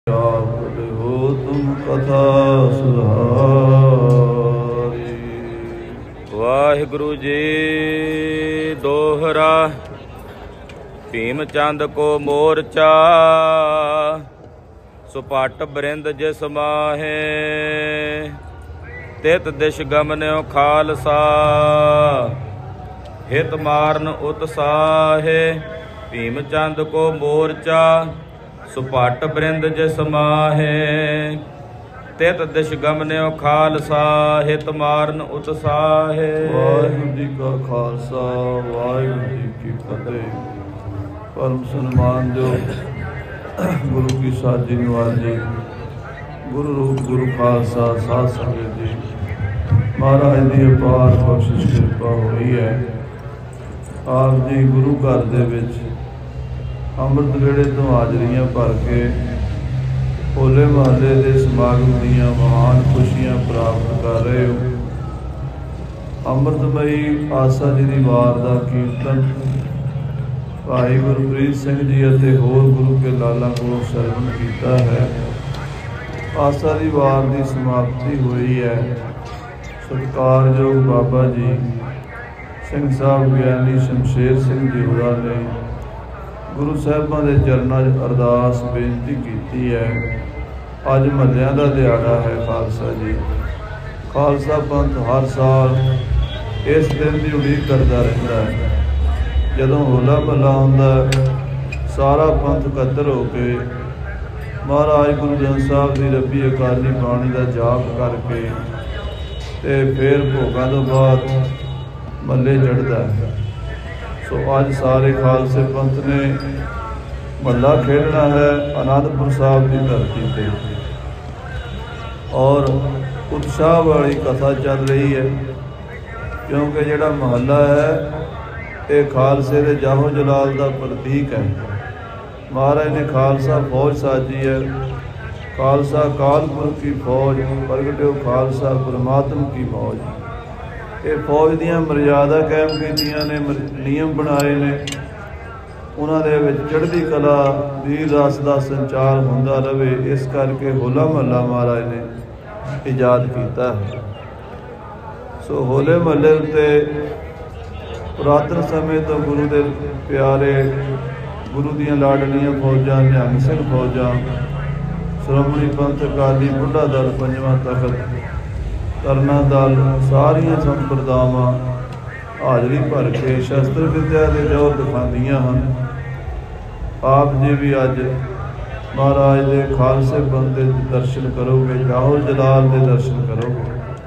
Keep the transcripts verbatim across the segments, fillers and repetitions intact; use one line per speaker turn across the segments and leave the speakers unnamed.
हो तुम कथा सुधारी।
वाहिगुरु जी दोहरा भीम चंद को मोर्चा सुपट बरिंद जिस माहे तित दिश गमन्यो खालसा हित मारन उत्साहे। भीम चंद को मोर्चा सुपट बरिंद जिस माहे तित दिश गमन्यो खालसा हित मारन उत्साहे।
वाहिगुरु जी का खालसा वाहिगुरु जी की फतेह। परम सन्मान जो गुरु की साजी नवाजी गुरु रूप गुरु खालसा साध संगत जी महाराज की अपार बख्शिश कृपा हुई है। आप जी गुरु घर दे विच अमृत वेले तो हाजरियां भर के होले महल्ले के समागम दीयां महान खुशियां प्राप्त कर रहे हो। अमृतमयी आसा जी की वार का कीर्तन भाई गुरप्रीत सिंह जी और होर गुरु के लाला को सरवण किया है। आसा की वार की समाप्ति हुई है। सत्कारयोग बाबा जी सिंह साहब ज्ञानी शमशेर सिंह जी होरा ने गुरु साहिबां दे चरनां च अरदास बेनती की है। अज महल्लियां दा दिहाड़ा है खालसा जी। खालसा पंथ हर साल इस दिन की उड़ीक करता रहता है। जदों होला महला हुंदा सारा पंथ इकत्तर होके महाराज गुरु ग्रंथ साहब की रब्बी अकाली बाणी का जाप करके ते फिर भोगां तो बाद महल्ले चढ़ता है। सो अज सारे खालसे पंथ ने महला खेलना है आनंदपुर साहब की धरती पे और उत्साह वाली कथा चल रही है। क्योंकि जिहड़ा महला है ये खालसे के जाहो जलाल का प्रतीक है। महाराज ने खालसा फौज साजी है। खालसा काल पुरख की फौज प्रगटे खालसा परमात्मा की फौज। ये फौज दियां मर्यादा कायम कीतियां ने नियम बनाए ने उन्होंने चढ़ती कला वीर रस का संचार होंदा रहे। इस करके होला महला महाराज ने इजाद किया है। सो होले महल्ले उत्ते पुरातन समय तो गुरु के प्यारे गुरु दियां लाडलियां फौजां निहंग सिंह फौजां श्रोमणी पंथ अकाली बुढ़ा दल पंजवां तखत करना दल सारिया संप्रदावां हाजरी भर के शस्त्र विद्या के जोर दिखांदियां हैं। आप जी भी अज महाराज के खालसे पंथ के दर्शन करोगे, जाहो जलाल के दर्शन करोगे।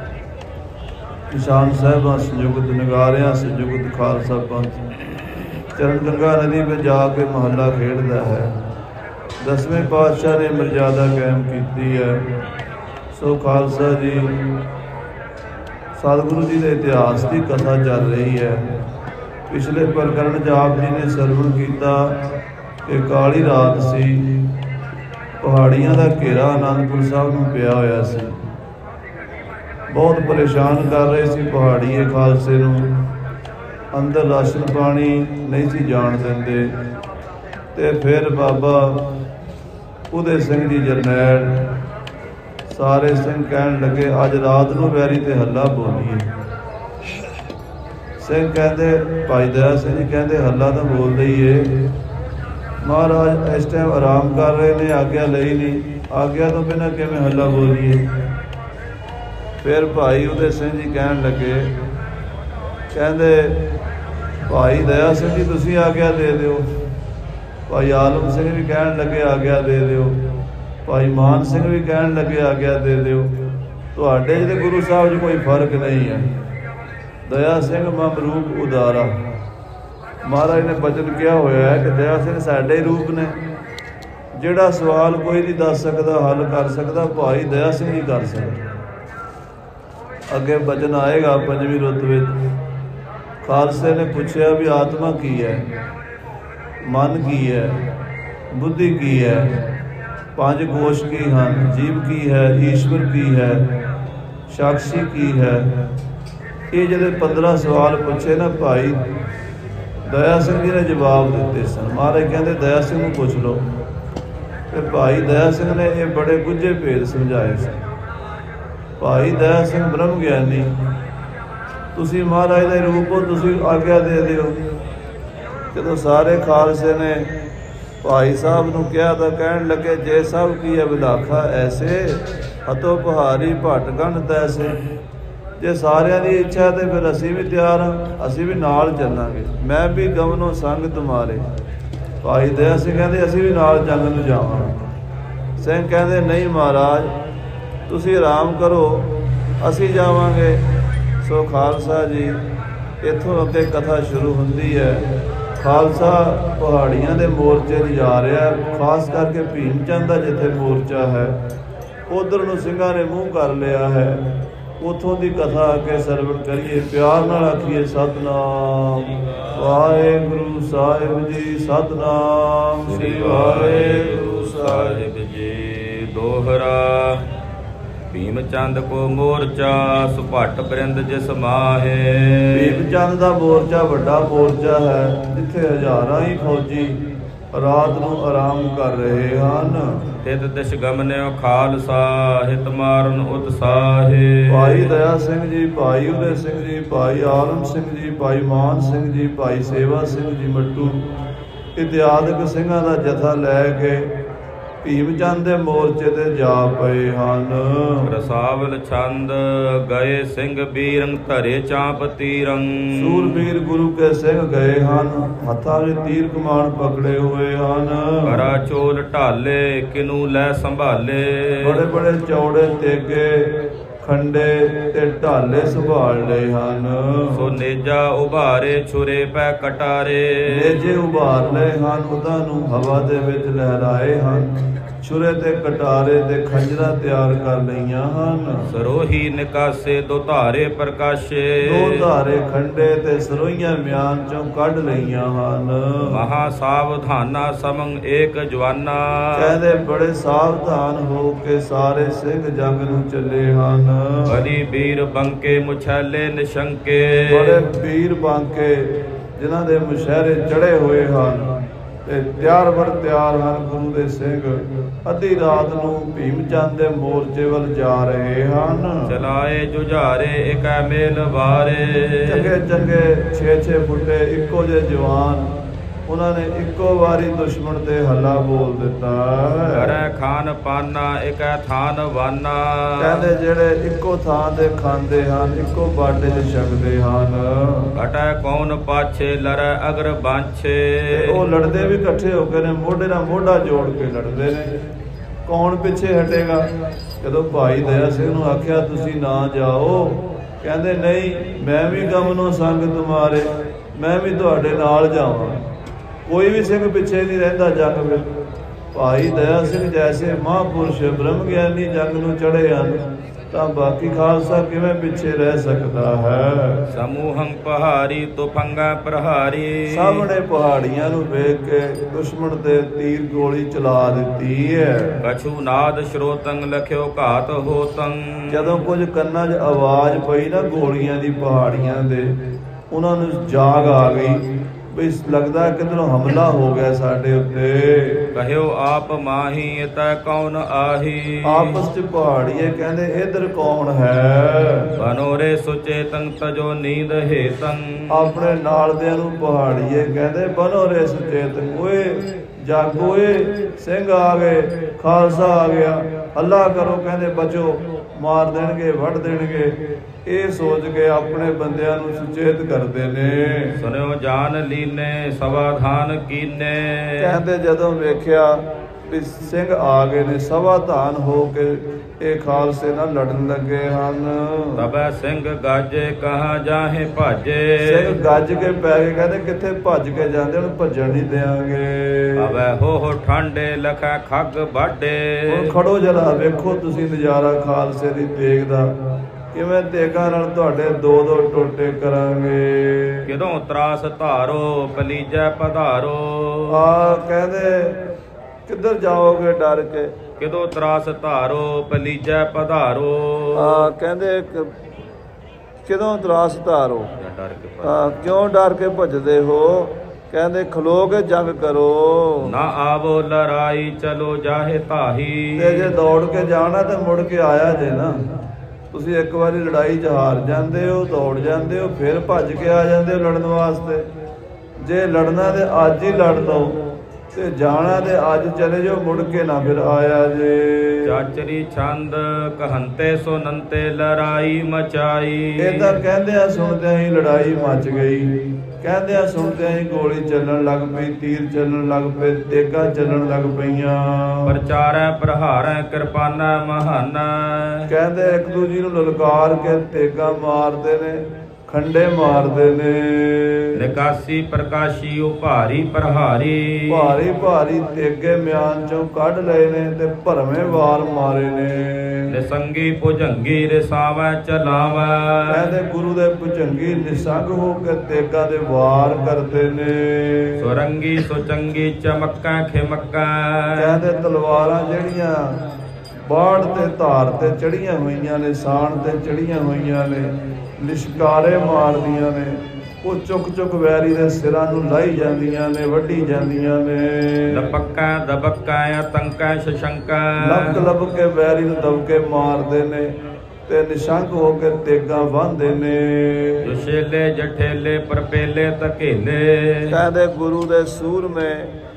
किसान साहिबां संयुक्त नगारियां संयुक्त खालसा पंथ चरण गंगा नदी में जाके महला खेड़ता है। दसवें पातशाह ने मर्यादा कायम की है। सो खालसा जी सतगुरु जी के इतिहास की कथा चल रही है। पिछले प्रकरण च आप जी ने सरवण किया कि काली रात सी पहाड़ियां का घेरा आनंदपुर साहब में पिया होया सी। बहुत परेशान कर रहे सी पहाड़ीए खालसे नूं। अंदर राशन पानी नहीं सी जान देंदे ते फिर बाबा उदय सिंह जी जरनैल सारे सिंह कहन लगे अज रात नूं वैरी ते हल्ला बोलीए। सिंह कहते भाई दया सिंह जी कहते हल्ला तो बोल ही है। महाराज इस टाइम आराम कर रहे ने आग्या लई नहीं। आग्या तो बिना किवें हल्ला बोलीए। फिर भाई उदय सिंह जी कहन लगे कहते भाई दया सिंह जी तुसीं आग्या दे दिओ। भाई आलम सिंह भी कहन लगे आग्या दे दिओ। भाई मान सिंह भी कहन लगे आग्या दे दिओ। तुहाडे च ते गुरु साहब च कोई फर्क नहीं है। दया सिंह ममरूप उदारा महाराज ने बचन किया होया है कि दया सिंह साडे ही रूप ने। जिहड़ा सवाल कोई नहीं दस सकता हल कर सकता भाई दया सिंह ही कर सकता। अगे बचन आएगा पंजवीं रुत विच खालसे ने पूछया भी आत्मा की है, मन की है, बुद्धि की है, पांच कोश की हैं, जीव की है, ईश्वर की है, साक्षी की है। ये जो पंद्रह सवाल पूछे ना भाई दया सिंह जी ने जवाब दिते सन। महाराज कहते दया सिंह को पूछ लो। ਤੇ ਭਾਈ ਦਇਆ ਸਿੰਘ ਨੇ ਇਹ ਬੜੇ ਗੁੱਝੇ ਭੇਦ ਸਮਝਾਏ ਸੀ। ਭਾਈ ਦਇਆ ਸਿੰਘ ਬ੍ਰਹਮ ਗਿਆਨੀ, ਤੁਸੀਂ ਮਹਾਰਾਜ ਦੇ ਰੂਪ ਹੋ, ਤੁਸੀਂ ਆਗਿਆ ਦੇ ਦਿਓ। ਜਦੋਂ ਸਾਰੇ ਖਾਲਸੇ ਨੇ ਭਾਈ ਸਾਹਿਬ ਨੂੰ ਕਿਹਾ ਤਾਂ ਕਹਿਣ ਲੱਗੇ, ਜੇ ਸਭ ਕੀ ਅਵਿਲਾਖਾ ਐਸੇ, ਹਤੋ ਪੁਹਾਰੀ ਭੱਟ ਗੰਢ ਤੈਸੇ। ਜੇ ਸਾਰਿਆਂ ਦੀ ਇੱਛਾ ਤੇ ਫਿਰ ਅਸੀਂ ਵੀ ਤਿਆਰ ਹਾਂ, ਅਸੀਂ ਵੀ ਨਾਲ ਚੱਲਾਂਗੇ। ਮੈਂ ਵੀ ਗਵਨੋ ਸੰਗ ਤੁਮਾਰੇ। ਭਾਈ ਦਇਆ ਸਿੰਘ ਕਹਿੰਦੇ ਅਸੀਂ ਵੀ ਨਾਲ ਜੰਗ ਨੂੰ ਜਾਵਾਂਗੇ। ਸਿੰਘ ਕਹਿੰਦੇ ਨਹੀਂ ਮਹਾਰਾਜ, ਤੁਸੀਂ ਆਰਾਮ ਕਰੋ, ਅਸੀਂ ਜਾਵਾਂਗੇ। ਸੋ ਖਾਲਸਾ ਜੀ ਇੱਥੋਂ ਅੱਗੇ ਕਥਾ ਸ਼ੁਰੂ ਹੁੰਦੀ ਹੈ। ਖਾਲਸਾ ਪਹਾੜੀਆਂ ਦੇ ਮੋਰਚੇ 'ਚ ਜਾ ਰਿਹਾ, ਖਾਸ ਕਰਕੇ ਭੀਮ ਚੰਦ ਦਾ ਜਿੱਥੇ ਮੋਰਚਾ ਹੈ ਉਧਰ ਨੂੰ ਸਿੰਘਾਂ ਨੇ ਮੂੰਹ ਕਰ ਲਿਆ ਹੈ। ਉੱਥੋਂ ਦੀ ਕਥਾ ਅੱਗੇ ਸਰਵਣ ਕਰੀਏ, ਪਿਆਰ ਨਾਲ ਆਖੀਏ ਸਤਿਨਾਮ ਵਾਹਿਗੁਰੂ ਸਾਹਿਬ ਜੀ। ਸਤਿਨਾਮ ਸ੍ਰੀ ਵਾਹਿਗੁਰੂ ਸਾਹਿਬ ਜੀ। ਦੋਹਰਾ। ਭੀਮ ਚੰਦ ਕੋ ਮੋਰਚਾ, ਸੁਭੱਟ ਬ੍ਰਿੰਦ ਜਿਸ ਮਾਹੇ। ਭੀਮ ਚੰਦ ਦਾ ਮੋਰਚਾ ਵੱਡਾ ਮੋਰਚਾ ਹੈ, ਜਿੱਥੇ ਹਜ਼ਾਰਾਂ ਹੀ ਫੌਜੀ ਰਾਤ ਨੂੰ ਆਰਾਮ ਕਰ ਰਹੇ ਹਨ। ਤਿਤ ਦਿਸ਼ ਗਮਨਿਓ ਖਾਲਸਾ, ਹਿਤ ਮਾਰਨ ਉਤਸਾਹੇ। ਭਾਈ ਦਇਆ ਸਿੰਘ ਜੀ, ਭਾਈ ਉਦੈ ਸਿੰਘ ਜੀ, ਭਾਈ ਆਲਮ ਸਿੰਘ ਜੀ, ਭਾਈ ਮਾਨ ਸਿੰਘ ਜੀ, ਭਾਈ ਸੇਵਾ ਸਿੰਘ ਜੀ ਮੱਟੂ ਇਤਿਆਦਿਕ ਸਿੰਘਾਂ ਦਾ ਜਥਾ ਲੈ ਕੇ ਭੀਮ ਚੰਦ ਦੇ ਮੋਰਚੇ ਤੇ ਜਾ ਪਏ ਹਨ। ਰਸਾਵਲ ਛੰਦ ਗਏ ਸਿੰਘ ਬੀਰੰਗ, ਧਰੇ ਚਾਂਪ ਤੀਰੰਗ। ਸੂਰਬੀਰ ਗੁਰੂ ਕੇ ਸਿੰਘ ਗਏ ਹਨ, ਹੱਥਾਂ ਵਿੱਚ ਤੀਰ ਕਮਾਨ ਪਕੜੇ ਹੋਏ ਹਨ। ਕਰਾ ਚੋਲ ਢਾਲੇ, ਕਿਨੂੰ ਲੈ ਸੰਭਾਲੇ। ਬੜੇ ਬੜੇ ਚੌੜੇ ਤੇਗੇ, ਖੰਡੇ ਤੇ ਢਾਲੇ ਸੰਭਾਲ ਲਏ ਹਨ। ਸੋ ਨੇਜਾ ਉਭਾਰੇ, ਛੁਰੇ ਪੈ ਕਟਾਰੇ। ਨੇਜੇ ਉਭਾਰ ਲਏ ਹਨ, ਉਹਨਾਂ ਨੂੰ ਹਵਾ ਦੇ ਵਿੱਚ ਲਹਿਰਾਏ ਹਨ। ਛੁਰੇ ਤੇ ਕਟਾਰੇ ਤੇ ਖੰਜਰਾਂ ਤਿਆਰ ਕਰ ਲਈਆਂ ਹਨ। ਸਰੋਹੀ ਨਿਕਾਸੇ, ਦੋ ਧਾਰੇ ਪ੍ਰਕਾਸ਼ੇ। ਦੋ ਧਾਰੇ ਖੰਡੇ ਤੇ ਸਰੋਈਆਂ ਮਿਆਨ ਚੋਂ ਕੱਢ ਲਈਆਂ ਹਨ। ਮਹਾ ਸਾਵਧਾਨਾ ਸਮੰਗ ਏਕ ਜਵਾਨਾ। ਕਹਿੰਦੇ ਬੜੇ ਸਾਵਧਾਨ ਹੋ ਕੇ ਸਾਰੇ ਸਿੰਘ ਜੰਗ ਨੂੰ ਚੱਲੇ ਹਨ। ਬੜੀ ਵੀਰ ਬੰਕੇ, ਮੁਛੈਲੇ ਨਿਸ਼ੰਕੇ। ਬੜੇ ਵੀਰ ਬੰਕੇ ਜਿਨ੍ਹਾਂ ਦੇ ਮੁਸ਼ਹਿਰੇ ਚੜੇ ਹੋਏ ਹਨ ਤੇ ਤਿਆਰ ਬਰ ਤਿਆਰ ਹਨ ਗੁਰੂ ਦੇ ਸਿੰਘ। ਅੱਧੀ ਰਾਤ ਨੂੰ ਭੀਮ ਚੰਦ ਦੇ ਮੋਰਚੇ ਵੱਲ ਜਾ ਰਹੇ ਹਨ। ਚਲਾਏ ਜੁਝਾਰੇ, ਇਕੈ ਮੇਲ ਵਾਰੇ। ਚੰਗੇ ਚੰਗੇ ਛੇ ਛੇ ਫੁੱਟੇ ਇੱਕੋ ਜਿਹੇ ਜਵਾਨ, ਉਹਨਾਂ ਨੇ ਇੱਕੋ ਵਾਰੀ ਦੁਸ਼ਮਣ ਤੇ ਹੱਲਾ ਬੋਲ ਦਿੱਤਾ। ਕਰੈ ਖਾਨ ਪਾਨਾ, ਇਕੈ ਥਾਨ ਵਾਨਾ। ਕਹਿੰਦੇ ਜਿਹੜੇ ਇੱਕੋ ਥਾਂ ਤੇ ਖਾਂਦੇ ਹਨ, ਇੱਕੋ ਬਾਟੇ 'ਚ ਛਕਦੇ ਹਨ। ਘਟੈ ਕੌਣ ਪਾਛੇ, ਲੜੈ ਅਗਰ ਬਾਂਛੇ। ਉਹ ਲੜਦੇ ਵੀ ਇਕੱਠੇ ਹੋ ਕੇ ਨੇ, ਮੋਢੇ ਨਾਲ ਮੋਢਾ ਜੋੜ ਕੇ ਲੜਦੇ ਨੇ। ਕੌਣ ਪਿੱਛੇ ਹਟੇਗਾ? ਜਦੋਂ ਭਾਈ ਦਇਆ ਸਿੰਘ ਨੂੰ ਆਖਿਆ ਤੁਸੀਂ ਨਾ ਜਾਓ, ਕਹਿੰਦੇ ਨਹੀਂ, ਮੈਂ ਵੀ ਗਮਨੋ ਸੰਗ ਤੁਮਾਰੇ, ਮੈਂ ਵੀ ਤੁਹਾਡੇ ਨਾਲ ਜਾਵਾਂ। ਕੋਈ ਵੀ ਸਿੰਘ ਪਿੱਛੇ ਨਹੀਂ ਰਹਿੰਦਾ ਜੰਗ ਵਿੱਚ। ਭਾਈ ਦਇਆ ਸਿੰਘ ਜੈਸੇ ਮਹਾਂਪੁਰਸ਼ ਬ੍ਰਹਮ ਗਿਆਨੀ ਜੰਗ ਨੂੰ ਚੜ੍ਹੇ ਹਨ, ਤਾਂ ਬਾਕੀ ਖਾਲਸਾ ਕਿਵੇਂ ਪਿੱਛੇ ਰਹਿ ਸਕਦਾ ਹੈ? ਸਮੂਹੰ ਪਹਾੜੀ ਤੁਫੰਗਾ ਪ੍ਰਹਾਰੀ। ਸਭ ਨੇ ਪਹਾੜੀਆਂ ਨੂੰ ਵੇਖ ਕੇ ਦੁਸ਼ਮਣ ਤੇ ਤੀਰ ਗੋਲੀ ਚਲਾ ਦਿੱਤੀ ਹੈ। ਕਛੂ ਨਾਦ ਸ਼ਰੋਤੰਗ, ਲਖਿਓ ਘਾਤ ਹੋਤੰ। ਜਦੋਂ ਕੁਝ ਕੰਨਾਂ 'ਚ ਆਵਾਜ਼ ਪਈ ਨਾ ਗੋਲੀਆਂ ਦੀ ਪਹਾੜੀਆਂ ਦੇ, ਉਹਨਾਂ ਨੂੰ ਜਾਗ ਆ ਗਈ ਵੀ ਲੱਗਦਾ ਕਿਧਰੋਂ ਹਮਲਾ ਹੋ ਗਿਆ ਸਾਡੇ ਉੱਤੇ। ਕਹਿਓ ਆਪ ਮਾਹੀ, ਤੈ ਕੌਣ ਆਹੀ। ਆਪਸ ਚ ਪਹਾੜੀਏ ਕਹਿੰਦੇ ਇਧਰ ਕੌਣ ਹੈ। ਬਨੋਰੇ ਸੁਚੇਤੰ, ਤਜੋ ਨੀਂਦ ਹੇਤੰ। ਆਪਣੇ ਨਾਲਦਿਆਂ ਨੂੰ ਪਹਾੜੀਏ ਕਹਿੰਦੇ ਬਨੋਰੇ ਸੁਚੇਤੰ, ਓਏ ਜਾਗੋ, ਏ ਸਿੰਘ ਆ ਗਏ, ਖਾਲਸਾ ਆ ਗਿਆ, ਹੱਲਾ ਕਰੋ। ਕਹਿੰਦੇ ਬਚੋ, ਮਾਰ ਦੇਣਗੇ, ਵੱਢ ਦੇਣਗੇ। ਇਹ ਸੋਚ ਕੇ ਆਪਣੇ ਬੰਦਿਆਂ ਨੂੰ ਸੁਚੇਤ ਕਰਦੇ ਨੇ। ਸੁਣਿਓ ਜਾਨ ਲੀਨੇ, ਸਵਾਧਾਨ ਕੀਨੇ। ਕਹਿੰਦੇ ਜਦੋਂ ਵੇਖਿਆ ਵੀ ਸਿੰਘ ਆ ਗਏ ਨੇ, ਸਵਾਧਾਨ ਹੋ ਕੇ ਇਹ ਖਾਲਸੇ ਨਾਲ ਲੜਨ ਲੱਗੇ ਹਨ। ਤਬੈ ਸਿੰਘ ਗਾਜੇ, ਕਹਾਂ ਜਾਹੇ ਭਾਜੇ। ਸਿੰਘ ਗੱਜ ਕੇ ਪੈ ਗਏ, ਕਹਿੰਦੇ ਕਿੱਥੇ ਭੱਜ ਕੇ ਜਾਂਦੇ, ਹੁਣ ਭੱਜਣ ਨਹੀਂ ਦਿਆਂਗੇ। ਤਬੈ ਹੋ ਹੋ ਠਾਂਡੇ, ਲਖੈ ਖੱਗ ਬਾਡੇ। ਹੁਣ ਖੜੋ ਜਰਾ, ਵੇਖੋ ਤੁਸੀਂ ਨਜ਼ਾਰਾ ਖਾਲਸੇ ਦੀ ਤੇਗ ਦਾ, ਕਿਵੇਂ ਤੇਗਾਂ ਨਾਲ ਤੁਹਾਡੇ ਦੋ ਦੋ ਟੋਟੇ ਕਰਾਂਗੇ। ਕਿਦੋਂ ਤਰਾਸ ਧਾਰੋ, ਪਲੀਜੈ ਪਧਾਰੋ। ਆ ਕਹਿੰਦੇ ਕਿੱਧਰ ਜਾਓਗੇ ਡਰ ਕੇ, ਕਿਦੋਂ ਤਰਾਸ ਧਾਰੋ, ਪਲੀਜੈ ਪਧਾਰੋ। ਆ ਕਹਿੰਦੇ ਕਿਦੋਂ ਤਰਾਸ ਧਾਰੋ, ਡਰ ਕੇ। ਆ ਕਿਉਂ ਡਰ ਕੇ ਭੱਜਦੇ ਹੋ? कहते खलो के जंग करो,
ना आवो लड़ाई चलो जाहे ताही।
ते जे दौड़ के जाना तो मुड़ के आया जे ना, तुसी एक बारी लड़ाई च हार जाते हो, दौड़ जाते हो, फिर भज के आ जाते हो लड़न वास्ते। जे लड़ना तो अज ही लड़ लो, ते जाना ते अज चले जाओ, मुड़ के ना फिर आया जे।
चाचरी छंद कहंते सुनंते लड़ाई मचाई।
इदा कहंदे सुनते ही लड़ाई मच गई, कहंदे सुनते ही गोली चलन लग पई, तीर चलन लग पे, तेगा चलन लग पईयां।
प्रचारै प्रहारै किरपाना महाना।
कहंदे एक दूजी नूं ललकार के तेगा मारदे ने, खंडे मारदे ने।
निकासी प्रकाशी उभारी प्रहारी।
भारी भारी तेगे म्यान चों कढ लए ने ते भरवें वार मारे ने।
निसंगी भुजंगी रिसावै चलावै।
कहंदे गुरु दे भुजंगी निसंग हो के तेगा दे वार करदे ने।
सुरंगी सुचंगी चमक्कै खिमक्कै।
कहंदे तलवारां ਜਿਹੜੀਆਂ बाढ़ ते धार ते चढ़ियां होईयां ने, शान ते चढ़ियां होईयां ने, लिशकारे मारदियां ने, ਉਹ ਚੁੱਕ ਚੁੱਕ ਵੈਰੀ ਦੇ ਸਿਰਾਂ ਨੂੰ ਲਾਈ ਜਾਂਦੀਆਂ ਨੇ, ਵੱਢੀ ਜਾਂਦੀਆਂ ਨੇ।
ਲਪੱਕਾ ਦਬੱਕਾ ਆਤੰਕਾ ਸ਼ਸ਼ੰਕਾ।
ਲੱਕ ਲੱਭ ਕੇ ਵੈਰੀ ਨੂੰ ਦਬਕੇ ਮਾਰਦੇ ਨੇ ਤੇ ਨਿਸ਼ੰਕ ਹੋ ਕੇ ਤੇਗਾਂ ਵਾਹੁੰਦੇ ਨੇ।
ਜੁਸ਼ੇਲੇ ਜਠੇਲੇ ਪਰਪੇਲੇ ਧਕੇਲੇ।
ਕਹਿੰਦੇ ਗੁਰੂ ਦੇ ਸੂਰਮੇ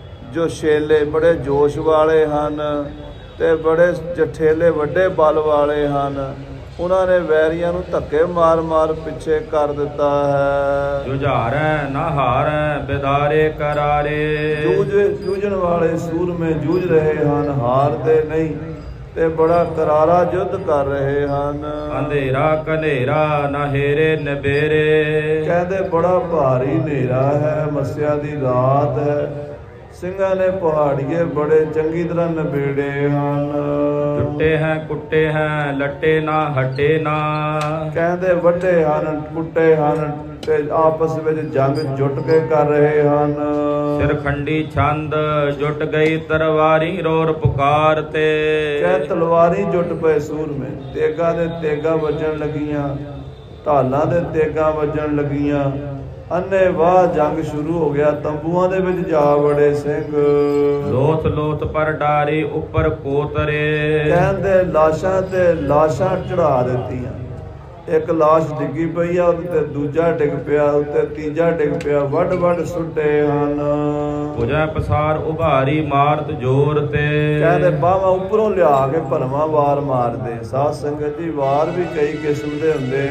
ਜੋ ਛੇਲੇ ਬੜੇ ਜੋਸ਼ ਵਾਲੇ ਹਨ ਤੇ ਬੜੇ ਜਠੇਲੇ ਵੱਡੇ ਬਲ ਵਾਲੇ ਹਨ, ਉਹਨਾਂ ਨੇ ਵੈਰੀਆਂ ਨੂੰ ਧੱਕੇ ਮਾਰ ਮਾਰ ਪਿੱਛੇ ਕਰ ਦਿੱਤਾ ਹੈ।
ਜੁਝਾਰੈ ਨਾ ਹਾਰੈ ਬਿਦਾਰੇ ਕਰਾਰੇ।
ਜੂਝ ਜੂਝਣ ਵਾਲੇ ਸੂਰਮੇ ਜੂਝ ਰਹੇ ਹਨ, ਹਾਰਦੇ ਨਹੀਂ ਤੇ ਬੜਾ ਕਰਾਰਾ ਯੁੱਧ ਕਰ ਰਹੇ ਹਨ।
ਅੰਧੇਰਾ ਕਨੇਰਾ ਨਾ ਹੇਰੇ ਨਬੇਰੇ।
ਕਹਿੰਦੇ ਬੜਾ ਭਾਰੀ ਹਨੇਰਾ ਹੈ, ਮੱਸਿਆ ਦੀ ਰਾਤ ਹੈ, ਸਿੰਘਾਂ ਨੇ ਪਹਾੜੀਏ ਬੜੇ ਚੰਗੀ ਤਰ੍ਹਾਂ ਨਬੇੜੇ ਹਨ।
ਟੁੱਟੇ ਹੈ ਕੁੱਟੇ ਹੈ ਲੱਟੇ ਨਾ ਹਟੇ ਨਾ।
ਕਹਿੰਦੇ ਵੱਡੇ ਹਨ, ਕੁੱਟੇ ਹਨ ਤੇ ਆਪਸ ਵਿੱਚ ਜੰਗ ਜੁੱਟ ਕੇ ਕਰ ਰਹੇ ਹਨ।
ਸਿਰਖੰਡੀ ਛੰਦ ਜੁੱਟ ਗਈ ਤਲਵਾਰੀ ਰੋਰ ਪੁਕਾਰ ਤੇ।
ਕਹਿ ਤਲਵਾਰੀ ਜੁੱਟ ਪਏ ਸੂਰਮੇ, ਤੇਗਾਂ ਦੇ ਤੇਗਾਂ ਵੱਜਣ ਲੱਗੀਆਂ, ਢਾਲਾਂ ਦੇ ਤੇਗਾਂ ਵੱਜਣ ਲੱਗੀਆਂ। ਅੰਨੇ ਵਾਹ ਜੰਗ ਸ਼ੁਰੂ ਹੋ ਗਿਆ, ਤੰਬੂਆਂ ਦੇ ਵਿੱਚ ਜਾ ਵੜੇ ਸਿੰਘ।
ਲੋਥ ਲੋਥ ਪਰ ਡਾਰੇ ਉੱਪਰ ਕੋਤਰੇ। ਕਹਿੰਦੇ
ਲਾਸ਼ਾਂ ਤੇ ਲਾਸ਼ਾਂ ਚੜਾ ਦਿੱਤੀਆਂ। ਇੱਕ ਲਾਸ਼ ਡਿੱਗੀ ਪਈ ਆ, ਉਹਦੇ ਤੇ ਦੂਜਾ ਡਿੱਗ ਪਿਆ, ਉੱਤੇ ਤੀਜਾ ਡਿੱਗ ਪਿਆ, ਵੱਡ ਵੱਡ ਸੁੱਟੇ ਹਨ।
ਪੁਜਾ ਪਸਾਰ ਉਭਾਰੀ ਮਾਰਤ ਜੋਰ ਤੇ।
ਕਹਿੰਦੇ ਬਾਹਾਂ ਉੱਪਰੋਂ ਲਿਆ ਕੇ ਭਰਵਾਂ ਵਾਰ ਮਾਰਦੇ। ਸਾਧ ਸੰਗਤ ਜੀ ਵਾਰ ਵੀ ਕਈ ਕਿਸਮ ਦੇ ਹੁੰਦੇ।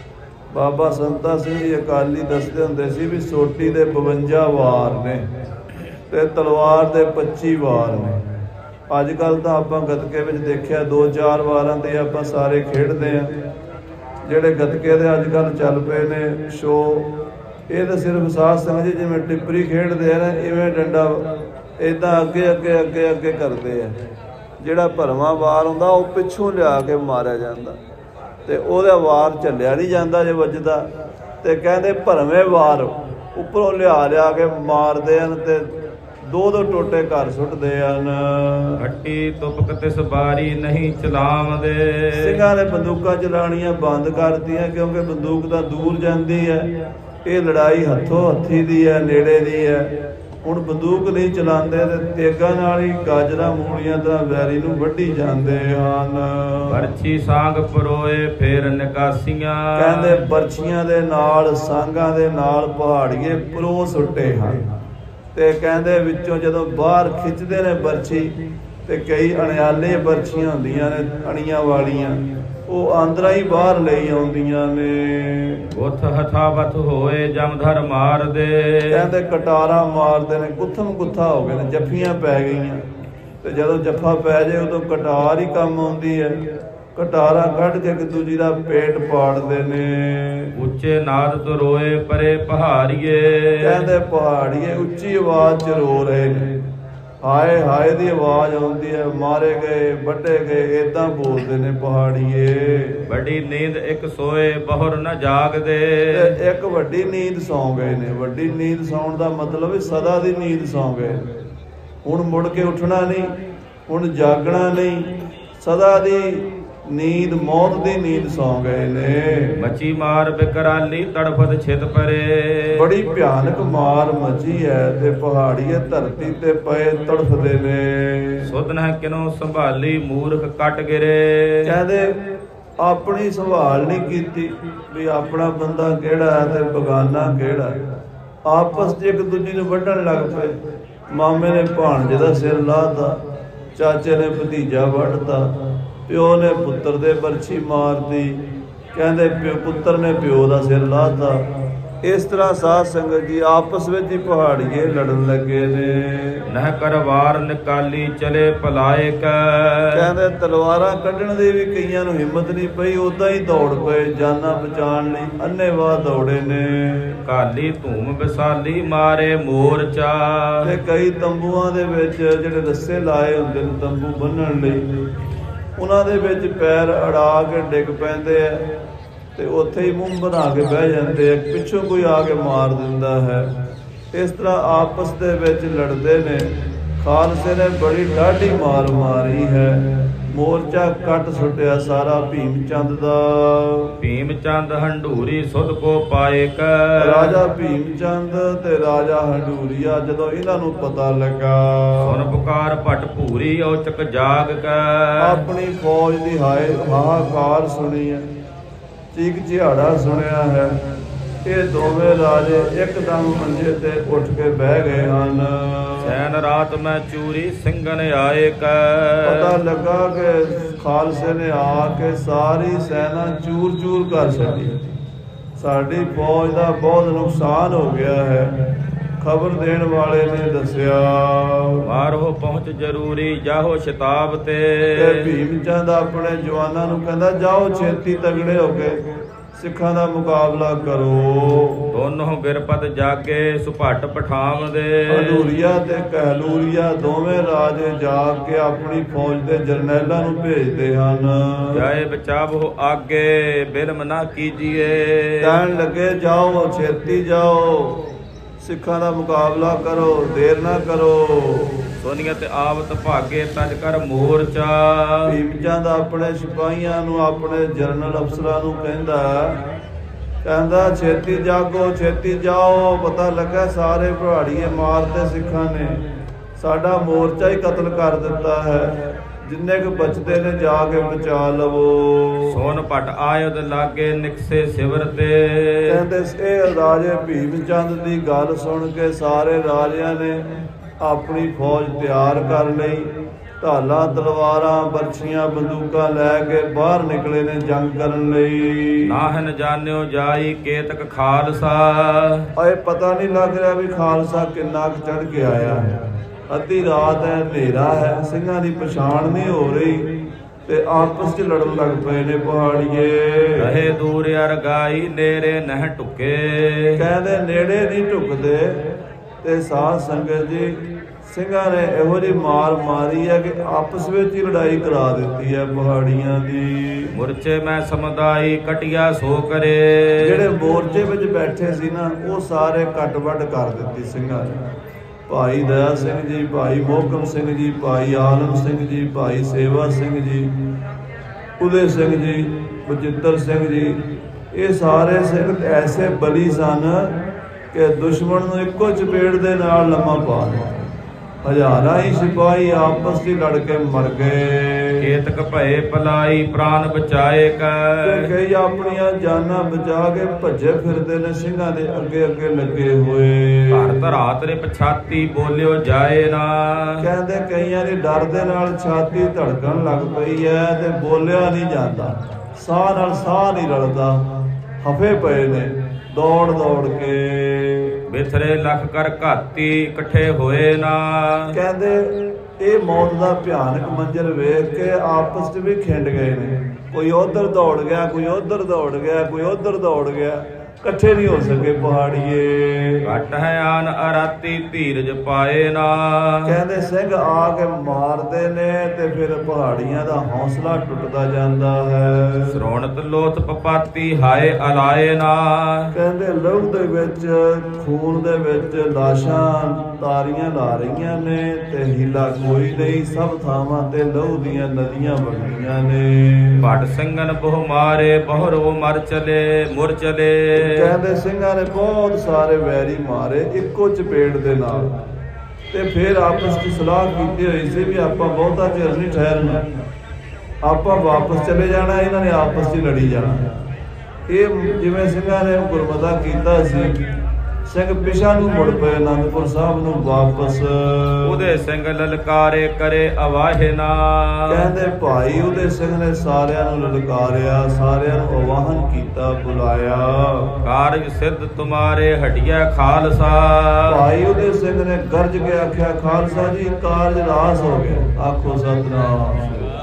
ਬਾਬਾ ਸੰਤਾ ਸਿੰਘ ਜੀ ਅਕਾਲੀ ਦੱਸਦੇ ਹੁੰਦੇ ਸੀ ਵੀ ਸੋਟੀ ਦੇ ਬਵੰਜਾ ਵਾਰ ਨੇ ਤੇ ਤਲਵਾਰ ਦੇ ਪੱਚੀ ਵਾਰ ਨੇ। ਅੱਜ ਕੱਲ੍ਹ ਤਾਂ ਆਪਾਂ ਗੱਤਕੇ ਵਿੱਚ ਦੇਖਿਆ ਦੋ ਚਾਰ ਵਾਰਾਂ ਤੇ ਆਪਾਂ ਸਾਰੇ ਖੇਡਦੇ ਹਾਂ। ਜਿਹੜੇ ਗੱਤਕੇ ਦੇ ਅੱਜ ਕੱਲ੍ਹ ਚੱਲ ਪਏ ਨੇ ਸ਼ੋਅ, ਇਹ ਤਾਂ ਸਿਰਫ ਸਾਧ ਸੰਗਤ ਜੀ ਜਿਵੇਂ ਟਿੱਪਰੀ ਖੇਡਦੇ ਆ ਨਾ, ਇਵੇਂ ਡੰਡਾ ਇੱਦਾਂ ਅੱਗੇ ਅੱਗੇ ਅੱਗੇ ਅੱਗੇ ਕਰਦੇ ਆ। ਜਿਹੜਾ ਭਰਵਾਂ ਵਾਰ ਹੁੰਦਾ ਉਹ ਪਿੱਛੋਂ ਲਿਆ ਕੇ ਮਾਰਿਆ ਜਾਂਦਾ ਤੇ ਉਹਦਾ ਵਾਰ ਝੱਲਿਆ ਨਹੀਂ ਜਾਂਦਾ ਜੇ ਵੱਜਦਾ। ਤੇ ਕਹਿੰਦੇ ਭਰਵੇਂ ਵਾਰ ਉੱਪਰੋਂ ਲਿਆ ਲਿਆ ਕੇ ਮਾਰਦੇ ਹਨ ਤੇ ਦੋ ਦੋ ਟੋਟੇ ਘਰ ਸੁੱਟਦੇ ਹਨ।
ਹੱਟੀ ਤੁਪਕ ਤਿਸ ਬਾਰੀ ਨਹੀਂ ਚਲਾਵਦੇ।
ਸਿੰਘਾਂ ਨੇ ਬੰਦੂਕਾਂ ਚਲਾਉਣੀਆਂ ਬੰਦ ਕਰਤੀਆਂ ਕਿਉਂਕਿ ਬੰਦੂਕ ਤਾਂ ਦੂਰ ਜਾਂਦੀ ਹੈ। ਇਹ ਲੜਾਈ ਹੱਥੋਂ ਹੱਥੀ ਦੀ ਹੈ, ਨੇੜੇ ਦੀ ਹੈ। ਹੁਣ ਬੰਦੂਕ ਨਹੀਂ ਚਲਾਉਂਦੇ ਤੇ ਤੇਗਾਂ ਨਾਲ ਹੀ ਗਾਜਰਾਂ ਮੂਲੀਆਂ ਤਰ੍ਹਾਂ ਵੈਰੀ ਨੂੰ ਵੱਢੀ ਜਾਂਦੇ ਹਨ।
ਬਰਛੀ ਸਾਂਗ ਪਰੋਏ ਫੇਰ ਨਿਕਾਸੀਆਂ।
ਕਹਿੰਦੇ ਬਰਛੀਆਂ ਦੇ ਨਾਲ ਸਾਂਗਾਂ ਦੇ ਨਾਲ ਪਹਾੜੀਏ ਪਰੋ ਸੁੱਟੇ ਹਨ। ਤੇ ਕਹਿੰਦੇ ਵਿੱਚੋਂ ਜਦੋਂ ਬਾਹਰ ਖਿੱਚਦੇ ਨੇ ਬਰਛੀ ਤੇ ਕਈ ਅਣਿਆਲੇ ਬਰਛੀਆਂ ਹੁੰਦੀਆਂ ਨੇ ਅਣੀਆਂ ਵਾਲੀਆਂ, ਉਹ ਆਂਦਰਾਂ ਹੀ ਬਾਹਰ ਲਈ ਆਉਂਦੀਆਂ ਨੇ।
ਉਥ ਹਥਾਵਤ ਹੋਏ ਜਮਧਰ ਮਾਰਦੇ।
ਕਹਿੰਦੇ ਕਟਾਰਾਂ ਮਾਰਦੇ ਨੇ, ਗੁੱਥਮ ਗੁੱਥਾ ਹੋ ਗਏ ਨੇ, ਜੱਫੀਆਂ ਪੈ ਗਈਆਂ। ਤੇ ਜਦੋਂ ਜੱਫਾ ਪੈ ਜਾਏ ਉਦੋਂ ਕਟਾਰ ਹੀ ਕੰਮ ਆਉਂਦੀ ਹੈ। ਕਟਾਰਾਂ ਕੱਢ ਕੇ ਇੱਕ ਦੂਜੀ ਦਾ ਪੇਟ ਪਾੜਦੇ ਨੇ।
ਉੱਚੇ ਨਾਦ ਤੋਂ ਰੋਏ ਪਰੇ ਪਹਾੜੀਏ।
ਕਹਿੰਦੇ ਪਹਾੜੀਏ ਉੱਚੀ ਆਵਾਜ਼ 'ਚ ਰੋ ਰਹੇ ਨੇ। ਹਾਏ ਹਾਏ ਦੀ ਆਵਾਜ਼ ਆਉਂਦੀ ਹੈ, ਮਾਰੇ ਗਏ ਵੱਢੇ ਗਏ ਏਦਾਂ ਬੋਲਦੇ ਨੇ ਪਹਾੜੀਏ।
ਵੱਡੀ ਨੀਂਦ ਇੱਕ ਸੋਏ ਬਹੁਰ ਨਾ ਜਾਗਦੇ।
ਤੇ ਇੱਕ ਵੱਡੀ ਨੀਂਦ ਸੌਂ ਗਏ ਨੇ। ਵੱਡੀ ਨੀਂਦ ਸੌਣ ਦਾ ਮਤਲਬ ਹੈ ਸਦਾ ਦੀ ਨੀਂਦ ਸੌਂ ਗਏ। ਹੁਣ ਮੁੜ ਕੇ ਉੱਠਣਾ ਨਹੀਂ, ਹੁਣ ਜਾਗਣਾ ਨਹੀਂ, ਸਦਾ ਦੀ ਨੀਂਦ ਮੌਤ ਦੀ ਨੀਂਦ ਸੌਂ ਗਏ ਨੇ।
ਮਚੀ ਮਾਰ ਬਿਕਰਾਲੀ ਤੜਫਤ ਛਿਤ ਪਰੇ।
ਬੜੀ ਭਿਆਨਕ ਮਾਰ ਮਚੀ ਹੈ ਤੇ ਪਹਾੜੀਏ ਧਰਤੀ ਤੇ ਪਏ ਤੜਫਦੇ ਨੇ।
ਸੁਧ ਨ ਕਿਨੋ ਸੰਭਾਲੀ ਮੂਰਖ ਕੱਟ ਗਿਰੇ।
ਕਹਿੰਦੇ ਆਪਣੀ ਸੰਭਾਲ ਨਹੀਂ ਕੀਤੀ ਵੀ ਆਪਣਾ ਬੰਦਾ ਕਿਹੜਾ ਹੈ ਤੇ ਬਗਾਨਾ ਕਿਹੜਾ। ਆਪਸ 'ਚ ਇੱਕ ਦੂਜੀ ਨੂੰ ਵੱਢਣ ਲੱਗ ਪਏ। ਮਾਮੇ ਨੇ ਭਾਣਜੇ ਦਾ ਸਿਰ ਲਾਹਤਾ, ਚਾਚੇ ਨੇ ਭਤੀਜਾ ਵੱਢਤਾ, ਪਿਓ ਨੇ ਪੁੱਤਰ ਦੇ ਬਰਛੀ ਮਾਰਦੀ। ਕਹਿੰਦੇ ਪਿਓ ਪੁੱਤਰ ਨੇ ਪਿਓ ਦਾ ਸਿਰ ਲਾਹਤਾ। ਇਸ ਤਰ੍ਹਾਂ ਸਾਧ ਸੰਗਤ ਜੀ ਆਪਸ ਵਿੱਚ ਹੀ ਪਹਾੜੀਏ ਲੜਨ ਲੱਗੇ ਨੇ।
ਨਹਿ ਕਰ ਵਾਰ ਨਿਕਾਲੀ ਚਲੇ ਭਲਾਇਕ।
ਕਹਿੰਦੇ ਤਲਵਾਰਾਂ ਕੱਢਣ ਦੀ ਵੀ ਕਈਆਂ ਨੂੰ ਹਿੰਮਤ ਨਹੀਂ ਪਈ, ਉਦਾਂ ਹੀ ਦੌੜ ਪਏ ਜਾਨਾਂ ਬਚਾਉਣ ਲਈ, ਅੰਨ੍ਹੇਵਾਹ ਦੌੜੇ ਨੇ।
ਕਾਲੀ ਧੂਮ ਵਿਸਾਲੀ ਮਾਰੇ ਮੋਰਚਾ।
ਤੇ ਕਈ ਤੰਬੂਆਂ ਦੇ ਵਿੱਚ ਜਿਹੜੇ ਰੱਸੇ ਲਾਏ ਹੁੰਦੇ ਨੇ ਤੰਬੂ ਬੰਨਣ ਲਈ, ਉਹਨਾਂ ਦੇ ਵਿੱਚ ਪੈਰ ਅੜਾ ਕੇ ਡਿੱਗ ਪੈਂਦੇ ਆ ਤੇ ਉੱਥੇ ਹੀ ਮੂੰਹ ਬਣਾ ਕੇ ਬਹਿ ਜਾਂਦੇ ਆ, ਪਿੱਛੋਂ ਕੋਈ ਆ ਕੇ ਮਾਰ ਦਿੰਦਾ ਹੈ। ਇਸ ਤਰ੍ਹਾਂ ਆਪਸ ਦੇ ਵਿੱਚ ਲੜਦੇ ਨੇ। ਖਾਲਸੇ ਨੇ ਬੜੀ ਡਾਢੀ ਮਾਰ ਮਾਰੀ ਹੈ। ਮੋਰਚਾ ਕੱਟ ਸੁੱਟਿਆ ਸਾਰਾ ਭੀਮ ਚੰਦ ਦਾ।
ਭੀਮ ਚੰਦ ਹੰਡੂਰੀ ਸੁਧ ਕੋ ਪਾਇਕ।
ਰਾਜਾ ਭੀਮ ਚੰਦ ਤੇ ਰਾਜਾ ਹੰਡੂਰੀਆ ਜਦੋਂ ਇਹਨਾਂ ਨੂੰ ਪਤਾ ਲੱਗਾ,
ਸੁਨ ਪੁਕਾਰ ਭਟ ਭੂਰੀ ਔਚਕ ਜਾਗ ਕੈ। ਆਪਣੀ
ਫੌਜ ਦੀ ਹਾਏ ਹਾਹਾਕਾਰ ਸੁਣੀ ਹੈ, ਚੀਕ ਚਿਹਾੜਾ ਸੁਣਿਆ ਹੈ। ਇਹ ਦੋਵੇਂ ਰਾਜੇ ਇੱਕਦਮ ਮੰਜੇ ਤੇ ਉੱਠ ਕੇ ਬਹਿ ਗਏ ਹਨ।
ਸੈਨ ਰਾਤ ਮੈਂ ਚੂਰੀ ਸਿੰਘਨ ਆਏ ਕੈ।
ਪਤਾ ਲੱਗਾ ਕਿ ਖਾਲਸੇ ਨੇ ਆ ਕੇ ਸਾਰੀ ਸੈਨਾ ਚੂਰ ਚੂਰ ਕਰ ਛੱਡੀ। ਸਾਡੀ ਫੌਜ ਦਾ ਬਹੁਤ ਨੁਕਸਾਨ ਹੋ ਗਿਆ ਹੈ। ਖਬਰ ਦੇਣ ਵਾਲੇ ਨੇ ਦੱਸਿਆ,
ਮਾਰੋ ਪਹੁੰਚ ਜ਼ਰੂਰੀ ਜਾਹੋ ਸ਼ਤਾਬ ਤੇ।
ਭੀਮ ਚੰਦ ਆਪਣੇ ਜਵਾਨਾਂ ਨੂੰ ਕਹਿੰਦਾ ਜਾਓ ਛੇਤੀ ਤਗੜੇ ਹੋ ਕੇ ਸਿੱਖਾਂ ਦਾ ਮੁਕਾਬਲਾ ਕਰੋ।
ਦੋਨੋਂ ਬਿਰਪਤ ਜਾਗੇ ਸੁਭੱਟ ਪਠਾਮ ਦੇ।
ਹੰਡੂਰੀਆ ਤੇ ਕਹਿਲੂਰੀਆ ਦੋਵੇਂ ਰਾਜੇ ਜਾਗ ਕੇ ਆਪਣੀ ਫੌਜ ਦੇ ਜਰਨੈਲਾਂ ਨੂੰ ਭੇਜਦੇ ਹਨ।
ਜਾਏ ਬਚਾਵੋ ਆਗੇ ਬਿਲਮ ਨਾ ਕੀਜੀਏ।
ਕਹਿਣ ਲੱਗੇ ਜਾਓ ਛੇਤੀ ਜਾਓ, ਸਿੱਖਾਂ ਦਾ ਮੁਕਾਬਲਾ ਕਰੋ, ਦੇਰ ਨਾ ਕਰੋ।
ਸੋਨੀਅਤ ਆਵਤ ਭਾਗੇ ਤਜ ਕਰ ਮੋਰਚਾ।
ਭੀਮ ਚੰਦ ਆਪਣੇ ਸਿਪਾਹੀਆਂ ਨੂੰ ਆਪਣੇ ਜਰਨਲ ਅਫਸਰਾਂ ਨੂੰ ਕਹਿੰਦਾ ਕਹਿੰਦਾ ਛੇਤੀ ਜਾਗੋ ਛੇਤੀ ਜਾਓ, ਪਤਾ ਲੱਗਾ ਸਾਰੇ ਪਹਾੜੀਏ ਮਾਰਤੇ ਸਿੱਖਾਂ ਨੇ, ਸਾਡਾ ਮੋਰਚਾ ਹੀ ਕਤਲ ਕਰ ਦਿੱਤਾ ਹੈ। ਜਿੰਨੇ ਕੁ ਬਚਦੇ ਨੇ ਜਾ ਕੇ ਬਚਾ ਲਵੋ।
ਸੋਨ ਭਟ ਆਯੁਧ ਲਾਗੇ ਨਿਕਸੇ ਸਿਵਰ ਤੇ।
ਕਹਿੰਦੇ ਇਹ ਰਾਜੇ ਭੀਮ ਚੰਦ ਦੀ ਗੱਲ ਸੁਣ ਕੇ ਸਾਰੇ ਰਾਜਿਆਂ ਨੇ ਆਪਣੀ ਫੌਜ ਤਿਆਰ ਕਰ ਲਈ। ਢਾਲਾਂ ਤਲਵਾਰਾਂ ਬਰਛੀਆਂ ਬੰਦੂਕਾਂ ਲੈ ਕੇ ਬਾਹਰ ਨਿਕਲੇ ਨੇ ਜੰਗ ਕਰਨ ਲਈ।
ਨਾਹਨ ਜਾਣਿਓ ਜਾਈ ਕੇਤਕ ਖਾਲਸਾ।
ਅਏ ਪਤਾ ਨਹੀਂ ਲੱਗ ਰਿਹਾ ਵੀ ਖਾਲਸਾ ਕਿੰਨਾ ਕੁ ਚੜ ਕੇ ਆਇਆ ਹੈ। ਅੱਧੀ ਰਾਤ ਹੈ, ਹਨੇਰਾ ਹੈ, ਸਿੰਘਾਂ ਦੀ ਪਛਾਣ ਨਹੀਂ ਹੋ ਰਹੀ ਤੇ ਆਪਸ 'ਚ ਲੜਨ ਲੱਗ ਪਏ ਨੇ ਪਹਾੜੀਏ।
ਰਹੇ ਦੂਰ ਅਰਗਾਈ ਨੇੜੇ ਨਹਿ ਢੁਕੇ।
ਕਹਿੰਦੇ ਨੇੜੇ ਨਹੀਂ ਢੁਕਦੇ। ਤੇ ਸਾਧ ਸੰਗਤ ਜੀ ਸਿੰਘਾਂ ਨੇ ਇਹੋ ਜਿਹੀ ਮਾਰ ਮਾਰੀ ਹੈ ਕਿ ਆਪਸ ਵਿੱਚ ਹੀ ਲੜਾਈ ਕਰਾ ਦਿੱਤੀ ਹੈ ਪਹਾੜੀਆਂ ਦੀ।
ਮੋਰਚੇ ਮੈਂ ਸਮੁਦਾਈ ਕਟਿਆ ਸੋ ਕਰੇ।
ਜਿਹੜੇ ਮੋਰਚੇ ਵਿੱਚ ਬੈਠੇ ਸੀ ਨਾ ਉਹ ਸਾਰੇ ਕੱਟ ਵੱਢ ਕਰ ਦਿੱਤੀ ਸਿੰਘਾਂ ਨੇ। ਭਾਈ ਦਇਆ ਸਿੰਘ ਜੀ, ਭਾਈ ਮੋਹਕਮ ਸਿੰਘ ਜੀ, ਭਾਈ ਆਲਮ ਸਿੰਘ ਜੀ, ਭਾਈ ਸੇਵਾ ਸਿੰਘ ਜੀ, ਉਦੇ ਸਿੰਘ ਜੀ, ਬਚਿੱਤਰ ਸਿੰਘ ਜੀ, ਇਹ ਸਾਰੇ ਸਿੰਘ ਐਸੇ ਬਲੀ ਸਨ ਕਿ ਦੁਸ਼ਮਣ ਨੂੰ ਇੱਕੋ ਚਪੇੜ ਦੇ ਨਾਲ ਲੰਮਾ ਪਾ ਦਿੱਤਾ। ਹਜ਼ਾਰਾਂ ਹੀ ਸਿਪਾਹੀ ਆਪਸ ਵਿੱਚ ਲੜ ਕੇ ਮਰ ਗਏ।
ਕੇਤਕ ਭਏ ਪਲਾਈ ਪ੍ਰਾਨ ਬਚਾਏ ਕੈ।
ਕਈ ਆਪਣੀਆਂ ਜਾਨਾਂ ਬਚਾ ਕੇ ਭੱਜੇ ਫਿਰਦੇ ਨੇ ਸਿੰਘਾਂ ਦੇ ਅੱਗੇ ਅੱਗੇ ਲੱਗੇ ਹੋਏ।
ਘਰ ਧਰਾਤ ਨੇ ਪਛਾਤੀ ਬੋਲਿਓ ਜਾਏ ਨਾ।
ਕਹਿੰਦੇ ਕਈਆਂ ਦੀ ਡਰ ਦੇ ਨਾਲ ਛਾਤੀ ਧੜਕਣ ਲੱਗ ਪਈ ਹੈ ਤੇ ਬੋਲਿਆ ਨਹੀਂ ਜਾਂਦਾ, ਸਾਹ ਨਾਲ ਸਾਹ ਨਹੀਂ ਰਲਦਾ, ਹਫੇ ਪਏ ਨੇ ਦੌੜ ਦੌੜ ਕੇ। ਬਿਥਰੇ ਲੱਖ ਕਰ ਘਾਤੀ ਇਕੱਠੇ ਹੋਏ ਨਾ। ਕਹਿੰਦੇ ਇਹ ਮੌਤ ਦਾ ਭਿਆਨਕ ਮੰਜ਼ਰ ਵੇਖ ਕੇ ਆਪਸ 'ਚ ਵੀ ਖਿੰਡ ਗਏ ਨੇ। ਕੋਈ ਉਧਰ ਦੌੜ ਗਿਆ, ਕੋਈ ਉਧਰ ਦੌੜ ਗਿਆ, ਕੋਈ ਉਧਰ ਦੌੜ ਗਿਆ। ਇਕੱਠੇ ਨਹੀਂ ਹੋ ਸਕੇ ਪਹਾੜੀਏ।
ਘਟ ਹੈ ਆਨ ਅਰਾਤੀ ਧੀਰਜ ਪਾਏ ਨਾ।
ਕਹਿੰਦੇ ਸਿੰਘ ਆ ਕੇ ਮਾਰਦੇ ਨੇ ਤੇ ਫਿਰ ਪਹਾੜੀਆਂ ਦਾ ਹੌਸਲਾ ਟੁੱਟਦਾ ਜਾਂਦਾ ਹੈ।
ਸ਼੍ਰੋਣਤ ਲੋਥ ਪਪਾਤੀ ਹਾਏ ਅਲਾਏ ਨਾ।
ਕਹਿੰਦੇ ਲਹੂ ਦੇ ਵਿੱਚ ਖੂਨ ਦੇ ਵਿੱਚ ਲਾਸ਼ਾਂ ਤਾਰੀਆਂ ਲਾ ਰਹੀਆਂ ਨੇ ਤੇ ਹੀਲਾ ਕੋਈ ਨਹੀਂ, ਸਭ ਥਾਵਾਂ ਤੇ ਲਹੂ ਦੀਆਂ ਨਦੀਆਂ ਵਗਦੀਆਂ ਨੇ।
ਭਟ ਸਿੰਘਨ ਬਹੁ ਮਾਰੇ ਬਹੁ ਰੋ ਮਰ ਚਲੇ ਮੁਰ ਚਲੇ।
ਕਹਿੰਦੇ ਸਿੰਘਾਂ ਨੇ ਬਹੁਤ ਸਾਰੇ ਵੈਰੀ ਮਾਰੇ ਇੱਕੋ ਚਪੇੜ ਦੇ ਨਾਲ, ਤੇ ਫਿਰ ਆਪਸ ਵਿੱਚ ਸਲਾਹ ਕੀਤੀ ਹੋਈ ਸੀ ਵੀ ਆਪਾਂ ਬਹੁਤਾ ਚਿਰ ਨਹੀਂ ਠਹਿਰਨਾ, ਆਪਾਂ ਵਾਪਸ ਚਲੇ ਜਾਣਾ, ਇਹਨਾਂ ਨੇ ਆਪਸ 'ਚ ਲੜੀ ਜਾਣਾ। ਇਹ ਜਿਵੇਂ ਸਿੰਘਾਂ ਨੇ ਗੁਰਮਤਾ ਕੀਤਾ ਸੀ, ਸਿੰਘ ਪਿਛਾ ਨੂੰ ਮੁੜ ਪਏ ਅਨੰਦਪੁਰ ਸਾਹਿਬ ਨੂੰ ਵਾਪਸ।
ਉਹਦੇ ਸਿੰਘ ਲਲਕਾਰੇ ਕਰੇ ਅਵਾਹੇ ਨਾ।
ਕਹਿੰਦੇ ਭਾਈ ਉਹਦੇ ਸਿੰਘ ਨੇ ਸਾਰਿਆਂ ਨੂੰ ਲਲਕਾਰਿਆ, ਸਾਰਿਆਂ ਨੂੰ ਆਵਾਹਨ ਕੀਤਾ, ਬੁਲਾਇਆ।
ਕਾਰਜ ਸਿੱਧ ਤੁਮਾਰੇ ਹਟਿਆ ਖਾਲਸਾ।
ਭਾਈ ਉਹਦੇ ਸਿੰਘ ਨੇ ਗਰਜ ਕੇ ਆਖਿਆ, ਖਾਲਸਾ ਜੀ ਕਾਰਜ ਰਾਸ ਹੋ ਗਿਆ। ਆਖੋ ਸਤਨਾਮ।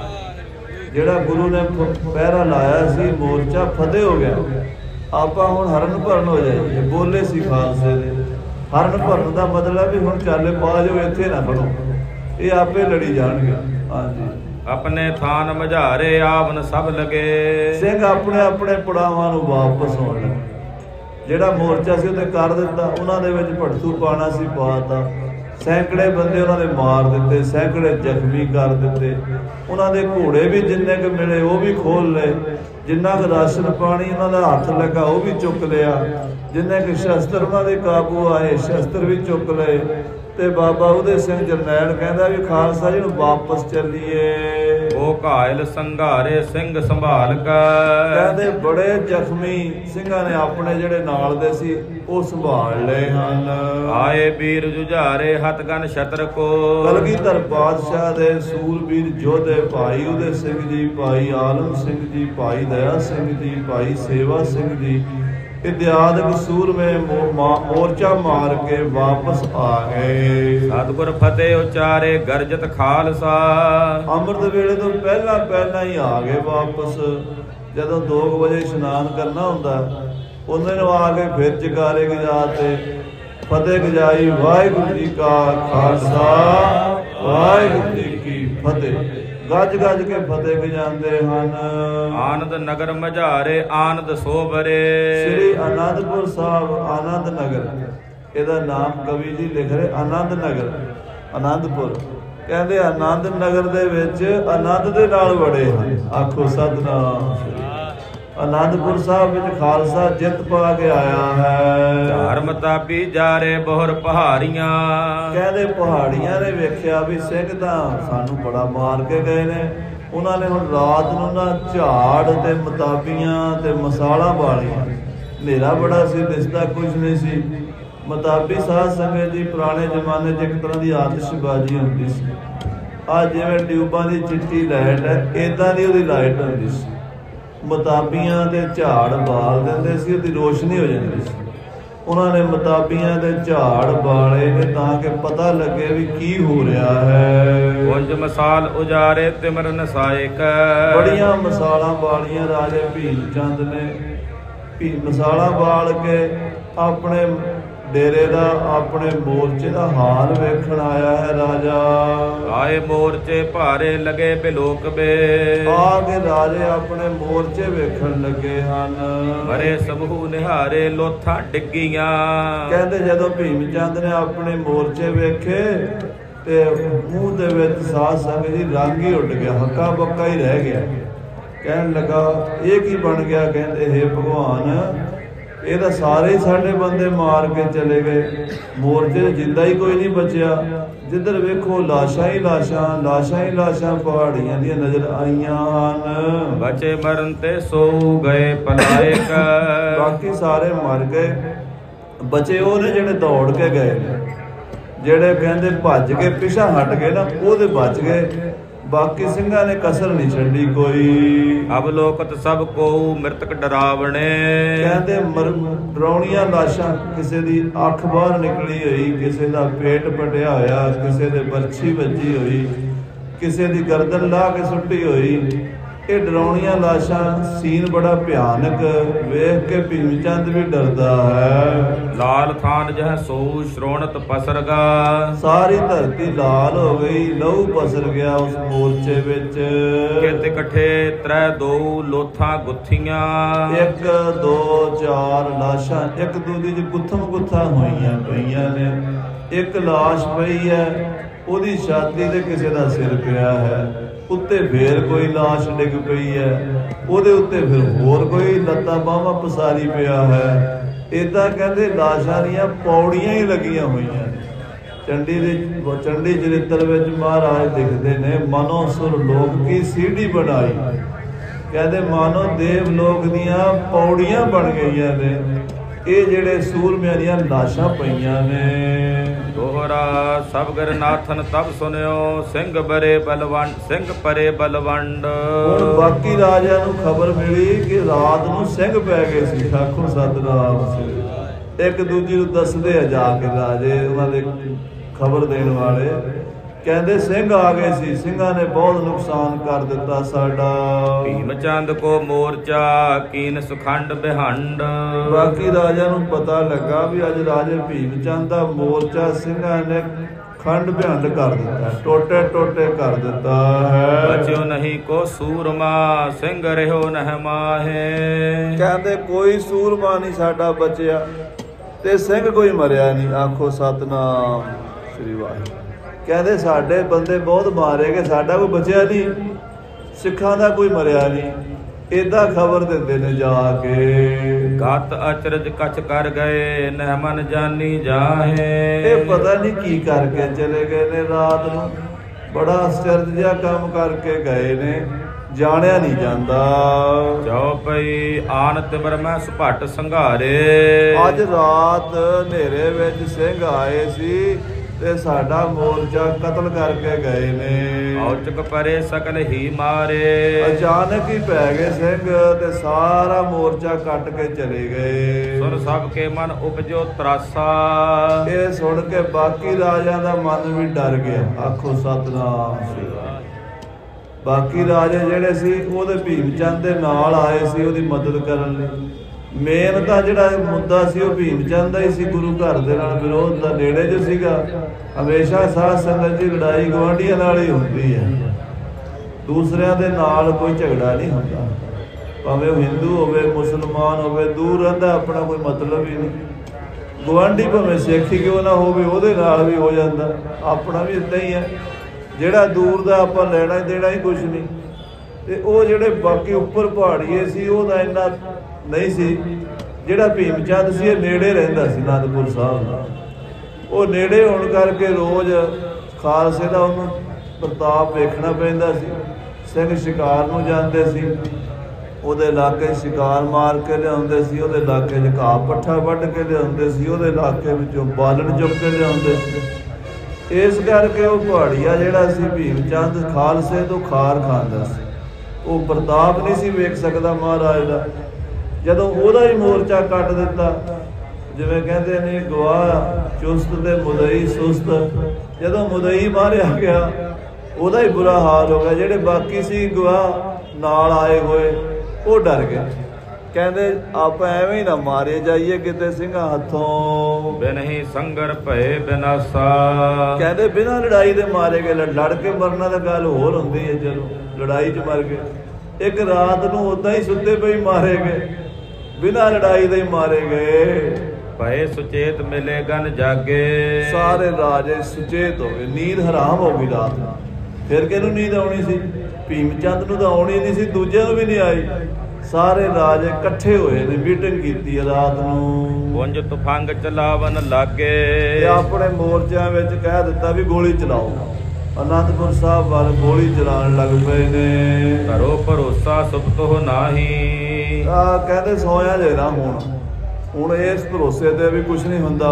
ਜਿਹੜਾ ਗੁਰੂ ਨੇ ਪਹਿਰਾ ਲਾਇਆ ਸੀ ਮੋਰਚਾ ਫਤਿਹ ਹੋ ਗਿਆ। ਆਪਾਂ ਹੁਣ ਹਰਨ ਭਰਨ ਹੋ ਜਾਈਏ। ਬੋਲੇ ਸੀ ਖਾਲਸੇ ਦੇ, ਹਰਨ ਭਰਨ ਦਾ ਮਤਲਬ ਵੀ ਹੁਣ ਚਾਲੇ ਪਾ ਜਾਓ, ਇੱਥੇ ਨਾ ਖੜੋ, ਇਹ ਆਪੇ ਲੜੀ ਜਾਣਗੇ। ਹਾਂਜੀ।
ਆਪਣੇ ਥਾਨ ਮਝਾਰੇ ਆਵਨ ਸਭ ਲਗੇ।
ਸਿੰਘ ਆਪਣੇ ਆਪਣੇ ਪੜਾਵਾਂ ਨੂੰ ਵਾਪਸ ਆਉਣ ਲੱਗੇ। ਜਿਹੜਾ ਮੋਰਚਾ ਸੀ ਉਹਦੇ ਕਰ ਦਿੱਤਾ, ਉਹਨਾਂ ਦੇ ਵਿੱਚ ਭੜਥੂ ਪਾਣਾ ਸੀ ਪਾਤਾ। ਸੈਂਕੜੇ ਬੰਦੇ ਉਹਨਾਂ ਦੇ ਮਾਰ ਦਿੱਤੇ, ਸੈਂਕੜੇ ਜ਼ਖਮੀ ਕਰ ਦਿੱਤੇ। ਉਹਨਾਂ ਦੇ ਘੋੜੇ ਵੀ ਜਿੰਨੇ ਕੁ ਮਿਲੇ ਉਹ ਵੀ ਖੋਲ ਲਏ। ਜਿੰਨਾ ਕੁ ਰਾਸ਼ਨ ਪਾਣੀ ਉਹਨਾਂ ਦਾ ਹੱਥ ਲੱਗਾ ਉਹ ਵੀ ਚੁੱਕ ਲਿਆ। ਜਿੰਨੇ ਕੁ ਸ਼ਸਤਰ ਉਹਨਾਂ ਦੇ ਕਾਬੂ ਆਏ ਸ਼ਸਤਰ ਵੀ ਚੁੱਕ ਲਏ। ਤੇ ਬਾਬਾ ਉਹਦੇ ਸਿੰਘ ਜਰਨੈਲ ਕਹਿੰਦਾ ਵੀ ਖਾਲਸਾ ਜੀ ਨੂੰ ਵਾਪਸ ਚੱਲੀਏ।
ਉਹ ਘਾਇਲ ਸੰਘਾਰੇ ਸਿੰਘ ਸੰਭਾਲ ਕਰ।
ਕਹਿੰਦੇ ਬੜੇ ਜ਼ਖਮੀ ਸਿੰਘਾਂ ਨੇ ਆਪਣੇ ਜਿਹੜੇ ਨਾਲ ਦੇ ਸੀ ਉਹ ਸੰਭਾਲ ਲਏ ਹਨ।
ਆਏ ਵੀਰ ਜੁਝਾਰੇ ਹੱਥਗਨ ਛਤਰ ਕੋ।
ਕਲਗੀਧਰ ਪਾਤਸ਼ਾਹ ਦੇ ਸੂਰਬੀਰ ਯੋਧੇ ਭਾਈ ਉਹਦੇ ਸਿੰਘ ਜੀ, ਭਾਈ ਆਲਮ ਸਿੰਘ ਜੀ, ਭਾਈ ਦਇਆ ਸਿੰਘ ਜੀ, ਭਾਈ ਸੇਵਾ ਸਿੰਘ ਜੀ ਇਤਿਆਦਿਕ ਸੂਰਮੇ ਮੋਰਚਾ ਮਾਰ ਕੇ ਵਾਪਸ ਆ ਗਏ।
ਸਤਿਗੁਰ ਫਤਿਹ ਉਚਾਰੇ ਗਰਜਤ ਖਾਲਸਾ।
ਅੰਮ੍ਰਿਤ ਵੇਲੇ ਤੋਂ ਪਹਿਲਾਂ ਪਹਿਲਾਂ ਹੀ ਆ ਗਏ ਵਾਪਸ। ਜਦੋਂ ਦੋ ਵਜੇ ਇਸ਼ਨਾਨ ਕਰਨਾ ਹੁੰਦਾ ਉਹਨਾਂ ਨੂੰ ਆ ਕੇ ਫਿਰ ਜਕਾਰੇ ਗਜਾ ਤੇ ਫਤਿਹ ਗਜਾਈ। ਵਾਹਿਗੁਰੂ ਜੀ ਕਾ ਖਾਲਸਾ ਵਾਹਿਗੁਰੂ ਜੀ ਕੀ ਫਤਿਹ। ਗੱਜ ਗੱਜ ਕੇ ਫਤਿਹ ਗਜਾਉਂਦੇ ਹਨ।
ਆਨੰਦ ਨਗਰ ਮਝਾਰੇ ਆਨੰਦ ਸੋਬਰੇ।
ਸ੍ਰੀ ਅਨੰਦਪੁਰ ਸਾਹਿਬ ਆਨੰਦ ਨਗਰ, ਇਹਦਾ ਨਾਮ ਕਵੀ ਜੀ ਲਿਖ ਰਹੇ ਆਨੰਦ ਨਗਰ ਅਨੰਦਪੁਰ। ਕਹਿੰਦੇ ਆਨੰਦ ਨਗਰ ਦੇ ਵਿੱਚ ਆਨੰਦ ਦੇ ਨਾਲ ਵੜੇ ਹਨ। ਆਖੋ ਸਤਨਾਮ। ਅਨੰਦਪੁਰ ਸਾਹਿਬ ਵਿੱਚ ਖਾਲਸਾ ਜਿੱਤ ਪਾ ਕੇ ਆਇਆ ਹੈ।
ਧਰਮ ਤਾਪੀ ਜਾਰੇ ਬਹੁਰ ਪਹਾੜੀਆਂ।
ਕਹਿੰਦੇ ਪਹਾੜੀਆਂ ਨੇ ਵੇਖਿਆ ਵੀ ਸਿੰਘ ਤਾਂ ਸਾਨੂੰ ਬੜਾ ਮਾਰ ਕੇ ਗਏ ਨੇ। ਉਹਨਾਂ ਨੇ ਹੁਣ ਰਾਤ ਨੂੰ ਨਾ ਝਾੜ ਤੇ ਮਤਾਬੀਆਂ ਤੇ ਮਸਾਲਾ ਬਾਲੀਆਂ। ਹਨੇਰਾ ਬੜਾ ਸੀ, ਦਿਸਦਾ ਕੁਝ ਨਹੀਂ ਸੀ। ਮਤਾਬੀ ਸਾਧ ਸੰਗਤ ਜੀ ਪੁਰਾਣੇ ਜ਼ਮਾਨੇ 'ਚ ਇੱਕ ਤਰ੍ਹਾਂ ਦੀ ਆਤਿਸ਼ਬਾਜ਼ੀ ਹੁੰਦੀ ਸੀ। ਆ ਜਿਵੇਂ ਟਿਊਬਾਂ ਦੀ ਚਿੱਟੀ ਲਾਈਟ ਹੈ, ਏਦਾਂ ਦੀ ਉਹਦੀ ਲਾਈਟ ਹੁੰਦੀ ਸੀ। ਮਤਾਬੀਆਂ ਦੇ ਝਾੜ ਬਾਲ ਦਿੰਦੇ ਸੀ, ਉਹਦੀ ਰੋਸ਼ਨੀ ਹੋ ਜਾਂਦੀ ਸੀ। ਉਹਨਾਂ ਨੇ ਮਤਾਬੀਆਂ ਦੇ ਝਾੜ ਬਾਲੇ ਨੇ ਤਾਂ ਕਿ ਪਤਾ ਲੱਗੇ ਵੀ ਕੀ ਹੋ ਰਿਹਾ ਹੈ।
ਉਂਝ ਮਸਾਲ ਉਜਾਰੇ ਤਿਮਰ ਨਸਾਇਕ।
ਬੜੀਆਂ ਮਸਾਲਾਂ ਬਾਲੀਆਂ ਰਾਜੇ ਭੀਮ ਚੰਦ ਨੇ। ਭੀ ਮਸਾਲਾ ਬਾਲ ਕੇ ਆਪਣੇ ਡੇਰੇ ਦਾ ਆਪਣੇ ਮੋਰਚੇ ਦਾ ਹਾਲ ਵੇਖਣ ਆਇਆ ਹੈ ਰਾਜਾ।
ਆਏ ਮੋਰਚੇ ਭਾਰੇ ਲਗੇ ਬਿਲੋਕ ਬੇ।
ਆ ਕੇ ਰਾਜੇ ਆਪਣੇ ਮੋਰਚੇ ਵੇਖਣ ਲੱਗੇ ਹਨ।
ਮਰੇ ਸਮੂਹ ਨਿਹਾਰੇ ਲੋਥਾਂ ਡਿੱਗੀਆਂ। ਕਹਿੰਦੇ
ਜਦੋਂ ਭੀਮ ਚੰਦ ਨੇ ਆਪਣੇ ਮੋਰਚੇ ਵੇਖੇ ਤੇ ਮੂੰਹ ਦੇ ਵਿੱਚ ਸਾਧ ਸੰਗਤ ਜੀ ਰੰਗ ਹੀ ਉੱਡ ਗਿਆ, ਹੱਕਾ ਬੱਕਾ ਹੀ ਰਹਿ ਗਿਆ। ਕਹਿਣ ਲੱਗਾ ਇਹ ਕੀ ਬਣ ਗਿਆ? ਕਹਿੰਦੇ ਹੇ ਭਗਵਾਨ, ਇਹ ਤਾਂ ਸਾਰੇ ਹੀ ਸਾਡੇ ਬੰਦੇ ਮਾਰ ਕੇ ਚਲੇ ਗਏ। ਮੋਰਚੇ ਜਿੰਦਾ ਹੀ ਕੋਈ ਨਹੀਂ ਬਚਿਆ। ਜਿੱਧਰ ਵੇਖੋ ਲਾਸ਼ਾਂ ਹੀ ਲਾਸ਼ਾਂ, ਲਾਸ਼ਾਂ ਹੀ ਲਾਸ਼ਾਂ ਪਹਾੜੀਆਂ ਦੀਆਂ ਨਜ਼ਰ ਆਈਆਂ ਹਨ।
ਬਚੇ ਮਰਨ ਤੇ ਸੋ ਗਏ ਪਲਾਇਕ।
ਬਾਕੀ ਸਾਰੇ ਮਰ ਗਏ, ਬਚੇ ਉਹ ਨੇ ਜਿਹੜੇ ਦੌੜ ਕੇ ਗਏ ਨੇ। ਜਿਹੜੇ ਕਹਿੰਦੇ ਭੱਜ ਕੇ ਪਿਛਾ ਹਟ ਗਏ ਨਾ, ਉਹਦੇ ਬਚ ਗਏ। ਬਾਕੀ ਸਿੰਘਾਂ ਨੇ ਕਸਰ ਨਹੀਂ ਛੱਡੀ ਕੋਈ।
ਅਬ ਲੋਕਤ ਸਭ ਕੋ ਮ੍ਰਿਤਕ ਡਰਾਵਣੇ।
ਕਹਿੰਦੇ ਡਰਾਉਣੀਆਂ ਲਾਸ਼ਾਂ, ਕਿਸੇ ਦੀ ਅੱਖ ਬਾਹਰ ਨਿਕਲੀ ਹੋਈ, ਕਿਸੇ ਦਾ ਪੇਟ ਪਟਿਆ ਹੋਇਆ, ਕਿਸੇ ਦੇ ਬਰਛੀ ਵੱਜੀ ਹੋਈ, ਕਿਸੇ ਦੀ ਗਰਦਨ ਲਾ ਕੇ ਸੁੱਟੀ ਹੋਈ। ਇਹ ਡਰਾਉਣੀਆਂ ਲਾਸ਼ਾਂ, ਸੀਨ ਬੜਾ ਭਿਆਨਕ, ਵੇਖ ਕੇ ਭੀਮ ਚੰਦ ਵੀ ਡਰਦਾ ਹੈ।
ਲਾਲ ਥਾਨ ਜਹ ਸੋ ਸ਼੍ਰੋਣਤ ਪਸਰਗਾ,
ਸਾਰੀ ਧਰਤੀ ਲਾਲ ਹੋ ਗਈ, ਲਹੂ ਪਸਰ ਗਿਆ ਉਸ ਮੋਰਚੇ ਵਿੱਚ।
ਕਿਤ ਇਕੱਠੇ ਤ੍ਰੈ ਦੋ ਲੋਥਾਂ ਗੁੱਥੀਆਂ,
ਇੱਕ ਦੋ ਚਾਰ ਲਾਸ਼ਾਂ ਇੱਕ ਦੂਜੀ ਚ ਗੁੱਥਮ ਗੁੱਥਾਂ ਹੋਈਆਂ ਪਈਆਂ ਨੇ। ਇੱਕ ਲਾਸ਼ ਪਈ ਹੈ, ਉਹਦੀ ਛਾਤੀ ਤੇ ਕਿਸੇ ਦਾ ਸਿਰ ਪਿਆ ਹੈ, ਉੱਤੇ ਫੇਰ ਕੋਈ ਲਾਸ਼ ਡਿੱਗ ਪਈ ਹੈ, ਉਹਦੇ ਉੱਤੇ ਫਿਰ ਹੋਰ ਕੋਈ ਲੱਤਾਂ ਬਾਹਾਂ ਪਸਾਰੀ ਪਿਆ ਹੈ। ਏਦਾਂ ਕਹਿੰਦੇ ਲਾਸ਼ਾਂ ਦੀਆਂ ਪੌੜੀਆਂ ਹੀ ਲੱਗੀਆਂ ਹੋਈਆਂ ਨੇ। ਚੰਡੀ ਦੇ ਚੰਡੀ ਚਰਿੱਤਰ ਵਿੱਚ ਮਹਾਰਾਜ ਲਿਖਦੇ ਨੇ, ਮਨੋ ਸੁਰ ਲੋਕ ਕੀ ਸੀੜੀ ਬਣਾਈ। ਕਹਿੰਦੇ ਮਾਨੋ ਦੇਵ ਲੋਕ ਦੀਆਂ ਪੌੜੀਆਂ ਬਣ ਗਈਆਂ ਨੇ। ਇਹ ਜਿਹੜੇ ਸੂਰਮਿਆਂ ਦੀਆਂ ਲਾਸ਼ਾਂ ਪਈਆਂ ਨੇ।
ਦੋਹਰਾ ਸਭ ਗਰਨਾਥਨ ਤਬ ਸੁਨਿਓ, ਸਿੰਘ ਬਰੇ ਬਲਵੰਡ ਸਿੰਘ ਪਰੇ ਬਲਵੰਡ।
ਹੁਣ ਬਾਕੀ ਰਾਜਿਆਂ ਨੂੰ ਖਬਰ ਮਿਲੀ ਕਿ ਰਾਤ ਨੂੰ ਸਿੰਘ ਪੈ ਗਏ ਸੀ। ਆਖੋ ਸਤਨਾਮ ਸ੍ਰੀ। ਇੱਕ ਦੂਜੀ ਨੂੰ ਦੱਸਦੇ ਆ ਜਾ ਕੇ ਰਾਜੇ, ਉਹਨਾਂ ਦੇ ਖਬਰ ਦੇਣ ਵਾਲੇ ਕਹਿੰਦੇ ਸਿੰਘ ਆ ਗਏ ਸੀ, ਸਿੰਘਾਂ ਨੇ ਬਹੁਤ ਨੁਕਸਾਨ ਕਰ ਦਿੱਤਾ ਸਾਡਾ।
ਭੀਮ ਚੰਦ ਕੋ ਮੋਰਚਾ ਕੀਨ ਸੁਖੰਡ ਬਿਹੰਡ।
ਬਾਕੀ ਰਾਜਿਆਂ ਨੂੰ ਪਤਾ ਲੱਗਾ ਵੀ ਅੱਜ ਰਾਜੇ ਭੀਮ ਚੰਦ ਦਾ ਮੋਰਚਾ ਸਿੰਘਾਂ ਨੇ ਖੰਡ ਬਿਹੰਡ ਕਰ ਦਿੱਤਾ, ਟੋਟੇ ਟੋਟੇ ਕਰ ਦਿੱਤਾ ਹੈ।
ਬਚਿਓ ਨਹੀਂ ਕੋ ਸੂਰਮਾ, ਸਿੰਘ ਰਹਿਓ ਨਹਿ ਮਾਹੇ।
ਕਹਿੰਦੇ ਕੋਈ ਸੂਰਮਾ ਨਹੀਂ ਸਾਡਾ ਬਚਿਆ ਤੇ ਸਿੰਘ ਕੋਈ ਮਰਿਆ ਨਹੀਂ। ਆਖੋ ਸਤਨਾਮ ਸ੍ਰੀ ਵਾਹਿਗੁਰੂ। ਕਹਿੰਦੇ ਸਾਡੇ ਬੰਦੇ ਬਹੁਤ ਮਾਰੇ ਗਏ, ਸਾਡਾ ਕੋਈ ਬਚਿਆ ਨਹੀਂ, ਸਿੱਖਾਂ ਦਾ ਕੋਈ ਮਰਿਆ ਨਹੀਂ। ਏਦਾਂ ਖਬਰ ਦਿੰਦੇ ਨੇ ਜਾ ਕੇ।
ਗਤ ਅਚਰਜ ਕਛ ਕਰ ਗਏ, ਨਹਿ ਮਨ ਜਾਨੀ ਜਾਹੇ।
ਇਹ ਪਤਾ ਨਹੀਂ ਕੀ ਕਰਕੇ ਚਲੇ ਗਏ ਨੇ ਰਾਤ ਨੂੰ, ਬੜਾ ਆਸ਼ਚਰਜ ਜਿਹਾ ਕੰਮ ਕਰਕੇ ਗਏ ਨੇ, ਜਾਣਿਆ ਨਹੀਂ ਜਾਂਦਾ।
ਚੌਪਈ ਆਨ ਤਿਮਰ ਮੈਂ ਸੁਭੱਟ ਸੰਘਾਰੇ।
ਅੱਜ ਰਾਤ ਹਨੇਰੇ ਵਿੱਚ ਸਿੰਘ ਆਏ ਸੀ ਤੇ ਸਾਡਾ ਮੋਰਚਾ ਕਤਲ ਕਰਕੇ ਗਏ ਨੇ।
ਔਚਕ ਪਰੇ ਸਕਲ ਹੀ ਮਾਰੇ।
ਅਚਾਨਕ ਹੀ ਪੈ ਗਏ ਸਿੰਘ ਤੇ ਸਾਰਾ ਮੋਰਚਾ ਕੱਟ ਕੇ ਚਲੇ ਗਏ।
ਸੁਣ ਸਭ ਕੇ ਮਨ ਉਪਜੋ ਤਰਾਸਾ।
ਇਹ ਸੁਣ ਕੇ ਬਾਕੀ ਰਾਜਿਆਂ ਦਾ ਮਨ ਵੀ ਡਰ ਗਿਆ। ਆਖੋ ਸਤਨਾਮ ਸ੍ਰੀ। ਬਾਕੀ ਰਾਜੇ ਜਿਹੜੇ ਸੀ ਉਹਦੇ ਭੀਮ ਚੰਦ ਦੇ ਨਾਲ ਆਏ ਸੀ ਉਹਦੀ ਮਦਦ ਕਰਨ ਲਈ। ਮੇਨ ਤਾਂ ਜਿਹੜਾ ਮੁੱਦਾ ਸੀ ਉਹ ਭੀਮ ਚੰਦ ਦਾ ਹੀ ਸੀ, ਗੁਰੂ ਘਰ ਦੇ ਨਾਲ ਵਿਰੋਧ ਦਾ ਨੇੜੇ ਜੋ ਸੀਗਾ। ਹਮੇਸ਼ਾ ਸਾਧ ਸੰਗਤ ਦੀ ਲੜਾਈ ਗੁਆਂਢੀਆਂ ਨਾਲ ਹੀ ਹੁੰਦੀ ਹੈ, ਦੂਸਰਿਆਂ ਦੇ ਨਾਲ ਕੋਈ ਝਗੜਾ ਨਹੀਂ ਹੁੰਦਾ। ਭਾਵੇਂ ਉਹ ਹਿੰਦੂ ਹੋਵੇ ਮੁਸਲਮਾਨ ਹੋਵੇ, ਦੂਰ ਰਹਿੰਦਾ, ਆਪਣਾ ਕੋਈ ਮਤਲਬ ਹੀ ਨਹੀਂ। ਗੁਆਂਢੀ ਭਾਵੇਂ ਸਿੱਖ ਹੀ ਕਿਉਂ ਨਾ ਹੋਵੇ ਉਹਦੇ ਨਾਲ ਵੀ ਹੋ ਜਾਂਦਾ, ਆਪਣਾ ਵੀ ਇੱਦਾਂ ਹੀ ਹੈ। ਜਿਹੜਾ ਦੂਰ ਦਾ ਆਪਾਂ ਲੈਣਾ ਦੇਣਾ ਹੀ ਕੁਛ ਨਹੀਂ। ਤੇ ਉਹ ਜਿਹੜੇ ਬਾਕੀ ਉੱਪਰ ਪਹਾੜੀਏ ਸੀ ਉਹਦਾ ਇੰਨਾ ਨਹੀਂ ਸੀ। ਜਿਹੜਾ ਭੀਮ ਚੰਦ ਸੀ ਇਹ ਨੇੜੇ ਰਹਿੰਦਾ ਸੀ ਅਨੰਦਪੁਰ ਸਾਹਿਬ ਦਾ। ਉਹ ਨੇੜੇ ਹੋਣ ਕਰਕੇ ਰੋਜ਼ ਖਾਲਸੇ ਦਾ ਉਹਨੂੰ ਪ੍ਰਤਾਪ ਵੇਖਣਾ ਪੈਂਦਾ ਸੀ। ਸਿੰਘ ਸ਼ਿਕਾਰ ਨੂੰ ਜਾਂਦੇ ਸੀ, ਉਹਦੇ ਇਲਾਕੇ ਸ਼ਿਕਾਰ ਮਾਰ ਕੇ ਲਿਆਉਂਦੇ ਸੀ, ਉਹਦੇ ਇਲਾਕੇ 'ਚ ਘਾਹ ਪੱਠਾ ਵੱਢ ਕੇ ਲਿਆਉਂਦੇ ਸੀ, ਉਹਦੇ ਇਲਾਕੇ ਵਿੱਚੋਂ ਬਾਲਣ ਚੁੱਕ ਕੇ ਲਿਆਉਂਦੇ ਸੀ। ਇਸ ਕਰਕੇ ਉਹ ਪਹਾੜੀਆ ਜਿਹੜਾ ਸੀ ਭੀਮ ਚੰਦ ਖਾਲਸੇ ਤੋਂ ਖਾਰ ਖਾਂਦਾ ਸੀ। ਉਹ ਪ੍ਰਤਾਪ ਨਹੀਂ ਸੀ ਵੇਖ ਸਕਦਾ ਮਹਾਰਾਜ ਦਾ। ਜਦੋਂ ਉਹਦਾ ਹੀ ਮੋਰਚਾ ਕੱਟ ਦਿੱਤਾ, ਜਿਵੇਂ ਕਹਿੰਦੇ ਨੇ ਗਵਾਹ ਚੁਸਤ ਤੇ ਮੁਦਈ ਸੁਸਤ, ਜਦੋਂ ਮੁਦਈ ਮਾਰਿਆ ਗਿਆ ਉਹਦਾ ਹੀ ਬੁਰਾ ਹਾਲ ਹੋ ਗਿਆ। ਜਿਹੜੇ ਬਾਕੀ ਸੀ ਗਵਾਹ ਨਾਲ ਆਏ ਹੋਏ ਉਹ ਡਰ ਗਏ। ਕਹਿੰਦੇ ਆਪਾਂ ਐਵੇਂ ਹੀ ਨਾ ਮਾਰੇ ਜਾਈਏ ਕਿਤੇ ਸਿੰਘਾਂ ਹੱਥੋਂ।
ਬਿਨਹੀ ਸੰਗਰ ਭਏ ਬਿਨਾਸਾ।
ਕਹਿੰਦੇ ਬਿਨਾਂ ਲੜਾਈ ਦੇ ਮਾਰੇ ਗਏ। ਲੜ ਕੇ ਮਰਨਾ ਤਾਂ ਗੱਲ ਹੋਰ ਹੁੰਦੀ ਹੈ, ਚਲੋ ਲੜਾਈ 'ਚ ਮਰ ਗਏ। ਇੱਕ ਰਾਤ ਨੂੰ ਉਦਾਂ ਹੀ ਸੁੱਤੇ ਪਈ ਮਾਰੇ ਗਏ, ਬਿਨਾਂ ਲੜਾਈ ਦੇ ਹੀ ਮਾਰੇ ਗਏ।
ਭਏ ਸੁਚੇਤ ਮਿਲੇ ਗਨ ਜਾਗੇ।
ਸਾਰੇ ਰਾਜੇ ਸੁਚੇਤ ਹੋ ਗਏ, ਨੀਂਦ ਹਰਾਮ ਹੋ ਗਈ ਰਾਤ ਨੂੰ। ਫਿਰ ਕਿਹਨੂੰ ਨੀਂਦ ਆਉਣੀ ਸੀ? ਭੀਮ ਚੰਦ ਨੂੰ ਤਾਂ ਆਉਣੀ ਨਹੀਂ ਸੀ, ਦੂਜਿਆਂ ਨੂੰ ਵੀ ਨਹੀਂ ਆਈ। ਸਾਰੇ ਰਾਜੇ ਇਕੱਠੇ ਹੋਏ ਨੇ, ਮੀਟਿੰਗ ਕੀਤੀ ਰਾਤ ਨੂੰ।
ਪੁੰਜ ਤੁਫੰਗ ਚਲਾਵਨ ਲਾਗੇ।
ਤੇ ਆਪਣੇ ਮੋਰਚਿਆਂ ਵਿੱਚ ਕਹਿ ਦਿੱਤਾ ਵੀ ਗੋਲੀ ਚਲਾਓ। ਅਨੰਦਪੁਰ ਸਾਹਿਬ ਵੱਲ ਗੋਲੀ ਚਲਾਉਣ ਲੱਗ ਪਏ ਨੇ।
ਕਰੋ ਭਰੋਸਾ ਸੁਪਤੋ ਨਾਹੀ।
ਆ ਕਹਿੰਦੇ ਸੋਇਆ ਜੇ ਨਾ ਹੁਣ ਹੁਣ ਇਸ ਭਰੋਸੇ ਤੇ ਵੀ ਕੁਝ ਨਹੀਂ ਹੁੰਦਾ,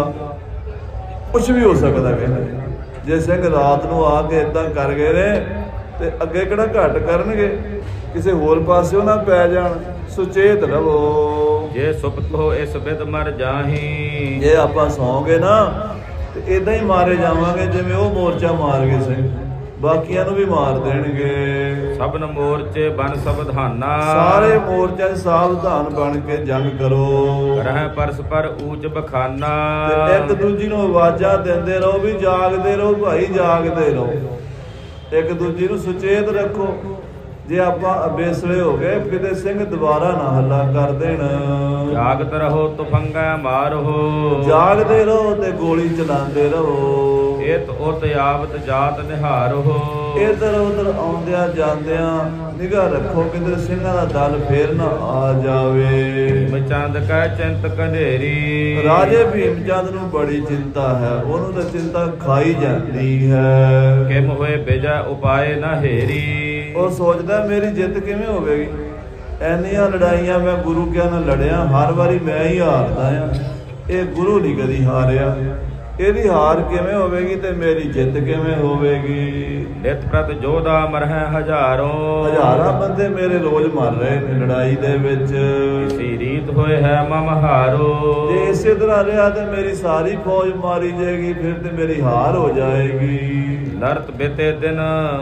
ਕੁਝ ਵੀ ਹੋ ਸਕਦਾ। ਕਹਿੰਦੇ ਜੇ ਸਿੰਘ ਰਾਤ ਨੂੰ ਆ ਕੇ ਇਦਾਂ ਕਰ ਗਏ ਨੇ ਤੇ ਅੱਗੇ ਕਿਹੜਾ ਘੱਟ ਕਰਨਗੇ, ਕਿਸੇ ਹੋਰ ਪਾਸਿਓਂ ਨਾ ਪੈ ਜਾਣ। ਸੁਚੇਤ ਰਵੋ।
ਜੇ ਸੁਪਤੋ ਇਸ ਵਿਦ ਮਰ ਜਾਹੀ।
ਜੇ ਆਪਾਂ ਸੌਂਗੇ ਨਾ ਤੇ ਇਦਾਂ ਹੀ ਮਾਰੇ ਜਾਵਾਂਗੇ ਜਿਵੇਂ ਉਹ ਮੋਰਚਾ ਮਾਰ ਗਏ ਸਿੰਘ। ਬਾਕੀਆਂ ਨੂੰ ਵੀ ਮਾਰ ਦੇਣਗੇ।
ਸਭਨ ਮੋਰਚੇ ਬਨ ਸਵਧਾਨਾ,
ਸਾਰੇ ਮੋਰਚਿਆਂ 'ਚ ਸਾਵਧਾਨ ਬਣ ਕੇ ਜੰਗ ਕਰੋ।
ਰਹਿ ਪਰਸਪਰ ਊਚ ਬਖਾਨਾ,
ਤੇ ਇੱਕ ਦੂਜੀ ਨੂੰ ਆਵਾਜ਼ਾਂ ਦਿੰਦੇ ਰਹੋ ਵੀ ਜਾਗਦੇ ਰਹੋ ਭਾਈ, ਜਾਗਦੇ ਰਹੋ। ਇੱਕ ਦੂਜੀ ਨੂੰ ਸੁਚੇਤ ਰੱਖੋ। ਜੇ ਆਪਾਂ ਅਬੇਸਲੇ ਹੋ ਗਏ ਕਿਤੇ ਸਿੰਘ ਦੁਬਾਰਾ ਨਾ ਹੱਲਾ ਕਰ ਦੇਣ।
ਜਾਗਤ ਰਹੋ ਤੁਫੰਗਾ ਮਾਰੋ,
ਜਾਗਦੇ ਰਹੋ ਤੇ ਗੋਲੀ ਚਲਾਉਂਦੇ ਰਹੋ।
ਇਤ ਉਤ ਆਵਤ ਜਾਤ ਨਿਹਾਰੋ,
ਇਧਰ ਉਧਰ ਆਉਂਦਿਆਂ ਜਾਂਦਿਆਂ ਨਿਗਾਹ ਰੱਖੋ ਕਿਤੇ ਸਿੰਘਾਂ ਦਾ ਦਲ ਫੇਰ ਨਾ ਆ ਜਾਵੇ। ਭੀਮ ਚੰਦ ਕੈ ਚਿੰਤ ਕਨੇਰੀ, ਰਾਜੇ ਭੀਮ ਚੰਦ ਨੂੰ ਬੜੀ ਚਿੰਤਾ ਹੈ, ਉਹਨੂੰ ਤਾਂ ਚਿੰਤਾ ਖਾਈ ਜਾਂਦੀ ਹੈ।
ਕਿਮ ਹੋਏ ਬਿਜੈ ਉਪਾਏ ਨਾ ਹੇਰੀ,
ਉਹ ਸੋਚਦਾ ਮੇਰੀ ਜਿੱਤ ਕਿਵੇਂ ਹੋਵੇਗੀ। ਐਨੀਆਂ ਲੜਾਈਆਂ ਮੈਂ ਗੁਰੂ ਕਿਆਂ ਨਾਲ ਲੜਿਆ, ਹਰ ਵਾਰੀ ਮੈਂ ਹੀ ਹਾਰਦਾ ਆ। ਇਹ ਗੁਰੂ ਨਹੀਂ ਕਦੀ ਹਾਰਿਆ, ਇਹਦੀ ਹਾਰ ਕਿਵੇਂ ਹੋਵੇਗੀ ਤੇ ਮੇਰੀ ਜਿੱਤ ਕਿਵੇਂ ਹੋਵੇਗੀ।
ਨਿਤ ਪ੍ਰਤ ਜੋਧਾ ਮਰਹਿ ਹਜ਼ਾਰੋਂ,
ਹਜ਼ਾਰਾਂ ਬੰਦੇ ਮੇਰੇ ਰੋਜ਼ ਮਰ ਰਹੇ ਨੇ ਲੜਾਈ ਦੇ ਵਿੱਚ।
ਇਸੀ ਰੀਤ ਹੋਏ ਹੈ ਮਮ ਹਾਰੋ,
ਜੇ ਇਸੇ ਤਰ੍ਹਾਂ ਰਿਹਾ ਤੇ ਮੇਰੀ ਸਾਰੀ ਫੌਜ ਮਾਰੀ ਜਾਏਗੀ, ਫਿਰ ਤੇ ਮੇਰੀ ਹਾਰ ਹੋ ਜਾਏਗੀ।
ਨਰਤ ਬਿਤੇ ਦਿਨ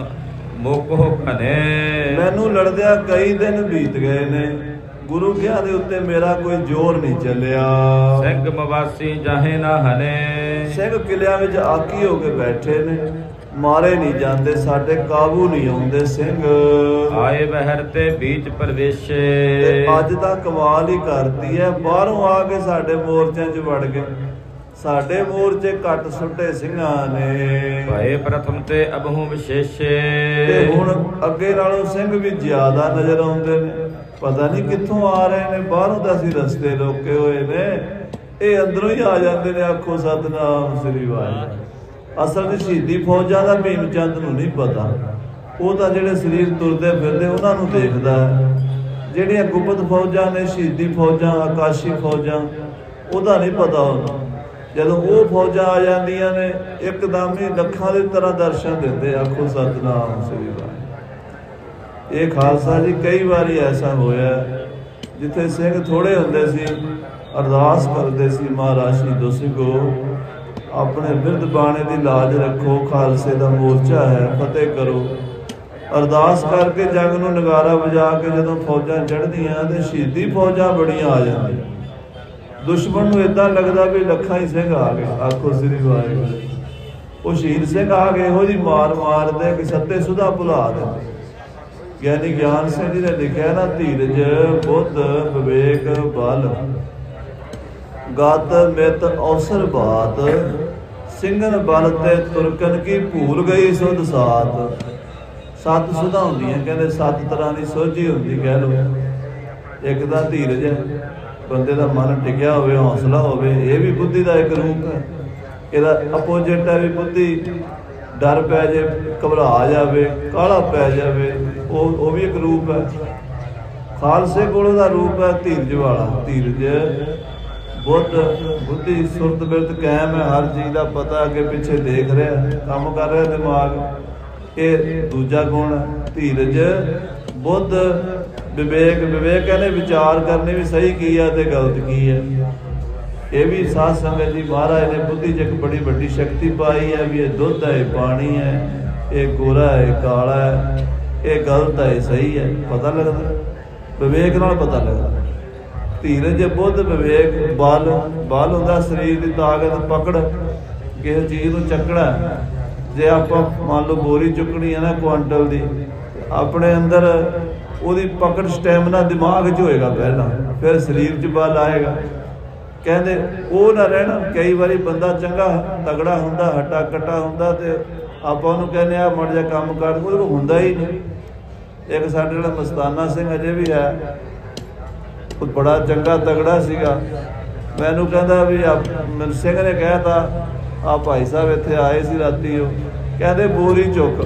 ਮੁਕ ਹੋ ਘਨੇ, ਮੈਨੂੰ
ਲੜਦਿਆਂ ਕਈ ਦਿਨ ਬੀਤ ਗਏ ਨੇ, ਗੁਰੂ ਕਿਆਂ ਦੇ ਉੱਤੇ ਮੇਰਾ ਕੋਈ ਜ਼ੋਰ ਨਹੀਂ ਚੱਲਿਆ।
ਸਿੰਘ ਮਵਾਸੀ ਜਾਹੇ ਨਾ ਹਨੇ,
ਸਿੰਘ ਕਿਲਿਆਂ ਵਿੱਚ ਆਕੀ ਹੋ ਕੇ ਬੈਠੇ ਨੇ, ਮਾਰੇ ਨਹੀਂ ਜਾਂਦੇ, ਸਾਡੇ ਕਾਬੂ ਨਹੀਂ ਆਉਂਦੇ ਸਿੰਘ।
ਆਏ ਬਹਿਰ ਤੇ ਬੀਚ ਪ੍ਰਵੇਸ਼ੇ,
ਤੇ ਅੱਜ ਤਾਂ ਕਮਾਲ ਹੀ ਕਰਦੀ ਹੈ, ਬਾਹਰੋਂ ਆ ਕੇ ਸਾਡੇ ਮੋਰਚਿਆਂ 'ਚ ਵੜ ਗਏ। ਸਾਡੇ ਮੋਰਚੇ ਘੱਟ ਸੁੱਟੇ ਸਿੰਘਾਂ ਨੇ,
ਭਏ ਪ੍ਰਥਮ ਤੇ ਅਬਹੂ ਵਿਸ਼ੇਸ਼ੇ,
ਤੇ ਹੁਣ ਅੱਗੇ ਨਾਲੋਂ ਸਿੰਘ ਵੀ ਜ਼ਿਆਦਾ ਨਜ਼ਰ ਆਉਂਦੇ ਨੇ। ਪਤਾ ਨਹੀਂ ਕਿੱਥੋਂ ਆ ਰਹੇ ਨੇ, ਬਾਹਰੋਂ ਤਾਂ ਅਸੀਂ ਰਸਤੇ ਰੋਕੇ ਹੋਏ ਨੇ, ਇਹ ਅੰਦਰੋਂ ਹੀ ਆ ਜਾਂਦੇ ਨੇ। ਆਖੋ ਸਤਿਨਾਮ ਸ੍ਰੀ ਵਾਹਿਗੁਰੂ। ਅਸਲ ਵਿੱਚ ਸ਼ਹੀਦੀ ਫੌਜਾਂ ਦਾ ਭੀਮ ਚੰਦ ਨੂੰ ਨਹੀਂ ਪਤਾ, ਉਹ ਤਾਂ ਜਿਹੜੇ ਸਰੀਰ ਤੁਰਦੇ ਫਿਰਦੇ ਉਹਨਾਂ ਨੂੰ ਦੇਖਦਾ। ਜਿਹੜੀਆਂ ਗੁਪਤ ਫੌਜਾਂ ਨੇ, ਸ਼ਹੀਦੀ ਫੌਜਾਂ, ਆਕਾਸ਼ੀ ਫੌਜਾਂ, ਉਹਦਾ ਨਹੀਂ ਪਤਾ ਉਹਨੂੰ। ਜਦੋਂ ਉਹ ਫੌਜਾਂ ਆ ਜਾਂਦੀਆਂ ਨੇ ਇੱਕਦਮ ਹੀ ਲੱਖਾਂ ਦੀ ਤਰ੍ਹਾਂ ਦਰਸ਼ਨ ਦਿੰਦੇ। ਆਖੋ ਸਤਿਨਾਮ ਸ੍ਰੀ ਵਾਹਿਗੁਰੂ। ਇਹ ਖਾਲਸਾ ਜੀ ਕਈ ਵਾਰੀ ਐਸਾ ਹੋਇਆ ਜਿੱਥੇ ਸਿੰਘ ਥੋੜੇ ਹੁੰਦੇ ਸੀ, ਅਰਦਾਸ ਕਰਦੇ ਸੀ ਮਹਾਰਾਜ ਸ਼ਹੀਦੋ ਸਿੰਘੋ ਆਪਣੇ ਬਿਰਧ ਬਾਣੇ ਦੀ ਲਾਜ ਰੱਖੋ, ਖਾਲਸੇ ਦਾ ਮੋਰਚਾ ਹੈ, ਫਤਿਹ ਕਰੋ। ਅਰਦਾਸ ਕਰਕੇ ਜੰਗ ਨੂੰ ਨਗਾਰਾ ਵਜਾ ਕੇ ਜਦੋਂ ਫੌਜਾਂ ਚੜ੍ਹਦੀਆਂ ਤੇ ਸ਼ਹੀਦੀ ਫੌਜਾਂ ਬੜੀਆਂ ਆ ਜਾਂਦੀਆਂ। ਦੁਸ਼ਮਣ ਨੂੰ ਏਦਾਂ ਲੱਗਦਾ ਵੀ ਲੱਖਾਂ ਹੀ ਸਿੰਘ ਆ ਗਏ। ਆਖੋ ਸ੍ਰੀ ਵਾਹਿਗੁਰੂ। ਉਹ ਸ਼ਹੀਦ ਸਿੰਘ ਆ ਗਏ ਇਹੋ ਜਿਹੀ ਮਾਰ ਮਾਰਦੇ ਕਿ ਸੱਤੇ ਸੁਧਾ ਭੁਲਾ ਦਿੰਦੇ। ਗਿਆਨੀ ਗਿਆਨ ਸਿੰਘ ਜੀ ਨੇ ਲਿਖਿਆ ਨਾ, ਧੀਰਜ ਬੁੱਧ ਵਿਵੇਕ ਬਲ ਗਤ ਮਿਤ ਅਵਸਰ ਬਾਤ, ਸਿੰਘਨ ਬਲ ਤੇ ਤੁਰਕਨ ਕੀ ਭੂਲ ਗਈ ਸੁਧ ਸਾਤ। ਸੱਤ ਸੁਧਾ ਹੁੰਦੀਆਂ ਕਹਿੰਦੇ, ਸੱਤ ਤਰ੍ਹਾਂ ਦੀ ਸੋਝੀ ਹੁੰਦੀ ਕਹਿ ਲਓ। ਇੱਕ ਤਾਂ ਧੀਰਜ ਹੈ, ਬੰਦੇ ਦਾ ਮਨ ਟਿਕਿਆ ਹੋਵੇ, ਹੌਸਲਾ ਹੋਵੇ, ਇਹ ਵੀ ਬੁੱਧੀ ਦਾ ਇੱਕ ਰੂਪ ਹੈ। ਇਹਦਾ ਅਪੋਜਿਟ ਹੈ ਵੀ ਬੁੱਧੀ ਡਰ ਪੈ ਜੇ, ਘਬਰਾ ਜਾਵੇ, ਕਾਹਲਾ ਪੈ ਜਾਵੇ, ਉਹ ਉਹ ਵੀ ਇੱਕ ਰੂਪ ਹੈ। ਖਾਲਸੇ ਕੋਲ ਦਾ ਰੂਪ ਹੈ ਧੀਰਜ ਵਾਲਾ। ਧੀਰਜ ਬੁੱਧ ਬੁੱਧੀ ਸੁਰਤ ਬਿਰਤ ਕਾਇਮ ਹੈ, ਹਰ ਚੀਜ਼ ਦਾ ਪਤਾ ਅੱਗੇ ਪਿੱਛੇ ਦੇਖ ਰਿਹਾ, ਕੰਮ ਕਰ ਰਿਹਾ ਦਿਮਾਗ। ਇਹ ਦੂਜਾ ਗੁਣ ਹੈ ਧੀਰਜ। ਬੁੱਧ ਵਿਵੇਕ, ਵਿਵੇਕ ਕਹਿੰਦੇ ਵਿਚਾਰ ਕਰਨੇ ਵੀ ਸਹੀ ਕੀ ਹੈ ਤੇ ਗਲਤ ਕੀ ਹੈ। ਇਹ ਵੀ ਸਾਧ ਸੰਗਤ ਜੀ ਮਹਾਰਾਜ ਨੇ ਬੁੱਧੀ 'ਚ ਇੱਕ ਬੜੀ ਵੱਡੀ ਸ਼ਕਤੀ ਪਾਈ ਹੈ ਵੀ ਇਹ ਦੁੱਧ ਹੈ, ਇਹ ਪਾਣੀ ਹੈ, ਇਹ ਗੋਰਾ ਹੈ, ਕਾਲਾ ਹੈ, ਇਹ ਗਲਤ ਹੈ, ਸਹੀ ਹੈ, ਪਤਾ ਲੱਗਦਾ। ਵਿਵੇਕ ਨਾਲ ਪਤਾ ਲੱਗਦਾ। ਧੀਰਜ ਬੁੱਧ ਵਿਵੇਕ ਬਲ। ਬਲ ਹੁੰਦਾ ਸਰੀਰ ਦੀ ਤਾਕਤ, ਪਕੜ, ਕਿਸੇ ਚੀਜ਼ ਨੂੰ ਚੱਕਣਾ। ਜੇ ਆਪਾਂ ਮੰਨ ਲਓ ਬੋਰੀ ਚੁੱਕਣੀ ਹੈ ਨਾ ਕੁਆਂਟਲ ਦੀ, ਆਪਣੇ ਅੰਦਰ ਉਹਦੀ ਪਕੜ ਸਟੈਮਿਨਾ ਦਿਮਾਗ 'ਚ ਹੋਏਗਾ ਪਹਿਲਾਂ, ਫਿਰ ਸਰੀਰ 'ਚ ਬਲ ਆਏਗਾ। ਕਹਿੰਦੇ ਉਹ ਨਾ ਰਹਿਣਾ। ਕਈ ਵਾਰੀ ਬੰਦਾ ਚੰਗਾ ਤਗੜਾ ਹੁੰਦਾ, ਹੱਟਾ ਕੱਟਾ ਹੁੰਦਾ, ਤੇ ਆਪਾਂ ਉਹਨੂੰ ਕਹਿੰਦੇ ਆ ਮੜ ਜਾ ਕੰਮ ਕਰ, ਉਹਦੇ ਕੋਲ ਹੁੰਦਾ ਹੀ ਨਹੀਂ। ਇੱਕ ਸਾਡੇ ਜਿਹੜਾ ਮਸਤਾਨਾ ਸਿੰਘ ਅਜੇ ਵੀ ਹੈ, ਉਹ ਬੜਾ ਚੰਗਾ ਤਗੜਾ ਸੀਗਾ। ਮੈਨੂੰ ਕਹਿੰਦਾ ਵੀ ਮੈਨੂੰ ਸਿੰਘ ਨੇ ਕਹਿ ਤਾ, ਆ ਭਾਈ ਸਾਹਿਬ ਇੱਥੇ ਆਏ ਸੀ ਰਾਤੀ, ਉਹ ਕਹਿੰਦੇ ਬੋਰੀ ਚੁੱਕ।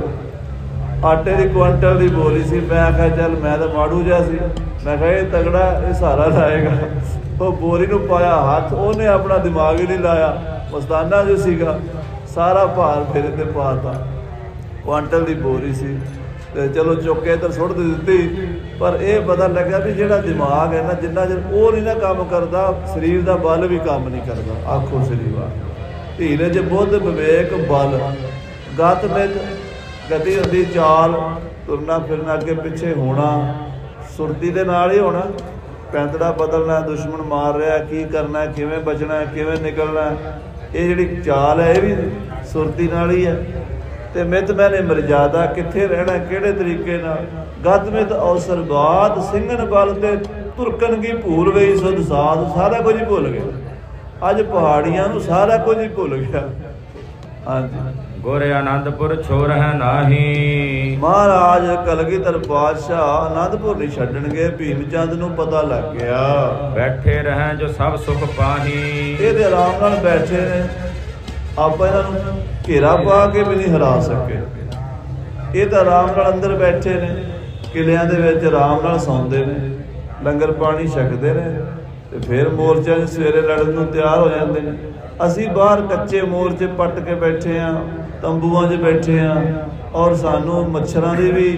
ਆਟੇ ਦੀ ਕੁਆਂਟਲ ਦੀ ਬੋਰੀ ਸੀ। ਮੈਂ ਆਖਿਆ ਚੱਲ, ਮੈਂ ਤਾਂ ਮਾੜੂ ਜਿਹਾ ਸੀ, ਮੈਂ ਕਿਹਾ ਇਹ ਤਗੜਾ, ਇਹ ਸਹਾਰਾ ਲਾਏਗਾ। ਉਹ ਬੋਰੀ ਨੂੰ ਪਾਇਆ ਹੱਥ, ਉਹਨੇ ਆਪਣਾ ਦਿਮਾਗ ਹੀ ਨਹੀਂ ਲਾਇਆ। ਮਸਤਾਨਾ ਜੋ ਸੀਗਾ ਸਾਰਾ ਭਾਰ ਫੇਰੇ ਤੇ ਪਾਤਾ। ਕੁਆਂਟਲ ਦੀ ਬੋਰੀ ਸੀ ਤੇ ਚਲੋ ਚੁੱਕ ਕੇ ਇੱਧਰ ਸੁੱਟ ਦਿੱਤੀ। ਪਰ ਇਹ ਪਤਾ ਲੱਗਾ ਵੀ ਜਿਹੜਾ ਦਿਮਾਗ ਹੈ ਨਾ, ਜਿੰਨਾ ਚਿਰ ਉਹ ਨਹੀਂ ਨਾ ਕੰਮ ਕਰਦਾ, ਸਰੀਰ ਦਾ ਬਲ ਵੀ ਕੰਮ ਨਹੀਂ ਕਰਦਾ। ਆਖੋ ਸ੍ਰੀ ਵਾਹਿਗੁਰੂ। ਧੀਰਜ ਬੁੱਧ ਵਿਵੇਕ ਬਲ ਗਤ ਮਿਤ गति होंदी चाल तुरना फिरना अगे पिछे होना सुरती दे नाल ही होना पैंतड़ा बदलना दुश्मन मार रहा की करना किवें बचना किवें निकलना ये जिहड़ी चाल है ये भी सुरती नाल ही है ते मित मैंने मर्यादा कित्थे रहना किहड़े तरीके नाल गत मित अवसर बात सिंघन बल ते तुरकन की भूल गई सुध साध सारा कुछ ही भुल गया अज पहाड़ियां नूं सारा कुछ ही भुल गया हाँ जी
गोरे आनंदपुर छोड़ है नाही
महाराज कलगीधर पातशाह आनंदपुर नहीं छड्डणगे भीम चंद नूं पता लग गया
बैठे रहें जो सब सुख पाही
ये ते आराम नाल बैठे ने आपां इन्हां नूं घेरा पा के भी नहीं हरा सके ये तो आराम नाल अंदर बैठे ने किलियां दे विच आराम नाल सौंदे ने लंगर पानी छकदे ने ते फिर मोर्चे सवेरे लड़न नूं तैयार हो जांदे ने असीं बाहर कच्चे मोर्चे पट के बैठे हाँ तंबूआं 'च बैठे हाँ और सानू मच्छरां दी भी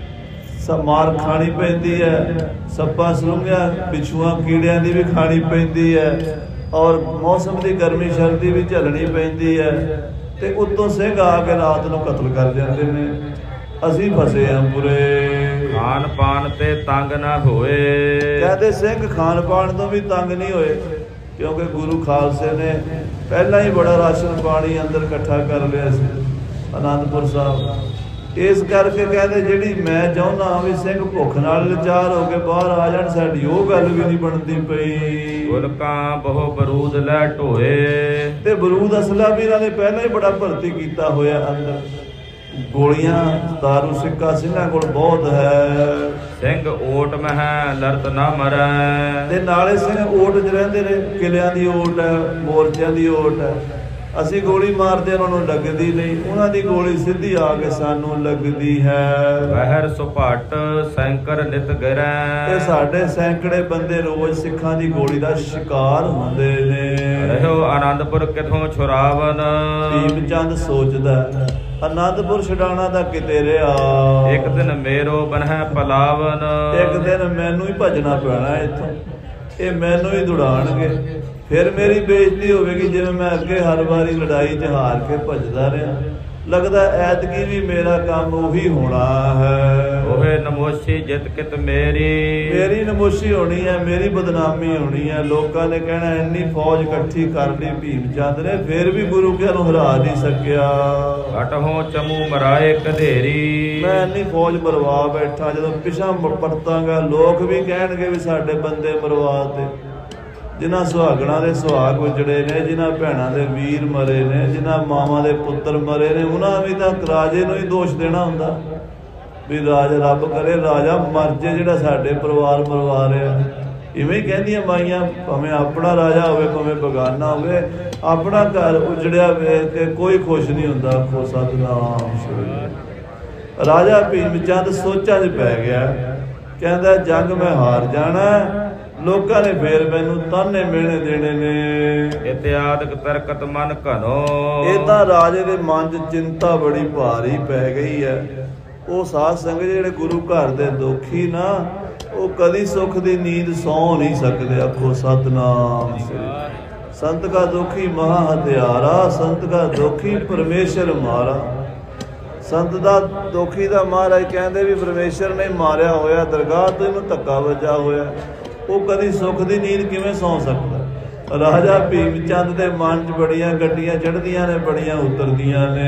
मार खानी पैंदी है सप्पां सलूंगियां बिछुआं कीड़ियां दी भी खानी पैंदी है और मौसम की गर्मी सर्दी भी झलनी पैंदी है ते उत्तों सिंह आके रात नूं कतल कर जांदे ने असीं फसे हाँ बुरे
खान पान ते तंग ना होए
कहते सिंह खान पान तो भी तंग नहीं होए क्योंकि गुरु खालसे ने पहला ही बड़ा राशन पानी अंदर इकट्ठा कर लिया सी आनंदपुर साहब इस करके कहते जिहड़ी मैं चाहुंदा भी सिंह भुख नाल लाचार हो के बाहर आ जाण साडी ओह गल भी नहीं बनदी पई
गुलकां बहु बरूद लै ढोए
ते बरूद असला भी इन्हां ने पहला ही बड़ा भर्ती कीता होया अंदर गोलियां दारू सिक्का सिंघां कोल बहुत है
सिंह ओट में है लड़त ना मरै
ते नाले सिंह ओट च रहिंदे ने किलियां दी ओट है मोर्चियां दी ओट है असीं गोली मारदे उन्हां नूं लगदी नहीं उन्हां दी गोली सीधी आके सानू लगदी है
वहर सुभट सैंकर नित गिरै
ते साडे सैकड़े बंदे रोज सिखां दी गोली दा शिकार हुंदे ने
रहियो आनंदपुर किथों छुरावन
भीम चंद सोचदा आनंदपुर छडाणा दा किते रहा
एक दिन मेरो बनह पलावन
एक दिन मैनू ही भजना पैना इथों ये मैनू ही दौड़ाणगे फिर मेरी बेइज्जती होगी जिवें मैं अगे हर बारी लड़ाई च हार के भजदा रहा लगदा ऐतकी भी मेरा काम उही होना है
ओहे नमोशी जित कित मेरी
मेरी नमोशी होनी है मेरी बदनामी होनी है लोगों ने कहना इन्नी फौज इकट्ठी कर ली भीम चंद ने फिर भी गुरु के नूं हरा नहीं सकिया
घटहों चमू मराए कधेरी
मैं इन्नी फौज मरवा बैठा जदों पिछां परतांगा लोग भी कहणगे भी साडे बंदे मरवाते जिन्हां सुहागणां दे सुहाग उजड़े ने जिन्हां भैणां दे वीर मरे ने जिन्हां मावां दे पुत्तर मरे ने उन्हां भी तां राजे नूं ही दोष देना हुंदा भी राज रब करे राजा मर जे जिहड़ा साडे परिवार मरवा रिहा इवें ही कहंदियां माईयां भावें अपना राजा होवे भावें बेगाना होवे अपना घर उजड़िया वेख के कोई खुश नहीं हुंदा आखो सतनाम श्री राजा भीम चंद सोचां 'च पै गया कहंदा जंग मैं हार जाना लोकां ने फिर मैनू ताने मेहने देने ने
इत्यादक तरकत मन घनो
ये तां राजे दे मन 'च चिंता बड़ी भारी पै गई है वो साध संगत जिहड़े गुरु घर दे दुखी ना वो कदी सुख दी नींद सौ नहीं सकदे आखो सतनाम श्री संत का दुखी महा हत्यारा संत का दुखी परमेश्वर मारा संत दा दुखी दा महाराज कहंदे भी परमेश्वर ने मारिया होया दरगाह तो इहनूं धक्का वजा होया वो कदी सुख दी नींद किवें सौ सकदा राजा भीम चंद दे मन च बड़ियां गड्डियां चढ़दियां ने बड़ियां उतरदियां ने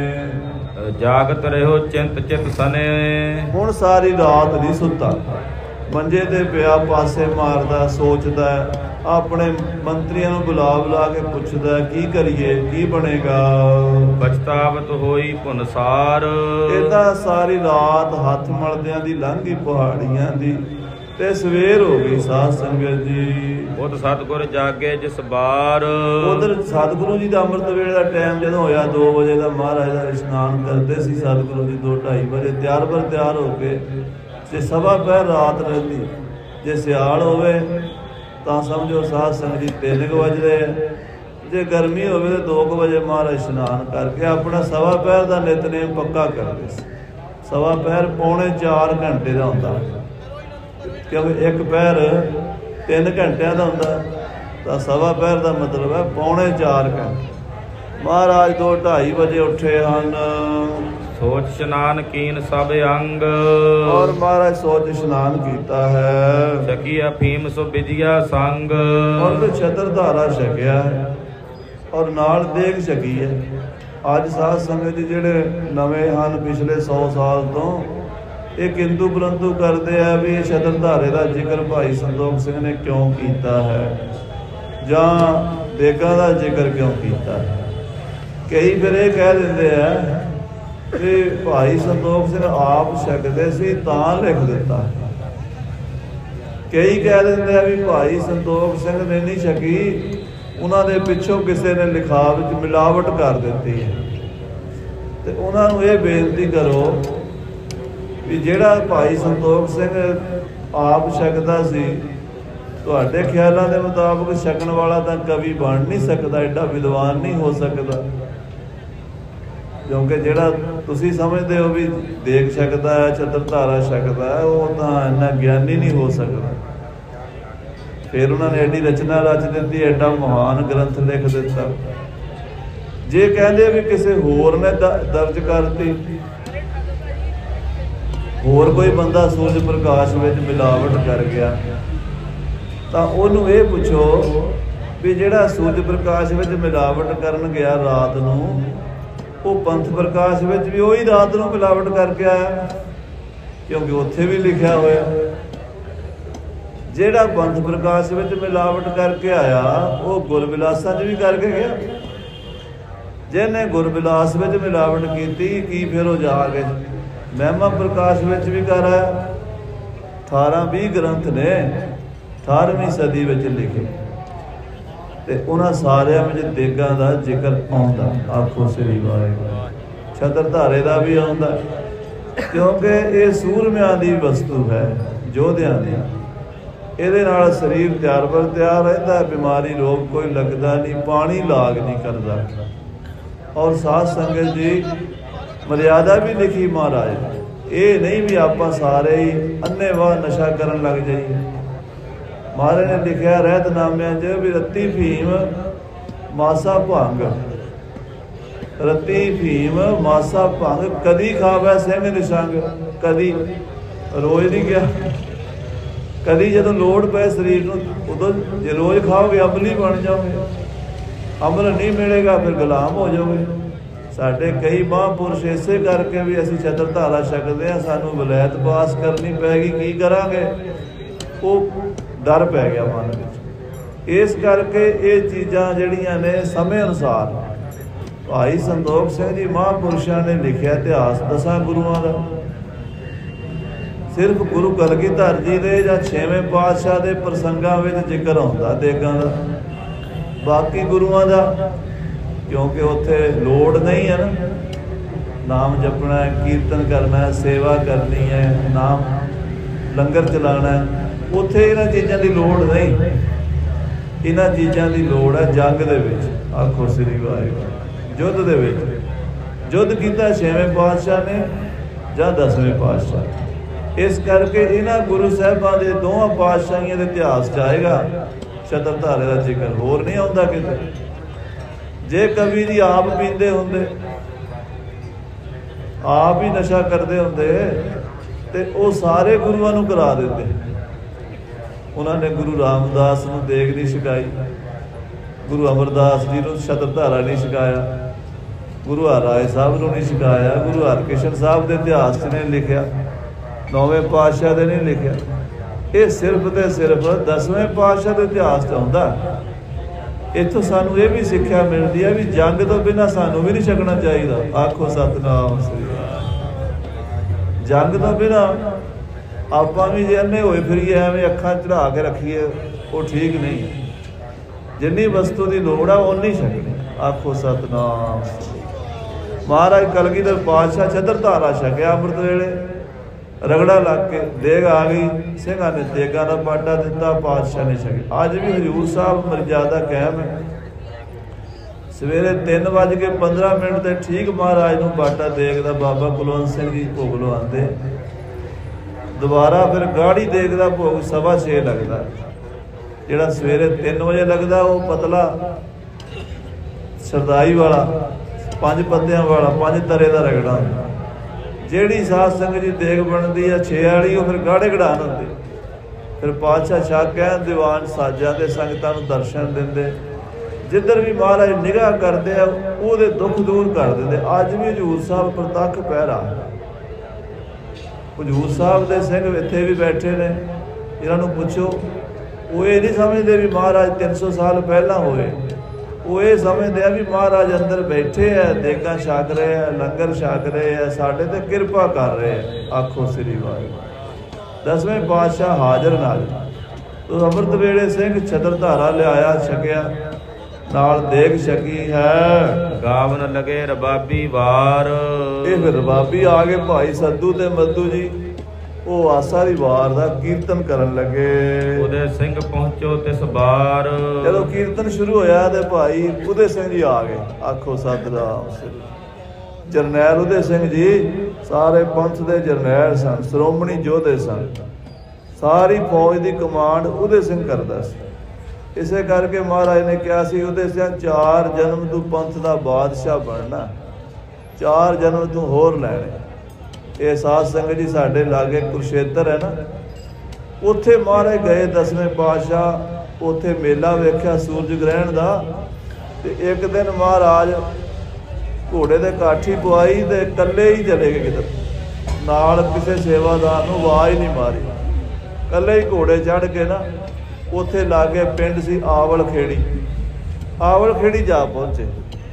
जागत रहो चिंत चित सने
हुण सारी रात नहीं सुता मंजे ते पिया पासे मारदा सोचदा अपने मंत्रियों नूं बुला बुला के पुछदा की करिए की बनेगा
पछतावत होई पुनसार
इदा सारी रात हाथ मलदियां दी लंघ गई पहाड़ियां दी ते सवेर हो गई साध संगत जी
उत सतगुर जागे जिस बार
उधर सतगुरु जी का अमृत वेले का टाइम जो होया दो बजे का महाराज का इशनान करते सी सतगुरु जी दो ढाई बजे तैयार पर तैयार हो के जे सवा पैर रात रहती जे सियाल होवे तां समझो साध संगत जी तीन क बज रहे जे गर्मी होवे तो दो क बजे महाराज इशनान करके अपना सवा पैर का नितनेम पक्का करते सवा पैर पौने चार घंटे का होंदा क्योंकि एक पैर तीन घंटिया का होंदा तो सवा पैर का मतलब है पौने चार घंटे महाराज दो ढाई बजे उठे हैं
सोच स्नान कीन सब अंग।
और महाराज सोच स्नान कीता है।
छकी अफीम सो विजिया संग।
और तो छतर धारा छकिया है और नाल देख छकी है। अज साध संगत जी जिहड़े नवे हन पिछले सौ साल तो ये किंतु परंतु करते हैं भी ये छतर धारे का जिक्र भाई संतोख सिंह ने क्यों किया है जां देगा का जिक्र क्यों किया है। कई फिर ये कह देंगे हैं कि भाई संतोख सिंह आप छकते सी तां लिख दिता। कई कह देंगे हैं भी भाई संतोख सिंह ने नहीं छकी, उन्होंने पिछों किसी ने लिखाव च मिलावट कर दी है। तो उन्होंने ये बेनती करो भी जिहड़ा भाई संतोख सिंह आप छकदा सी, तुहाडे ख्यालों के मुताबिक छकन वाला तो कवि बन नहीं सकता, एडा विद्वान नहीं हो सकता। क्योंकि जिहड़ा तुसीं समझते हो भी देख सकता है, छतर धारा छकदा है, वो तो इन्ना ज्ञानी नहीं हो सकता। फिर उन्होंने एडी रचना रच दी, एडा महान ग्रंथ लिख दिता। जे कहते भी किसी होर ने दर्ज करती, होर कोई बंदा सूरज प्रकाश में मिलावट कर गया, तो उन्होंने ये पूछो भी जिहड़ा सूरज प्रकाश में मिलावट करन गया रात नूं, वो पंथ प्रकाश में भी वही रात नूं मिलावट करके आया, क्योंकि उत्थे भी लिखा होया। जिहड़ा पंथ प्रकाश में मिलावट करके आया वो गुरबिलासा च भी करके गया। जिन्हें गुरबिलास में मिलावट की फिर वो जाके महिमा प्रकाश में भी कर आया। अठारह भी ग्रंथ ने अठारहवीं सदी में लिखे, तो उन्होंने सारिया में देगा का जिक्र आता। आखो श्री वाहिगुरू। छतर धारे का भी आता, क्योंकि ये सूरमियां की वस्तु है, योधियां की। ਇਹਦੇ ਨਾਲ शरीर ਤਿਆਰ पर ਤਿਆਰ रहता है, बीमारी रोग कोई लगता नहीं, पानी लाग नहीं करता। और साध संगत जी मर्यादा भी लिखी महाराज, ये नहीं भी आप सारे ही अन्ने वाह नशा करन लग जाइए। महाराज ने लिखा रहतनामिਆਂ च भी रत्ती भीम मासा भंग, रत्ती भीम मासा भंग कदी खावे सिंह निशंग। कदी रोज नहीं गया, कदी जो लोड़ पे शरीर में उदो जो रोज खाओगे अमली बन जाओगे, अमल नहीं मिलेगा फिर गुलाम हो जाओगे। साढ़े कई महापुरुष इसे करके भी असी छतर धारा छकते हैं, सानू वलैत पास करनी पैगी, की करांगे, वो डर पै गया मन में। इस करके ये चीज़ां जिहड़ियां ने समय अनुसार भाई संतोख सिंह जी महापुरुषों ने लिखा इतिहास दसां गुरुआं दा। सिर्फ गुरु कलगीधर जी दे जां छेवें पातशाह दे प्रसंगां विच जिक्र होंदा देगां दा, बाकी गुरुआं दा क्योंकि उत्थे लोड़ नहीं है ना। नाम जपना है, कीर्तन करना है, सेवा करनी है, नाम लंगर चलाना है, उत्थे इन्हां चीज़ां दी लोड़ नहीं। इन्हां चीज़ां दी लोड़ है जंग दे विच। आखो श्री वाहिगुरू। युद्ध दे विच युद्ध कीता छेवें पातशाह ने जां दसवें पातशाह। इस करके इन्हां गुरु साहिबां दे दोवां पातशाहियां दे इतिहास च आएगा छतर धारे का जिक्र, होर नहीं आउंदा किते। जे कवि जी आप पींदे हुंदे, आप ही नशा करते होंदे, ते वो सारे गुरुआं नूं करा दिंदे। उन्होंने गुरु रामदास नूं देग नहीं छकाई, गुरु अमरदास जी नूं छतर धारा नहीं छकाया, गुरु हरराय साहब नूं नहीं छकाया, गुरु हरकृष्ण साहब के इतिहास ने लिखा, नौवें पातशाह ने नहीं लिखा। ये सिर्फ तो सिर्फ दसवें पातशाह के इतिहास च आउंदा। इत्थों सानू ये भी सिक्ख्या मिलती है भी जंग तो बिना सानू भी नहीं छकना चाहिए। आखो सतनाम श्री वाहिगुरू। जंग तो बिना आप भी जे अन्ने होए फिरीए एवं अखां चढ़ा के रखीए, वो ठीक नहीं है। जिन्नी वस्तु की लोड़ है उन्नी छकनी। आखो सतनाम। महाराज कलगीधर पातशाह छतर धारा छकिया अमृत वेले, रगड़ा लग के देग आ गई, सिंघा ने देगा का पाटा दिता, पातशाह ने छकिया। अज भी हजूर साहब मर्यादा कायम है। सवेरे तीन बज के पंद्रह मिनट से ठीक महाराज नूं बाटा देग दा बाबा कुलवंत सिंह जी भोग लवाते। दोबारा फिर गाड़ी देग दा भोग सवा छे लगता, जिहड़ा सवेरे तीन बजे लगता वो पतला सरदाई वाला पांच पत्तियां वाला पांच तरे का रगड़ा, ਜਿਹੜੀ ਸਾਧ ਸੰਗਤ ਦੀ ਦੇਗ ਬਣਦੀ ਹੈ ਛੇ ਵਾਲੀ, ਉਹ ਫਿਰ ਗਾੜੇ ਗੜਾਨ ਹੁੰਦੀ। ਫਿਰ ਪਾਤਸ਼ਾਹ ਸ਼ਾਹ ਕਹਿਣ ਦੀਵਾਨ ਸਾਜਾਂ ਦੇ ਸੰਗਤਾਂ ਨੂੰ ਦਰਸ਼ਨ ਦਿੰਦੇ, ਜਿੱਧਰ ਵੀ ਮਹਾਰਾਜ ਨਿਗਾਹ ਕਰਦੇ ਆ ਉਹਦੇ ਦੁੱਖ ਦੂਰ ਕਰ ਦਿੰਦੇ। ਅੱਜ ਵੀ ਹਜ਼ੂਰ ਸਾਹਿਬ ਪ੍ਰਤੱਖ ਪਹਿਰਾ, ਹਜ਼ੂਰ ਸਾਹਿਬ ਦੇ ਸਿੰਘ ਇੱਥੇ ਵੀ ਬੈਠੇ ਨੇ, ਇਹਨਾਂ ਨੂੰ ਪੁੱਛੋ, ਉਹ ਇਹ ਨਹੀਂ ਸਮਝਦੇ ਵੀ ਮਹਾਰਾਜ ਤਿੰਨ ਸੌ ਸਾਲ ਪਹਿਲਾਂ ਹੋਏ, ਉਹ ਇਹ ਸਮਝਦੇ ਆ ਵੀ ਮਹਾਰਾਜ ਅੰਦਰ ਬੈਠੇ ਆ, ਦੇਗਾਂ ਛਕ ਰਹੇ ਆ, ਲੰਗਰ ਛਕ ਰਹੇ ਆ, ਸਾਡੇ ਤੇ ਕਿਰਪਾ ਕਰ ਰਹੇ ਆ। ਆਖੋ ਸ੍ਰੀ ਵਾਹਿਗੁਰੂ। ਦਸਵੇਂ ਪਾਤਸ਼ਾਹ ਹਾਜ਼ਰ ਨਾਲ ਤੋ ਅੰਮ੍ਰਿਤ ਵੇਲੇ ਸਿੰਘ ਛਤਰ ਧਾਰਾ ਲਿਆਇਆ, ਛਕਿਆ, ਨਾਲ ਦੇਗ ਛਕੀ ਹੈ।
ਗਾਵਨ ਲਗੇ ਰਬਾਬੀ ਵਾਰ।
ਇਹ ਫਿਰ ਰਬਾਬੀ ਆ ਗਏ, ਭਾਈ ਸੱਧੂ ਤੇ ਮੱਧੂ ਜੀ, ਉਹ ਆਸਾ ਦੀ ਵਾਰ ਦਾ ਕੀਰਤਨ ਕਰਨ ਲੱਗੇ।
ਉਦੇ ਸਿੰਘ ਪਹੁੰਚੋ ਤਿਸ ਬਾਰ।
ਜਦੋਂ ਕੀਰਤਨ ਸ਼ੁਰੂ ਹੋਇਆ ਤੇ ਭਾਈ ਉਦੇ ਸਿੰਘ ਜੀ ਆ ਗਏ। ਆਖੋ ਸਤਿਨਾਮ ਸ੍ਰੀ। ਜਰਨੈਲ ਉਦੇ ਸਿੰਘ ਜੀ ਸਾਰੇ ਪੰਥ ਦੇ ਜਰਨੈਲ ਸਨ, ਸ਼੍ਰੋਮਣੀ ਯੋਧੇ ਸਨ, ਸਾਰੀ ਫੌਜ ਦੀ ਕਮਾਂਡ ਉਦੇ ਸਿੰਘ ਕਰਦਾ ਸੀ। ਇਸੇ ਕਰਕੇ ਮਹਾਰਾਜ ਨੇ ਕਿਹਾ ਸੀ, ਉਦੇ ਸਿੰਘ ਚਾਰ ਜਨਮ ਤੂੰ ਪੰਥ ਦਾ ਬਾਦਸ਼ਾਹ ਬਣਨਾ, ਚਾਰ ਜਨਮ ਤੂੰ ਹੋਰ ਲੈਣੇ। ਇਹ ਸਾਧ ਸੰਗਤ ਜੀ ਸਾਡੇ ਲਾਗੇ ਕੁਰਸ਼ੇਤਰ ਹੈ ਨਾ, ਉੱਥੇ ਮਹਾਰਾਜ ਗਏ ਦਸਵੇਂ ਪਾਤਸ਼ਾਹ, ਉੱਥੇ ਮੇਲਾ ਵੇਖਿਆ ਸੂਰਜ ਗ੍ਰਹਿਣ ਦਾ। ਤੇ ਇੱਕ ਦਿਨ ਮਹਾਰਾਜ ਘੋੜੇ ਦੇ ਕਾਠੀ ਪਵਾਈ ਤੇ ਇਕੱਲੇ ਹੀ ਚਲੇ ਗਏ ਕਿਤੇ, ਨਾਲ ਕਿਸੇ ਸੇਵਾਦਾਰ ਨੂੰ ਆਵਾਜ਼ ਨਹੀਂ ਮਾਰੀ, ਇਕੱਲੇ ਹੀ ਘੋੜੇ ਚੜ੍ਹ ਕੇ ਨਾ ਉੱਥੇ ਲਾਗੇ ਪਿੰਡ ਸੀ ਆਵਲ ਖੇੜੀ, ਆਵਲ ਖੇੜੀ ਜਾ ਪਹੁੰਚੇ।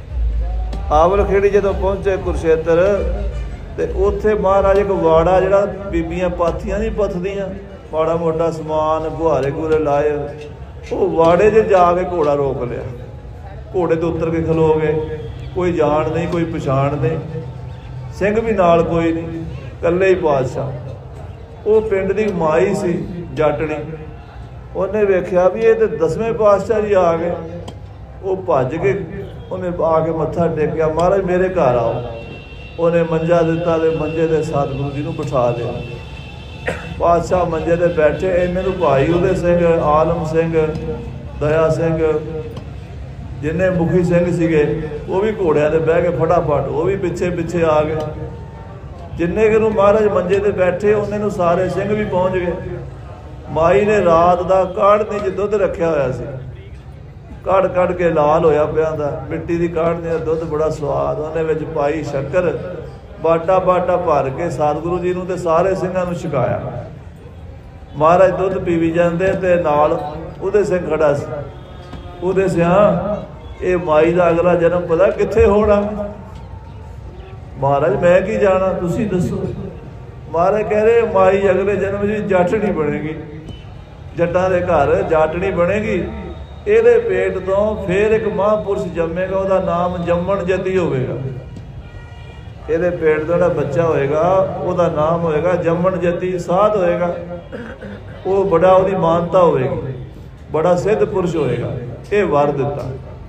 ਆਵਲ ਖੇੜੀ ਜਦੋਂ ਪਹੁੰਚੇ ਕੁਰਸ਼ੇਤਰ, ਤੇ ਉੱਥੇ ਮਹਾਰਾਜ ਇੱਕ ਵਾੜਾ, ਜਿਹੜਾ ਬੀਬੀਆਂ ਪਾਥੀਆਂ ਨਹੀਂ ਪੱਥਦੀਆਂ, ਮਾੜਾ ਮੋਟਾ ਸਮਾਨ ਗੁਹਾਰੇ ਗੁਹਾਰੇ ਲਾਏ, ਉਹ ਵਾੜੇ 'ਚ ਜਾ ਕੇ ਘੋੜਾ ਰੋਕ ਲਿਆ। ਘੋੜੇ ਤੋਂ ਉੱਤਰ ਕੇ ਖਲੋ ਗਏ, ਕੋਈ ਜਾਣ ਨਹੀਂ, ਕੋਈ ਪਛਾਣ ਨਹੀਂ, ਸਿੰਘ ਵੀ ਨਾਲ ਕੋਈ ਨਹੀਂ, ਇਕੱਲੇ ਹੀ ਪਾਤਸ਼ਾਹ। ਉਹ ਪਿੰਡ ਦੀ ਮਾਈ ਸੀ ਜੱਟਣੀ, ਉਹਨੇ ਵੇਖਿਆ ਵੀ ਇਹ ਤੇ ਦਸਵੇਂ ਪਾਤਸ਼ਾਹ ਜੀ ਆ ਗਏ। ਉਹ ਭੱਜ ਕੇ ਉਹਨੇ ਆ ਕੇ ਮੱਥਾ ਟੇਕਿਆ, ਮਹਾਰਾਜ ਮੇਰੇ ਘਰ ਆਓ। ਉਹਨੇ ਮੰਜਾ ਦਿੱਤਾ ਤੇ ਮੰਜੇ ਦੇ ਸਤਿਗੁਰੂ ਜੀ ਨੂੰ ਬਿਠਾ ਲਿਆ। ਪਾਤਸ਼ਾਹ ਮੰਜੇ ਤੇ ਬੈਠੇ, ਇਹਨਾਂ ਨੂੰ ਭਾਈ ਉਹਦੇ ਸਿੰਘ, ਆਲਮ ਸਿੰਘ, ਦਇਆ ਸਿੰਘ, ਜਿੰਨੇ ਮੁਖੀ ਸਿੰਘ ਸੀਗੇ ਉਹ ਵੀ ਘੋੜਿਆਂ ਤੇ ਬਹਿ ਕੇ ਫਟਾਫਟ ਉਹ ਵੀ ਪਿੱਛੇ ਪਿੱਛੇ ਆ ਗਏ। ਜਿੰਨੇ ਕਿ ਨੂੰ ਮਹਾਰਾਜ ਮੰਜੇ ਤੇ ਬੈਠੇ, ਉਹਨੇ ਨੂੰ ਸਾਰੇ ਸਿੰਘ ਵੀ ਪਹੁੰਚ ਗਏ। ਮਾਈ ਨੇ ਰਾਤ ਦਾ ਕਾੜ੍ਹਨੀ 'ਚ ਦੁੱਧ ਰੱਖਿਆ ਹੋਇਆ ਸੀ, ਕੱਢ ਕੱਢ ਕੇ ਲਾਲ ਹੋਇਆ ਪਿਆ ਦਾ, ਮਿੱਟੀ ਦੀ ਕਾੜ੍ਹਨੀ ਦਾ ਦੁੱਧ ਬੜਾ ਸਵਾਦ। ਉਹਨੇ ਵਿੱਚ ਪਾਈ ਸ਼ੱਕਰ, ਬਾਟਾ ਬਾਟਾ ਭਰ ਕੇ ਸਤਿਗੁਰੂ ਜੀ ਨੂੰ ਤੇ ਸਾਰੇ ਸਿੰਘਾਂ ਨੂੰ ਛਕਾਇਆ। ਮਹਾਰਾਜ ਦੁੱਧ ਪੀਵੀ ਜਾਂਦੇ ਤੇ ਨਾਲ ਉਹਦੇ ਸਿੰਘ ਖੜਾ ਸੀ। ਉਹਦੇ ਸਿਆਂ ਇਹ ਮਾਈ ਦਾ ਅਗਲਾ ਜਨਮ ਪਤਾ ਕਿੱਥੇ ਹੋਣਾ? ਮਹਾਰਾਜ ਮੈਂ ਕੀ ਜਾਣਾ, ਤੁਸੀਂ ਦੱਸੋ। ਮਹਾਰਾਜ ਕਹਿ ਰਹੇ ਮਾਈ ਅਗਲੇ ਜਨਮ ਵਿੱਚ ਜੱਟਣੀ ਬਣੇਗੀ, ਜੱਟਾਂ ਦੇ ਘਰ ਜੱਟਣੀ ਬਣੇਗੀ। ਇਹਦੇ ਪੇਟ ਤੋਂ ਫੇਰ ਇੱਕ ਮਹਾਂਪੁਰਸ਼ ਜੰਮੇਗਾ, ਉਹਦਾ ਨਾਮ ਜੰਮਣ ਜਤੀ ਹੋਵੇਗਾ। ਇਹਦੇ ਪੇਟ ਤੋਂ ਜਿਹੜਾ ਬੱਚਾ ਹੋਏਗਾ ਉਹਦਾ ਨਾਮ ਹੋਏਗਾ ਜੰਮਣ ਜਤੀ, ਸਾਧ ਹੋਏਗਾ। ਉਹ ਬੜਾ, ਉਹਦੀ ਮਾਨਤਾ ਹੋਵੇਗੀ, ਬੜਾ ਸਿੱਧ ਪੁਰਸ਼ ਹੋਏਗਾ। ਇਹ ਵਰ ਦਿੱਤਾ।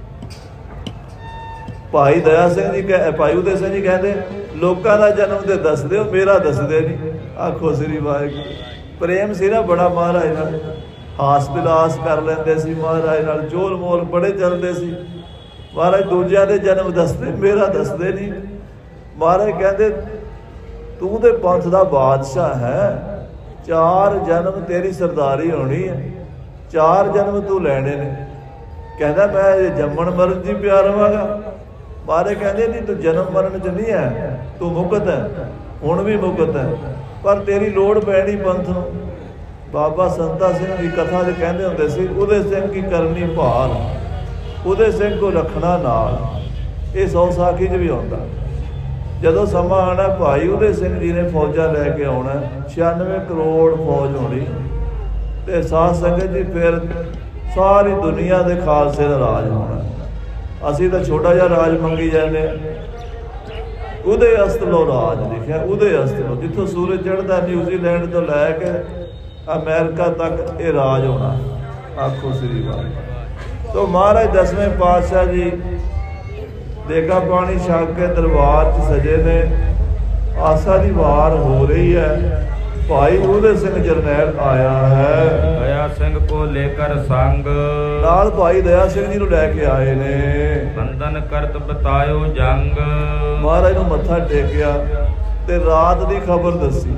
ਭਾਈ ਦਇਆ ਸਿੰਘ ਜੀ ਕਹਿ ਭਾਈ ਉਦੇ ਸਿੰਘ ਜੀ ਕਹਿੰਦੇ, ਲੋਕਾਂ ਦਾ ਜਨਮ ਤੇ ਦੱਸਦੇ ਹੋ, ਮੇਰਾ ਦੱਸਦੇ ਨਹੀਂ। ਆਖੋ ਸ੍ਰੀ ਵਾਹਿਗੁਰੂ। ਪ੍ਰੇਮ ਸੀ ਨਾ ਬੜਾ ਮਹਾਰਾਜ ਨਾਲ, ਹਾਸ ਵਿਲਾਸ ਕਰ ਲੈਂਦੇ ਸੀ ਮਹਾਰਾਜ ਨਾਲ, ਜੋਲ ਮੋਲ ਬੜੇ ਚੱਲਦੇ ਸੀ। ਮਹਾਰਾਜ ਦੂਜਿਆਂ ਦੇ ਜਨਮ ਦੱਸਦੇ, ਮੇਰਾ ਦੱਸਦੇ ਨਹੀਂ। ਮਹਾਰਾਜ ਕਹਿੰਦੇ ਤੂੰ ਤੇ ਪੰਥ ਦਾ ਬਾਦਸ਼ਾਹ ਹੈ, ਚਾਰ ਜਨਮ ਤੇਰੀ ਸਰਦਾਰੀ ਹੋਣੀ ਹੈ, ਚਾਰ ਜਨਮ ਤੂੰ ਲੈਣੇ ਨੇ। ਕਹਿੰਦਾ ਮੈਂ ਜੰਮਣ ਮਰਨ ਜੀ ਪਿਆ ਰਵਾਂਗਾ। ਮਹਾਰਾਜ ਕਹਿੰਦੇ ਨਹੀਂ, ਤੂੰ ਜਨਮ ਮਰਨ 'ਚ ਨਹੀਂ ਹੈ, ਤੂੰ ਮੁਕਤ ਹੈ, ਹੁਣ ਵੀ ਮੁਕਤ ਹੈ, ਪਰ ਤੇਰੀ ਲੋੜ ਪੈਣੀ ਪੰਥ ਨੂੰ। ਬਾਬਾ ਸੰਤਾ ਸਿੰਘ ਦੀ ਕਥਾ 'ਚ ਕਹਿੰਦੇ ਹੁੰਦੇ ਸੀ, ਉਹਦੇ ਸਿੰਘ ਕੀ ਕਰਨੀ ਭਾਲ, ਉਹਦੇ ਸਿੰਘ ਕੋ ਰੱਖਣਾ ਨਾਲ। ਇਹ ਸੌ ਸਾਖੀ 'ਚ ਵੀ ਆਉਂਦਾ। ਜਦੋਂ ਸਮਾਂ ਆਉਣਾ, ਭਾਈ ਉਹਦੇ ਸਿੰਘ ਜੀ ਨੇ ਫੌਜਾਂ ਲੈ ਕੇ ਆਉਣਾ, ਛਿਆਨਵੇਂ ਕਰੋੜ ਫੌਜ ਹੋਣੀ, ਤੇ ਸਾਧ ਸੰਗਤ ਜੀ ਫਿਰ ਸਾਰੀ ਦੁਨੀਆ ਦੇ ਖਾਲਸੇ ਦਾ ਰਾਜ ਹੋਣਾ। ਅਸੀਂ ਤਾਂ ਛੋਟਾ ਜਿਹਾ ਰਾਜ ਮੰਗੀ ਜਾਂਦੇ ਹਾਂ। ਉਹਦੇ ਅਸਤਲੋਂ ਰਾਜ ਲਿਖਿਆ, ਉਹਦੇ ਅਸਤਲੋਂ, ਜਿੱਥੋਂ ਸੂਰਜ ਚੜ੍ਹਦਾ ਨਿਊਜ਼ੀਲੈਂਡ ਤੋਂ ਲੈ ਕੇ ਅਮਰੀਕਾ ਤੱਕ ਇਹ ਰਾਜ ਹੋਣਾ। ਆਖੋ ਸ੍ਰੀ ਵਾਹਿਗੁਰੂ। ਤੋ ਮਹਾਰਾਜ ਦਸਵੇਂ ਪਾਤਸ਼ਾਹ ਜੀ ਦੇਗਾ ਪਾਣੀ ਛਕ ਕੇ ਦਰਬਾਰ 'ਚ ਸਜੇ ਨੇ। ਆਸਾ ਦੀ ਵਾਰ ਹੋ ਰਹੀ ਹੈ। ਭਾਈ ਉਹਦੇ ਸਿੰਘ ਜਰਨੈਲ ਆਇਆ ਹੈ,
ਦਇਆ ਸਿੰਘ ਕੋ ਲੇਕਰ ਸੰਗ,
ਨਾਲ ਭਾਈ ਦਇਆ ਸਿੰਘ ਜੀ ਨੂੰ ਲੈ ਕੇ ਆਏ ਨੇ।
ਬੰਧਨ ਕਰਤ ਬਤਾਇਓ ਜੰਗ,
ਮਹਾਰਾਜ ਨੂੰ ਮੱਥਾ ਟੇਕਿਆ ਤੇ ਰਾਤ ਦੀ ਖਬਰ ਦੱਸੀ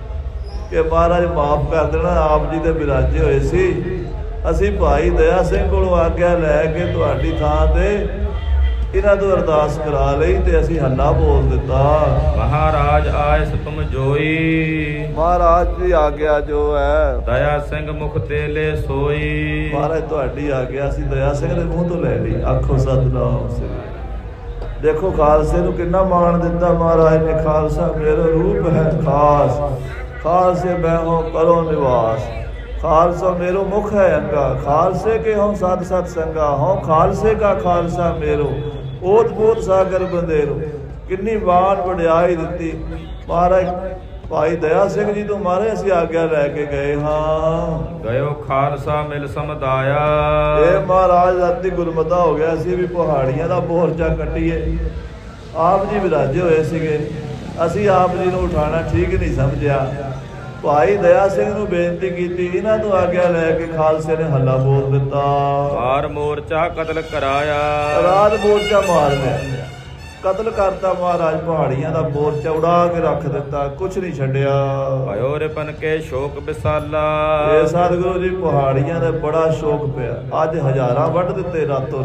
ਕਿ ਮਹਾਰਾਜ ਮਾਫ ਕਰ ਦੇਣਾ, ਆਪ ਜੀ ਦੇ ਬਿਰਾਜੇ ਹੋਏ ਸੀ, ਅਸੀਂ ਭਾਈ ਦਇਆ ਸਿੰਘ ਕੋਲੋਂ ਆਗਿਆ ਲੈ ਕੇ ਤੁਹਾਡੀ ਥਾਂ ਤੇ ਇਹਨਾਂ ਤੋਂ ਅਰਦਾਸ ਕਰਾ ਲਈ ਤੇ ਅਸੀਂ ਹੱਲਾ ਬੋਲ ਦਿੱਤਾ।
ਮਹਾਰਾਜ ਆਇਸ ਤੁਮ ਜੋਈ,
ਮਹਾਰਾਜ ਦੀ ਆਗਿਆ ਜੋ ਹੈ
ਦਇਆ ਸਿੰਘ ਮੁਖ ਤੇ ਲੈ ਸੋਈ।
ਮਹਾਰਾਜ ਤੁਹਾਡੀ ਆਗਿਆ ਅਸੀਂ ਦਇਆ ਸਿੰਘ ਦੇ ਮੂੰਹ ਤੋਂ ਲੈ ਲਈ। ਆਖੋ ਸਤਿਨਾਮ ਸ੍ਰੀ। ਦੇਖੋ ਖਾਲਸੇ ਨੂੰ ਕਿੰਨਾ ਮਾਣ ਦਿੱਤਾ ਮਹਾਰਾਜ ਨੇ। ਖਾਲਸਾ ਮੇਰਾ ਰੂਪ ਹੈ ਖਾਸ, ਖਾਲਸੇ ਮੈਂ ਹੋ ਕਰੋ ਨਿਵਾਸ। ਖਾਲਸਾ मेरो मुख है अंगा, खालसे के हों सत सत संगा। हों खालसे का खालसा मेरो, ओत पोत सागर बंदेरो। किन्नी बाण वडियाई दिती महाराज भाई दया सिंह जी तो मारे असीं आग्या लैके गए। हाँ
गयो खालसा मिल समदाया।
ये महाराज राती गुरमता हो गया सी भी पहाड़ियां दा मोर्चा कट्टीए। आप जी विराजे होए सीगे, असीं आप जी नूं उठाना ठीक नहीं समझिया। भाई दया सिंह नूं बेनती कीती, इन्हां तों आग्या लैके खालसे ने हल्ला बोल दिता।
मार मोर्चा कतल कराया,
रात मोर्चा मार लिया, कतल करता महाराज। पहाड़ियां दा मोर्चा उड़ा के रख दिता, कुछ नहीं छड्डिया।
भयो रिपन के शोक विसाला।
ये सतगुरु जी पहाड़ियां दा बड़ा शोक पिया। अज हजारां वढ दिते रातों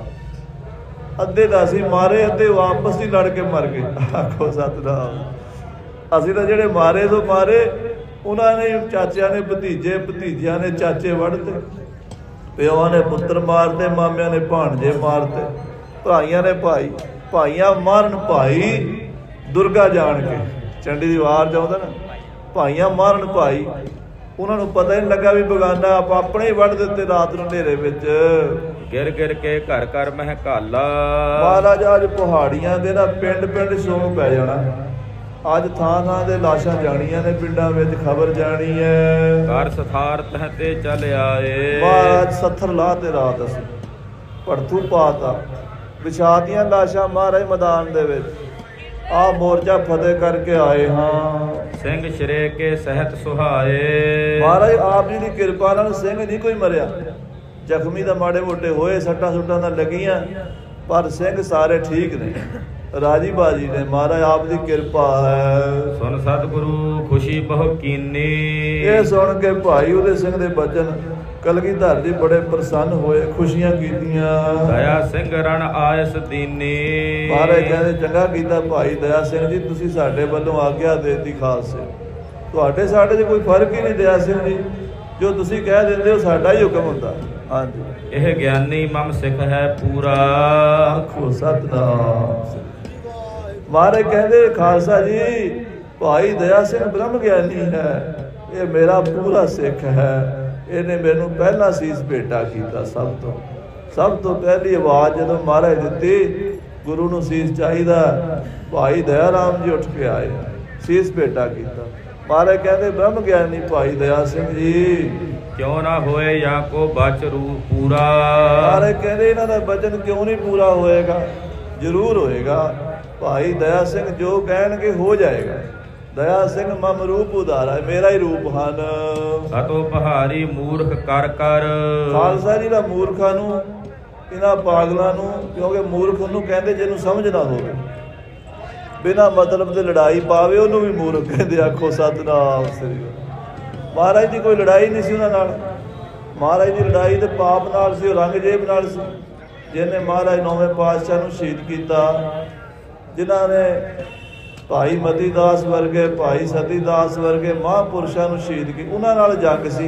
रात। अद्धे दा असीं मारे, अद्धे वापस ही लड़ के मर गए। आखो सतनाम। असीं तां जिहड़े मारे तो मारे, उन्होंने चाचिया ने भतीजे, भतीजिया ने चाचे वढ़ते, प्योआ ने पुत्र मारते, मामिया ने भाणजे मारते, भाइया ने भाई, भाइया मारन भाई दुर्गा जान के। चंडी दी वार जाउंदा ना, भाइया मारन भाई। उन्होंने पता ही नहीं लगा भी बगाना आप अपने ही वढ़ दिते रात नूं नेरे विच।
गिर गिर के घर घर महकाला।
महाराज अज पहाड़ियां दे ना पिंड पिंड सोम पै जाना। अज थां थां दे लाशां जाणियां ने, पिंडां विच खबर जानी है।
घर सथार तह ते चल आए।
महाराज सत्थर ला ते रात असीं भड़थू पाता, विछातियां लाशां महाराज मैदान दे विच। आ मोर्चा फतेह करके आए। हाँ
सिंह श्रे के सहत सुहाए।
महाराज आप जी की किरपा नाल सिंह नहीं कोई मरिया, जख्मी तो माड़े मोटे होए, सट्टां सुट्टां तां लगियां, पर सिंह सारे ठीक ने, राजी बाजी ने। महाराज आप दी किरपा है।
सुन सतगुरु खुशी बहु कीनी।
ये सुन के भाई उदय सिंह दे बचन कलगीधर जी बड़े प्रसन्न होए, खुशियां कीतियां।
दया सिंह रण आयस दीनी।
महाराज कहते चंगा कीता भाई दया सिंह जी, तुसी साडे वल्लों आग्या देती खालसे। तुहाडे साडे च कोई फर्क ही नहीं दया सिंह जी, जो तुसी कह दिंदे हो साडा ही हुक्म हुंदा। हाँ जी
यह ज्ञानी मम सिख है पूरा।
आखो सतनाम। महाराज कहते खालसा जी भाई दया सिंह ब्रह्म ज्ञानी है, ये मेरा पूरा सिख है। इन्हें मैनू पहला सीस भेटा किया। सब तो सब तो पहली आवाज़ जो महाराज दी, गुरु नूं सीस चाहिदा, भाई दया राम जी उठ के आए, सीस भेटा किया। महाराज कहते ब्रह्म ज्ञानी भाई दया सिंह जी,
क्यों ना होए या को बच रूप पूरा।
महाराज कहते इन्हां दा बचन क्यों नहीं पूरा होएगा, जरूर होएगा। भाई दया सिंह जो कहणगे हो जाएगा। दया सिंह मम रूप उधारा, मेरा ही रूप ਹਨ।
ਸਤੋ ਪਹਾੜੀ ਮੂਰਖ ਕਰ ਕਰ।
ਖਾਲਸਾ ਜੀ ਦਾ ਮੂਰਖਾਂ ਨੂੰ, ਇਹਨਾਂ ਪਾਗਲਾਂ ਨੂੰ, ਕਿਉਂਕਿ ਮੂਰਖ ਉਹਨੂੰ ਕਹਿੰਦੇ ਜਿਹਨੂੰ ਸਮਝ ਨਾ ਹੋਵੇ, ਬਿਨਾਂ ਮਤਲਬ ਦੇ ਲੜਾਈ ਪਾਵੇ ਉਹਨੂੰ ਵੀ ਮੂਰਖ ਕਹਿੰਦੇ। ਆਖੋ ਸਤਨਾਮ ਸ੍ਰੀ। ਮਹਾਰਾਜ ਦੀ ਕੋਈ ਲੜਾਈ ਨਹੀਂ ਸੀ ਉਹਨਾਂ ਨਾਲ। ਮਹਾਰਾਜ ਦੀ ਲੜਾਈ ਤੇ ਪਾਪ ਨਾਲ ਸੀ, ਔਰੰਗਜ਼ੇਬ ਨਾਲ ਸੀ, ਜਿਹਨੇ ਮਹਾਰਾਜ ਨੌਵੇਂ ਪਾਤਸ਼ਾਹ ਨੂੰ ਸ਼ਹੀਦ ਕੀਤਾ, ਜਿਨ੍ਹਾਂ ਨੇ ਭਾਈ ਮਤੀ ਦਾਸ ਵਰਗੇ, ਭਾਈ ਸਤੀ ਦਾਸ ਵਰਗੇ ਮਹਾਂਪੁਰਸ਼ਾਂ ਨੂੰ ਸ਼ਹੀਦ ਕੀ, ਉਹਨਾਂ ਨਾਲ ਜੰਗ ਸੀ।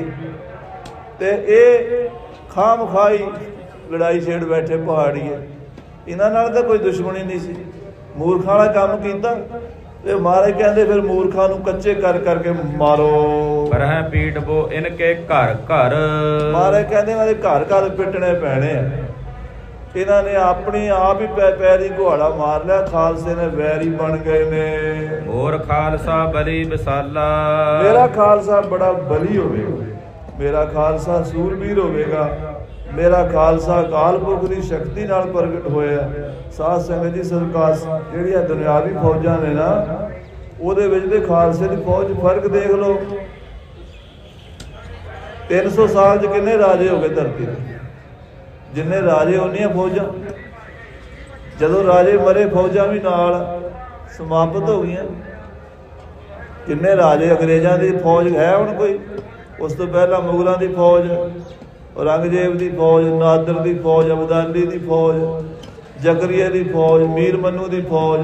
ਤੇ ਇਹ ਖਾਮ ਖਾਈ ਲੜਾਈ ਛੇੜ ਬੈਠੇ ਪਹਾੜੀਏ। ਇਹਨਾਂ ਨਾਲ ਤਾਂ ਕੋਈ ਦੁਸ਼ਮਣੀ ਨਹੀਂ ਸੀ, ਮੂਰਖਾਂ ਵਾਲਾ ਕੰਮ ਕੀਤਾ। ਤੇ ਮਹਾਰਾਜ ਕਹਿੰਦੇ ਫਿਰ ਮੂਰਖਾਂ ਨੂੰ ਕੱਚੇ ਕਰ ਕਰਕੇ ਮਾਰੋ।
ਕਰਹਿ ਪੀਟ ਬੋ ਇਨਕੇ ਘਰ ਘਰ।
ਮਹਾਰਾਜ ਕਹਿੰਦੇ ਇਹਨਾਂ ਦੇ ਘਰ ਘਰ ਪਿੱਟਣੇ ਪੈਣੇ ਆ। ਇਹਨਾਂ ਨੇ ਆਪਣੀ ਆਪ ਹੀ ਪੈ ਪੈਰੀ ਘੁਆੜਾ ਮਾਰ ਲਿਆ। ਖਾਲਸੇ ਨੇ ਵੈਰੀ ਬਣ ਗਏ ਨੇ।
ਹੋਰ ਖਾਲਸਾ ਬਲੀ ਵਿਸਾਲਾ।
ਮੇਰਾ ਖਾਲਸਾ ਬੜਾ ਬਲੀ ਹੋਵੇਗਾ, ਮੇਰਾ ਖਾਲਸਾ ਸੂਰਬੀਰ ਹੋਵੇਗਾ, ਮੇਰਾ ਖਾਲਸਾ ਅਕਾਲ ਪੁਰਖ ਦੀ ਸ਼ਕਤੀ ਨਾਲ ਪ੍ਰਗਟ ਹੋਇਆ। ਸਾਧ ਸੰਗਤ ਜੀ ਸਰਕਾਰ ਜਿਹੜੀਆਂ ਦੁਨਿਆਵੀ ਫੌਜਾਂ ਨੇ ਨਾ, ਉਹਦੇ ਵਿੱਚ ਤੇ ਖਾਲਸੇ ਦੀ ਫੌਜ ਫਰਕ ਦੇਖ ਲਓ। ਤਿੰਨ ਸੌ ਸਾਲ 'ਚ ਕਿੰਨੇ ਰਾਜੇ ਹੋ ਗਏ ਧਰਤੀ ਤੇ? ਜਿੰਨੇ ਰਾਜੇ ਉਨੀਆਂ ਫੌਜਾਂ। ਜਦੋਂ ਰਾਜੇ ਮਰੇ ਫੌਜਾਂ ਵੀ ਨਾਲ ਸਮਾਪਤ ਹੋ ਗਈਆਂ। ਕਿੰਨੇ ਰਾਜੇ ਅੰਗਰੇਜ਼ਾਂ ਦੀ ਫੌਜ ਹੈ ਹੁਣ ਕੋਈ? ਉਸ ਤੋਂ ਪਹਿਲਾਂ ਮੁਗਲਾਂ ਦੀ ਫੌਜ, ਔਰੰਗਜ਼ੇਬ ਦੀ ਫੌਜ, ਨਾਦਰ ਦੀ ਫੌਜ, ਅਬਦਾਲੀ ਦੀ ਫੌਜ, ਜ਼ਕਰੀਆ ਦੀ ਫੌਜ, ਮੀਰ ਮੰਨੂ ਦੀ ਫੌਜ,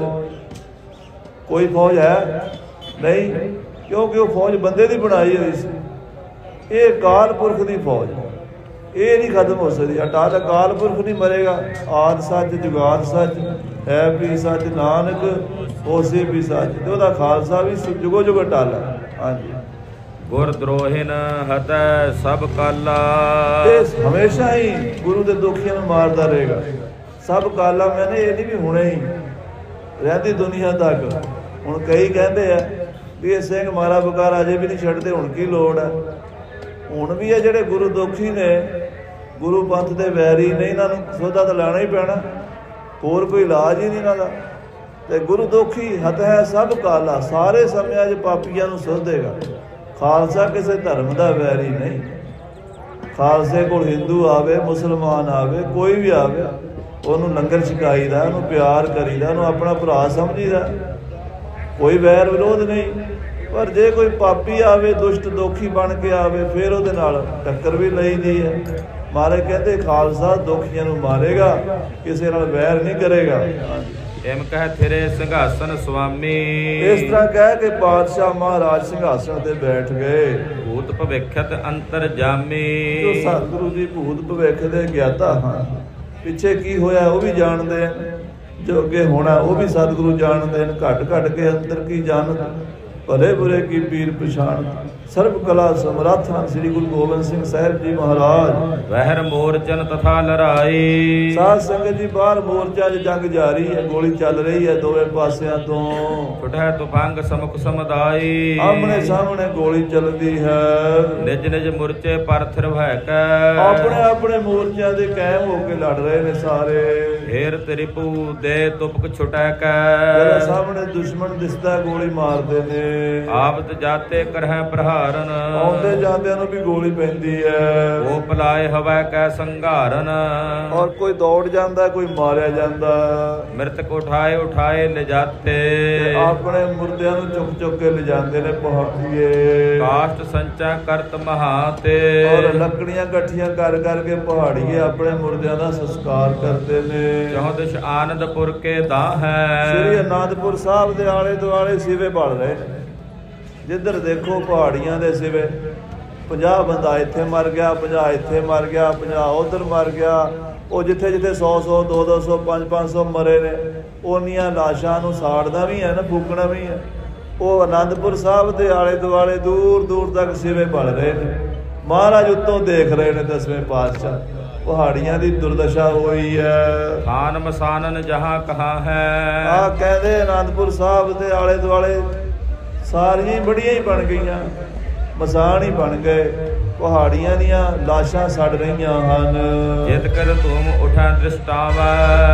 ਕੋਈ ਫੌਜ ਹੈ ਨਹੀਂ, ਕਿਉਂਕਿ ਉਹ ਫੌਜ ਬੰਦੇ ਦੀ ਬਣਾਈ ਹੋਈ ਸੀ। ਇਹ ਅਕਾਲ ਪੁਰਖ ਦੀ ਫੌਜ, ਇਹ ਨਹੀਂ ਖਤਮ ਹੋ ਸਕਦੀ। ਅਟਾਲ ਅਕਾਲ ਪੁਰਖ ਨਹੀਂ ਮਰੇਗਾ। ਆਦਿ ਸੱਚ ਜੁਗਾਦ ਸੱਚ ਹੈ ਵੀ ਸੱਚ, ਨਾਨਕ ਹੋਸੀ ਵੀ ਸੱਚ, ਤੇ ਉਹਦਾ ਖਾਲਸਾ ਵੀ ਜੁਗੋ ਜੁਗ ਅਟਾਲ ਹੈ। ਹਾਂਜੀ,
ਗੁਰ ਦਰੋਹਿਨ ਹਤੈ ਸਭ ਕਾਲਾ,
ਇਹ ਹਮੇਸ਼ਾ ਹੀ ਗੁਰੂ ਦੇ ਦੁਖੀਆਂ ਨੂੰ ਮਾਰਦਾ ਰਹੇਗਾ। ਸਭ ਕਾਲਾ ਮੈਨੇ ਇਹ ਨਹੀਂ ਵੀ ਹੁਣੇ ਹੀ ਰਹਿੰਦੀ ਦੁਨੀਆ ਤੱਕ। ਹੁਣ ਕਈ ਕਹਿੰਦੇ ਆ ਵੀ ਇਹ ਸਿੰਘ ਮਾਰਾ ਬਕਾਰ ਅਜੇ ਵੀ ਨਹੀਂ ਛੱਡਦੇ, ਹੁਣ ਕੀ ਲੋੜ ਹੈ? ਹੁਣ ਵੀ ਇਹ ਜਿਹੜੇ ਗੁਰੂ ਦੁਖੀ ਨੇ, ਗੁਰੂ ਪੰਥ ਦੇ ਵੈਰੀ ਨੇ, ਇਹਨਾਂ ਨੂੰ ਸੋਧਾ ਤਾਂ ਲੈਣਾ ਹੀ ਪੈਣਾ, ਹੋਰ ਕੋਈ ਇਲਾਜ ਹੀ ਨਹੀਂ ਇਹਨਾਂ ਦਾ। ਤੇ ਗੁਰੂ ਦੁਖੀ ਹੱਥ ਹੈ ਸਭ ਕਾਲਾ, ਸਾਰੇ ਸਮਿਆਂ 'ਚ ਪਾਪੀਆਂ ਨੂੰ ਸੋਧੇਗਾ। ਖਾਲਸਾ ਕਿਸੇ ਧਰਮ ਦਾ ਵੈਰੀ ਨਹੀਂ। ਖਾਲਸੇ ਕੋਲ ਹਿੰਦੂ ਆਵੇ, ਮੁਸਲਮਾਨ ਆਵੇ, ਕੋਈ ਵੀ ਆਵੇ, ਉਹਨੂੰ ਲੰਗਰ ਛਕਾਈਦਾ, ਉਹਨੂੰ ਪਿਆਰ ਕਰੀਦਾ, ਉਹਨੂੰ ਆਪਣਾ ਭਰਾ ਸਮਝੀਦਾ, ਕੋਈ ਵੈਰ ਵਿਰੋਧ ਨਹੀਂ। ਪਰ ਜੇ ਕੋਈ ਪਾਪੀ ਆਵੇ, ਦੁਸ਼ਟ ਦੋਖੀ ਬਣ ਕੇ ਆਵੇ, ਫਿਰ ਉਹਦੇ ਨਾਲ ਟੱਕਰ ਵੀ ਲਈਦੀ ਹੈ। ਮਾਰੇ ਕਹਿੰਦੇ ਖਾਲਸਾ ਦੁਖੀਆਂ ਨੂੰ ਮਾਰੇਗਾ, ਕਿਸੇ ਨਾਲ ਵੈਰ ਨਹੀਂ ਕਰੇਗਾ।
ਇਮ ਕਹਿ ਤੇਰੇ ਸਿੰਘਾਸਨ ਸੁਆਮੀ,
ਇਸ ਤਰ੍ਹਾਂ ਕਹਿ ਕੇ ਪਾਤਸ਼ਾਹ ਮਹਾਰਾਜ ਸਿੰਘਾਸਣ ਤੇ ਬੈਠ ਗਏ।
ਭੂਤ ਭਵਿੱਖਤ ਅੰਤਰ ਜਾਮੀ,
ਜੋ ਸਤਿਗੁਰੂ ਜੀ ਭੂਤ ਭਵਿੱਖ ਦੇ ਗਿਆਤਾ ਹਨ, ਪਿੱਛੇ ਕੀ ਹੋਇਆ ਉਹ ਵੀ ਜਾਣਦੇ ਹਨ, ਜੋ ਅੱਗੇ ਹੋਣਾ ਉਹ ਵੀ ਸਤਿਗੁਰੂ ਜਾਣਦੇ ਹਨ। ਘਟ ਘਟ ਕੇ ਅੰਦਰ ਕੀ ਜਾਣਤ, ਭਲੇ ਬੁਰੇ ਕੀ ਪੀਰ ਪਛਾਣ, ਸਰਬ ਕਲਾ ਸਮਰੱਥ ਹਨ ਸ੍ਰੀ ਗੁਰੂ ਗੋਬਿੰਦ ਸਿੰਘ ਸਾਹਿਬ ਜੀ ਮਹਾਰਾਜ।
ਵਹਿਰ ਮੋਰਚਨ ਤਥਾ ਲੜਾਈ,
ਸਾਧ ਸੰਗਤ ਜੀ ਬਾਹਰ ਮੋਰਚਾ 'ਚ ਜੰਗ ਜਾਰੀ ਹੈ, ਗੋਲੀ ਚੱਲ ਰਹੀ ਹੈ ਦੋਵੇਂ ਪਾਸਿਆਂ ਤੋਂ।
ਛੁਟੈ ਤੁਫੰਗ ਸਮੁਖ ਸਮਦਾਈ,
ਆਮਣੇ ਸਾਹਮਣੇ ਗੋਲੀ ਚੱਲਦੀ ਹੈ।
ਨਿਜ ਨਿਜ ਮੁਰਚੇ ਪਰ ਥਿਰਵੈ ਕੈ,
ਆਪਣੇ ਆਪਣੇ ਮੋਰਚਿਆਂ ਦੇ ਕਾਇਮ ਹੋ ਕੇ ਲੜ ਰਹੇ ਨੇ ਸਾਰੇ।
ਢੇਰ ਤ੍ਰਿਪੂ ਦੇ ਤੁਪਕ ਛੁਟੈ ਕੈ,
ਜਿਹੜਾ ਸਾਹਮਣੇ ਦੁਸ਼ਮਣ ਦਿਸਦਾ ਗੋਲੀ ਮਾਰਦੇ ਨੇ।
ਆਪਤ ਜਾਤੇ ਕਰਹਿ ਪ੍ਰਹਾਰਨ,
ਆਉਂਦੇ ਜਾਂਦਿਆਂ ਨੂੰ ਵੀ ਗੋਲੀ ਪੈਂਦੀ ਹੈ।
ਉਹ ਪਲਾਏ ਹਵੈ ਕੈ ਸੰਘਾਰਨ,
ਔਰ ਕੋਈ ਦੌੜ ਜਾਂਦਾ, ਕੋਈ ਮਾਰਿਆ ਜਾਂਦਾ।
ਮ੍ਰਿਤਕ ਉਠਾਏ ਉਠਾਏ ਲਿਜਾਤੇ,
ਆਪਣੇ ਮੁਰਦਿਆਂ ਨੂੰ ਚੁੱਕ ਚੁੱਕ ਕੇ ਲਿਜਾਂਦੇ ਨੇ ਪਹਾੜੀਏ।
ਕਾਸ਼ਟ ਸੰਚਾ ਕਰਤ ਮਹਾਤੇ,
ਔਰ ਲੱਕੜੀਆਂ ਇਕੱਠੀਆਂ ਕਰ ਕਰਕੇ ਪਹਾੜੀਏ ਆਪਣੇ ਮੁਰਦਿਆਂ ਦਾ ਸੰਸਕਾਰ ਕਰਦੇ ਨੇ।
ਚੌਦਸ਼ ਆਨੰਦਪੁਰ ਕੇ ਦਾ ਹੈ,
ਸ੍ਰੀ ਅਨੰਦਪੁਰ ਸਾਹਿਬ ਦੇ ਆਲੇ ਦੁਆਲੇ ਸਿਵੇ ਬਣ ਰਹੇ ਨੇ। ਜਿੱਧਰ ਦੇਖੋ ਪਹਾੜੀਆਂ ਦੇ ਸਿਵੇ, ਪੰਜਾਹ ਬੰਦਾ ਇੱਥੇ ਮਰ ਗਿਆ, ਪੰਜਾਹ ਇੱਥੇ ਮਰ ਗਿਆ, ਪੰਜਾਹ ਉੱਧਰ ਮਰ ਗਿਆ। ਉਹ ਜਿੱਥੇ ਜਿੱਥੇ ਸੌ ਸੌ ਦੋ ਦੋ ਸੌ ਪੰਜ ਪੰਜ ਸੌ ਮਰੇ ਨੇ, ਉਹਨੀਆਂ ਲਾਸ਼ਾਂ ਨੂੰ ਸਾੜਨਾ ਵੀ ਹੈ ਨਾ, ਫੂਕਣਾ ਵੀ ਹੈ। ਉਹ ਅਨੰਦਪੁਰ ਸਾਹਿਬ ਦੇ ਆਲੇ ਦੁਆਲੇ ਦੂਰ ਦੂਰ ਤੱਕ ਸਿਵੇ ਬਣ ਰਹੇ ਨੇ। ਮਹਾਰਾਜ ਉੱਤੋਂ ਦੇਖ ਰਹੇ ਨੇ ਦਸਵੇਂ ਪਾਤਸ਼ਾਹ। ਪਹਾੜੀਆਂ ਦੀ ਦੁਰਦਸ਼ਾ ਹੋਈ ਹੈ।
ਖਾਨ ਮਸਾਨਨ ਜਹਾਂ ਕਹਾ ਹੈ,
ਆ ਕਹਿੰਦੇ ਅਨੰਦਪੁਰ ਸਾਹਿਬ ਦੇ ਆਲੇ ਦੁਆਲੇ ਸਾਰੀਆਂ ਹੀ ਬੜੀਆਂ ਹੀ ਬਣ ਗਈਆਂ, ਮਸਾਨ ਹੀ ਬਣ ਗਏ। ਪਹਾੜੀਆਂ ਦੀਆਂ ਲਾਸ਼ਾਂ ਸੜ ਰਹੀਆਂ ਹਨ।
ਜਿਤ ਕਰ ਧੂਮ ਉਠਾ ਦ੍ਰਿਸ਼ਟਾਵੈ,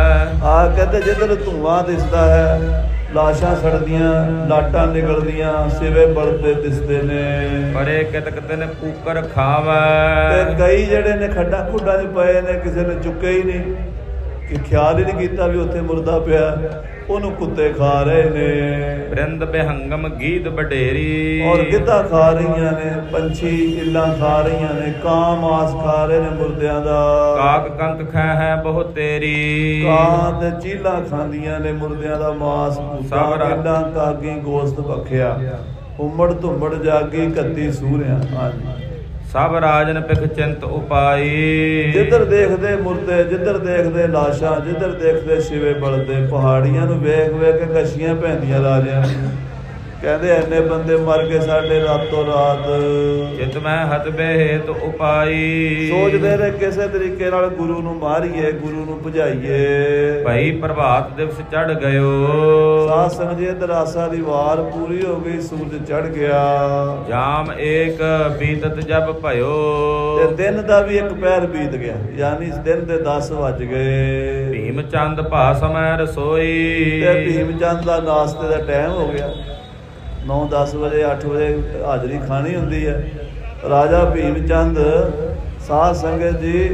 ਆ ਕਹਿੰਦੇ ਜਿੱਧਰ ਧੂਆਂ ਦਿਸਦਾ ਹੈ, ਲਾਸ਼ਾਂ ਸੜਦੀਆਂ, ਲਾਟਾਂ ਨਿਕਲਦੀਆਂ, ਸਿਵੇ ਬਲਦੇ ਦਿਸਦੇ ਨੇ।
ਪਰੇ ਕਿਤਕ ਤਿਨ ਕੂਕਰ ਖਾਵੈ,
ਤੇ ਕਈ ਜਿਹੜੇ ਨੇ ਖੱਡਾਂ ਖੁੱਡਾਂ 'ਚ ਪਏ ਨੇ, ਕਿਸੇ ਨੇ ਚੁੱਕੇ ਹੀ ਨਹੀਂ, ਕਿ ਖਿਆਲ ਹੀ ਨਹੀਂ ਕੀਤਾ ਵੀ ਉੱਥੇ ਮੁਰਦਾ ਪਿਆ, ਉਹਨੂੰ ਕੁੱਤੇ ਖਾ ਰਹੇ ਨੇ।
ਬ੍ਰਿੰਦ ਬਿਹੰਗਮ ਗੀਤ ਬਡੇਰੀ,
ਔਰ ਗਿੱਧਾ ਖਾ ਰਹੀਆਂ ਨੇ, ਪੰਛੀ ਇੱਲਾਂ ਖਾ ਰਹੀਆਂ ਨੇ, ਕਾਂ ਮਾਸ ਖਾ ਰਹੇ ਨੇ ਮੁਰਦਿਆਂ ਦਾ।
ਕਾਕ ਕੰਕ ਖੈ ਹੈ ਬਹੁ ਤੇਰੀ,
ਕਾਂ ਤੇ ਚੀਲਾਂ ਖਾਂਦੀਆਂ ਨੇ ਮੁਰਦਿਆਂ ਦਾ ਮਾਸ। ਇੱਲਾਂ ਕਾਗੀ ਗੋਸ਼ਤ ਬਖਿਆ, ਉਮੜ ਧੁੰਮੜ ਜਾਗੀ ਕੱਤੀ ਸੂਰਿਆਂ। ਹਾਂਜੀ,
ਸਭ ਰਾਜਨ ਪਿਖ ਚਿੰਤ ਉਪਾਈ,
ਜਿੱਧਰ ਦੇਖਦੇ ਮੁਰਦੇ, ਜਿੱਧਰ ਦੇਖਦੇ ਲਾਸ਼ਾਂ, ਜਿੱਧਰ ਦੇਖਦੇ ਸਿਵੇ ਬਲਦੇ। ਪਹਾੜੀਆਂ ਨੂੰ ਵੇਖ ਵੇਖ ਕੇ ਕੱਛੀਆਂ ਪੈਂਦੀਆਂ ਰਾਜਿਆਂ ਨੂੰ। ਕਹਿੰਦੇ ਐਨੇ ਬੰਦੇ ਮਰ ਗਏ ਸਾਡੇ ਰਾਤੋਂ ਰਾਤ।
ਚਿਤ ਮੈਂ ਹਤਬੇ ਹੇਤ ਉਪਾਈ,
ਸੋਚਦੇ ਨੇ ਕਿਸੇ ਤਰੀਕੇ ਨਾਲ ਗੁਰੂ ਨੂੰ ਮਾਰੀਏ, ਗੁਰੂ ਨੂੰ ਭਜਾਈਏ।
ਭਈ ਪ੍ਰਭਾਤ ਦਿਵਸ ਚੜ ਗਇਓ,
ਸਾਧ ਸੰਗਤ ਜੀ ਦਰਾਸਾ ਦੀ ਵਾਰ ਪੂਰੀ ਹੋ ਗਈ, ਸੂਰਜ ਚੜ ਗਿਆ।
ਜਾਮ ਏਕ ਬੀਤਤ ਜਬ ਭਇਓ,
ਤੇ ਦਿਨ ਦਾ ਵੀ ਇੱਕ ਪੈਰ ਬੀਤ ਗਿਆ, ਯਾਨੀ ਦਿਨ ਦੇ ਦਸ ਵੱਜ ਗਏ।
ਭੀਮ ਚੰਦ ਭਾ ਸਮੈ ਰਸੋਈ,
ਤੇ ਭੀਮ ਚੰਦ ਦਾ ਨਾਸ਼ਤੇ ਦਾ ਟਾਈਮ ਹੋ ਗਿਆ। ਨੌ ਦਸ ਵਜੇ ਅੱਠ ਵਜੇ ਹਾਜ਼ਰੀ ਖਾਣੀ ਹੁੰਦੀ ਹੈ। ਰਾਜਾ ਭੀਮ ਚੰਦ ਸਾਧ ਸੰਗਤ ਜੀ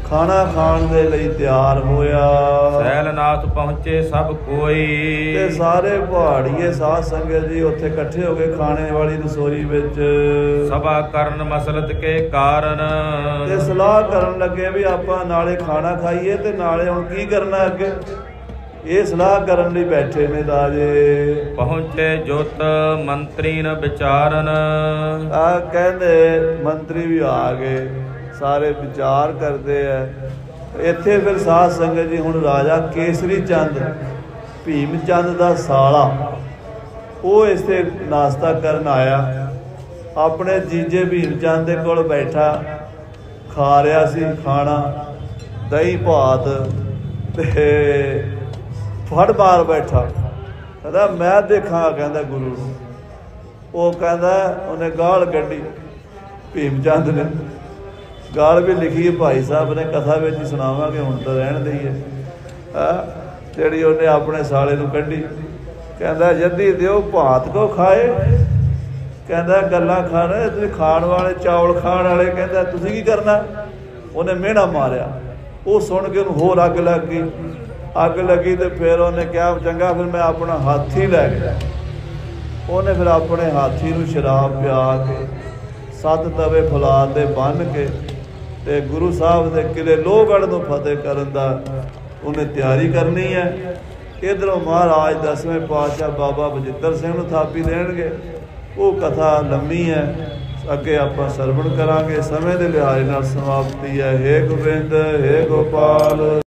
ਖਾਣਾ ਖਾਣ ਦੇ ਲਈ ਤਿਆਰ ਹੋਇਆ।
ਸੈਲਨਾਥ ਪਹੁੰਚੇ ਸਭ ਕੋਈ,
ਤੇ ਸਾਰੇ ਪਹਾੜੀਏ ਸਾਧ ਸੰਗਤ ਜੀ ਉੱਥੇ ਇਕੱਠੇ ਹੋ ਗਏ ਖਾਣੇ ਵਾਲੀ ਰਸੋਈ ਵਿੱਚ।
ਸਭਾ ਕਰਨ ਮਸਲਤ ਕੇ ਕਾਰਨ,
ਤੇ ਸਲਾਹ ਕਰਨ ਲੱਗੇ ਵੀ ਆਪਾਂ ਨਾਲੇ ਖਾਣਾ ਖਾਈਏ ਤੇ ਨਾਲੇ ਹੁਣ ਕੀ ਕਰਨਾ ਅੱਗੇ। ਇਹ ਸਲਾਹ ਕਰਨ ਲਈ ਬੈਠੇ ਨੇ ਰਾਜੇ।
ਪਹੁੰਚੇ ਜੁਤ ਮੰਤਰੀ ਨ ਵਿਚਾਰਨ,
ਆ ਕਹਿੰਦੇ ਮੰਤਰੀ ਵੀ ਆ ਗਏ, ਸਾਰੇ ਵਿਚਾਰ ਕਰਦੇ ਆ। ਇੱਥੇ ਫਿਰ ਸਾਧ ਸੰਗਤ ਜੀ ਹੁਣ ਰਾਜਾ ਕੇਸਰੀ ਚੰਦ ਭੀਮ ਚੰਦ ਦਾ ਸਾਲਾ ਉਹ ਇਸੇ ਨਾਸ਼ਤਾ ਕਰਨ ਆਇਆ। ਆਪਣੇ ਜੀਜੇ ਭੀਮ ਚੰਦ ਦੇ ਕੋਲ ਬੈਠਾ ਖਾ ਰਿਹਾ ਸੀ ਖਾਣਾ, ਦਹੀਂ ਭਾਤ ਤੇ ਫੜ ਮਾਰ ਬੈਠਾ। ਕਹਿੰਦਾ ਮੈਂ ਦੇਖਾਂ, ਕਹਿੰਦਾ ਗੁਰੂ ਨੂੰ। ਉਹ ਕਹਿੰਦਾ ਉਹਨੇ ਗਾਲ ਕੱਢੀ, ਭੀਮ ਚੰਦ ਨੇ ਗਾਲ ਵੀ ਲਿਖੀ ਭਾਈ ਸਾਹਿਬ ਨੇ, ਕਥਾ ਵਿੱਚ ਹੀ ਸੁਣਾਵਾਂਗੇ, ਹੁਣ ਤਾਂ ਰਹਿਣ ਦਈਏ। ਹਾਂ, ਜਿਹੜੀ ਉਹਨੇ ਆਪਣੇ ਸਾਲੇ ਨੂੰ ਕੱਢੀ। ਕਹਿੰਦਾ ਜੱਦੀ ਦਿਓ ਭਾਤ ਕੋ ਖਾਏ, ਕਹਿੰਦਾ ਗੱਲਾਂ ਖਾਣ ਤੁਸੀਂ ਖਾਣ ਵਾਲੇ, ਚੌਲ ਖਾਣ ਵਾਲੇ, ਕਹਿੰਦਾ ਤੁਸੀਂ ਕੀ ਕਰਨਾ। ਉਹਨੇ ਮਿਹਣਾ ਮਾਰਿਆ। ਉਹ ਸੁਣ ਕੇ ਉਹਨੂੰ ਹੋਰ ਅੱਗ ਲੱਗ ਗਈ। ਅੱਗ ਲੱਗੀ ਤੇ ਫਿਰ ਉਹਨੇ ਕਿਹਾ ਚੰਗਾ ਫਿਰ ਮੈਂ ਆਪਣਾ ਹਾਥੀ ਲੈ ਗਿਆ। ਉਹਨੇ ਫਿਰ ਆਪਣੇ ਹਾਥੀ ਨੂੰ ਸ਼ਰਾਬ ਪਿਆ ਕੇ ਸੱਤ ਤਵੇ ਫੌਲਾਦ ਦੇ ਬੰਨ੍ਹ ਕੇ ਤੇ ਗੁਰੂ ਸਾਹਿਬ ਦੇ ਕਿਲੇ ਲੋਹਗੜ੍ਹ ਨੂੰ ਫਤਿਹ ਕਰਨ ਦਾ ਉਹਨੇ ਤਿਆਰੀ ਕਰਨੀ ਹੈ। ਇੱਧਰੋਂ ਮਹਾਰਾਜ ਦਸਵੇਂ ਪਾਤਸ਼ਾਹ ਬਾਬਾ ਬਚਿੱਤਰ ਸਿੰਘ ਨੂੰ ਥਾਪੀ ਦੇਣਗੇ। ਉਹ ਕਥਾ ਲੰਮੀ ਹੈ, ਅੱਗੇ ਆਪਾਂ ਸਰਵਣ ਕਰਾਂਗੇ। ਸਮੇਂ ਦੇ ਲਿਹਾਜ਼ ਨਾਲ ਸਮਾਪਤੀ ਹੈ। ਹੇ ਗੋਬਿੰਦ, ਹੇ ਗੋਪਾਲ।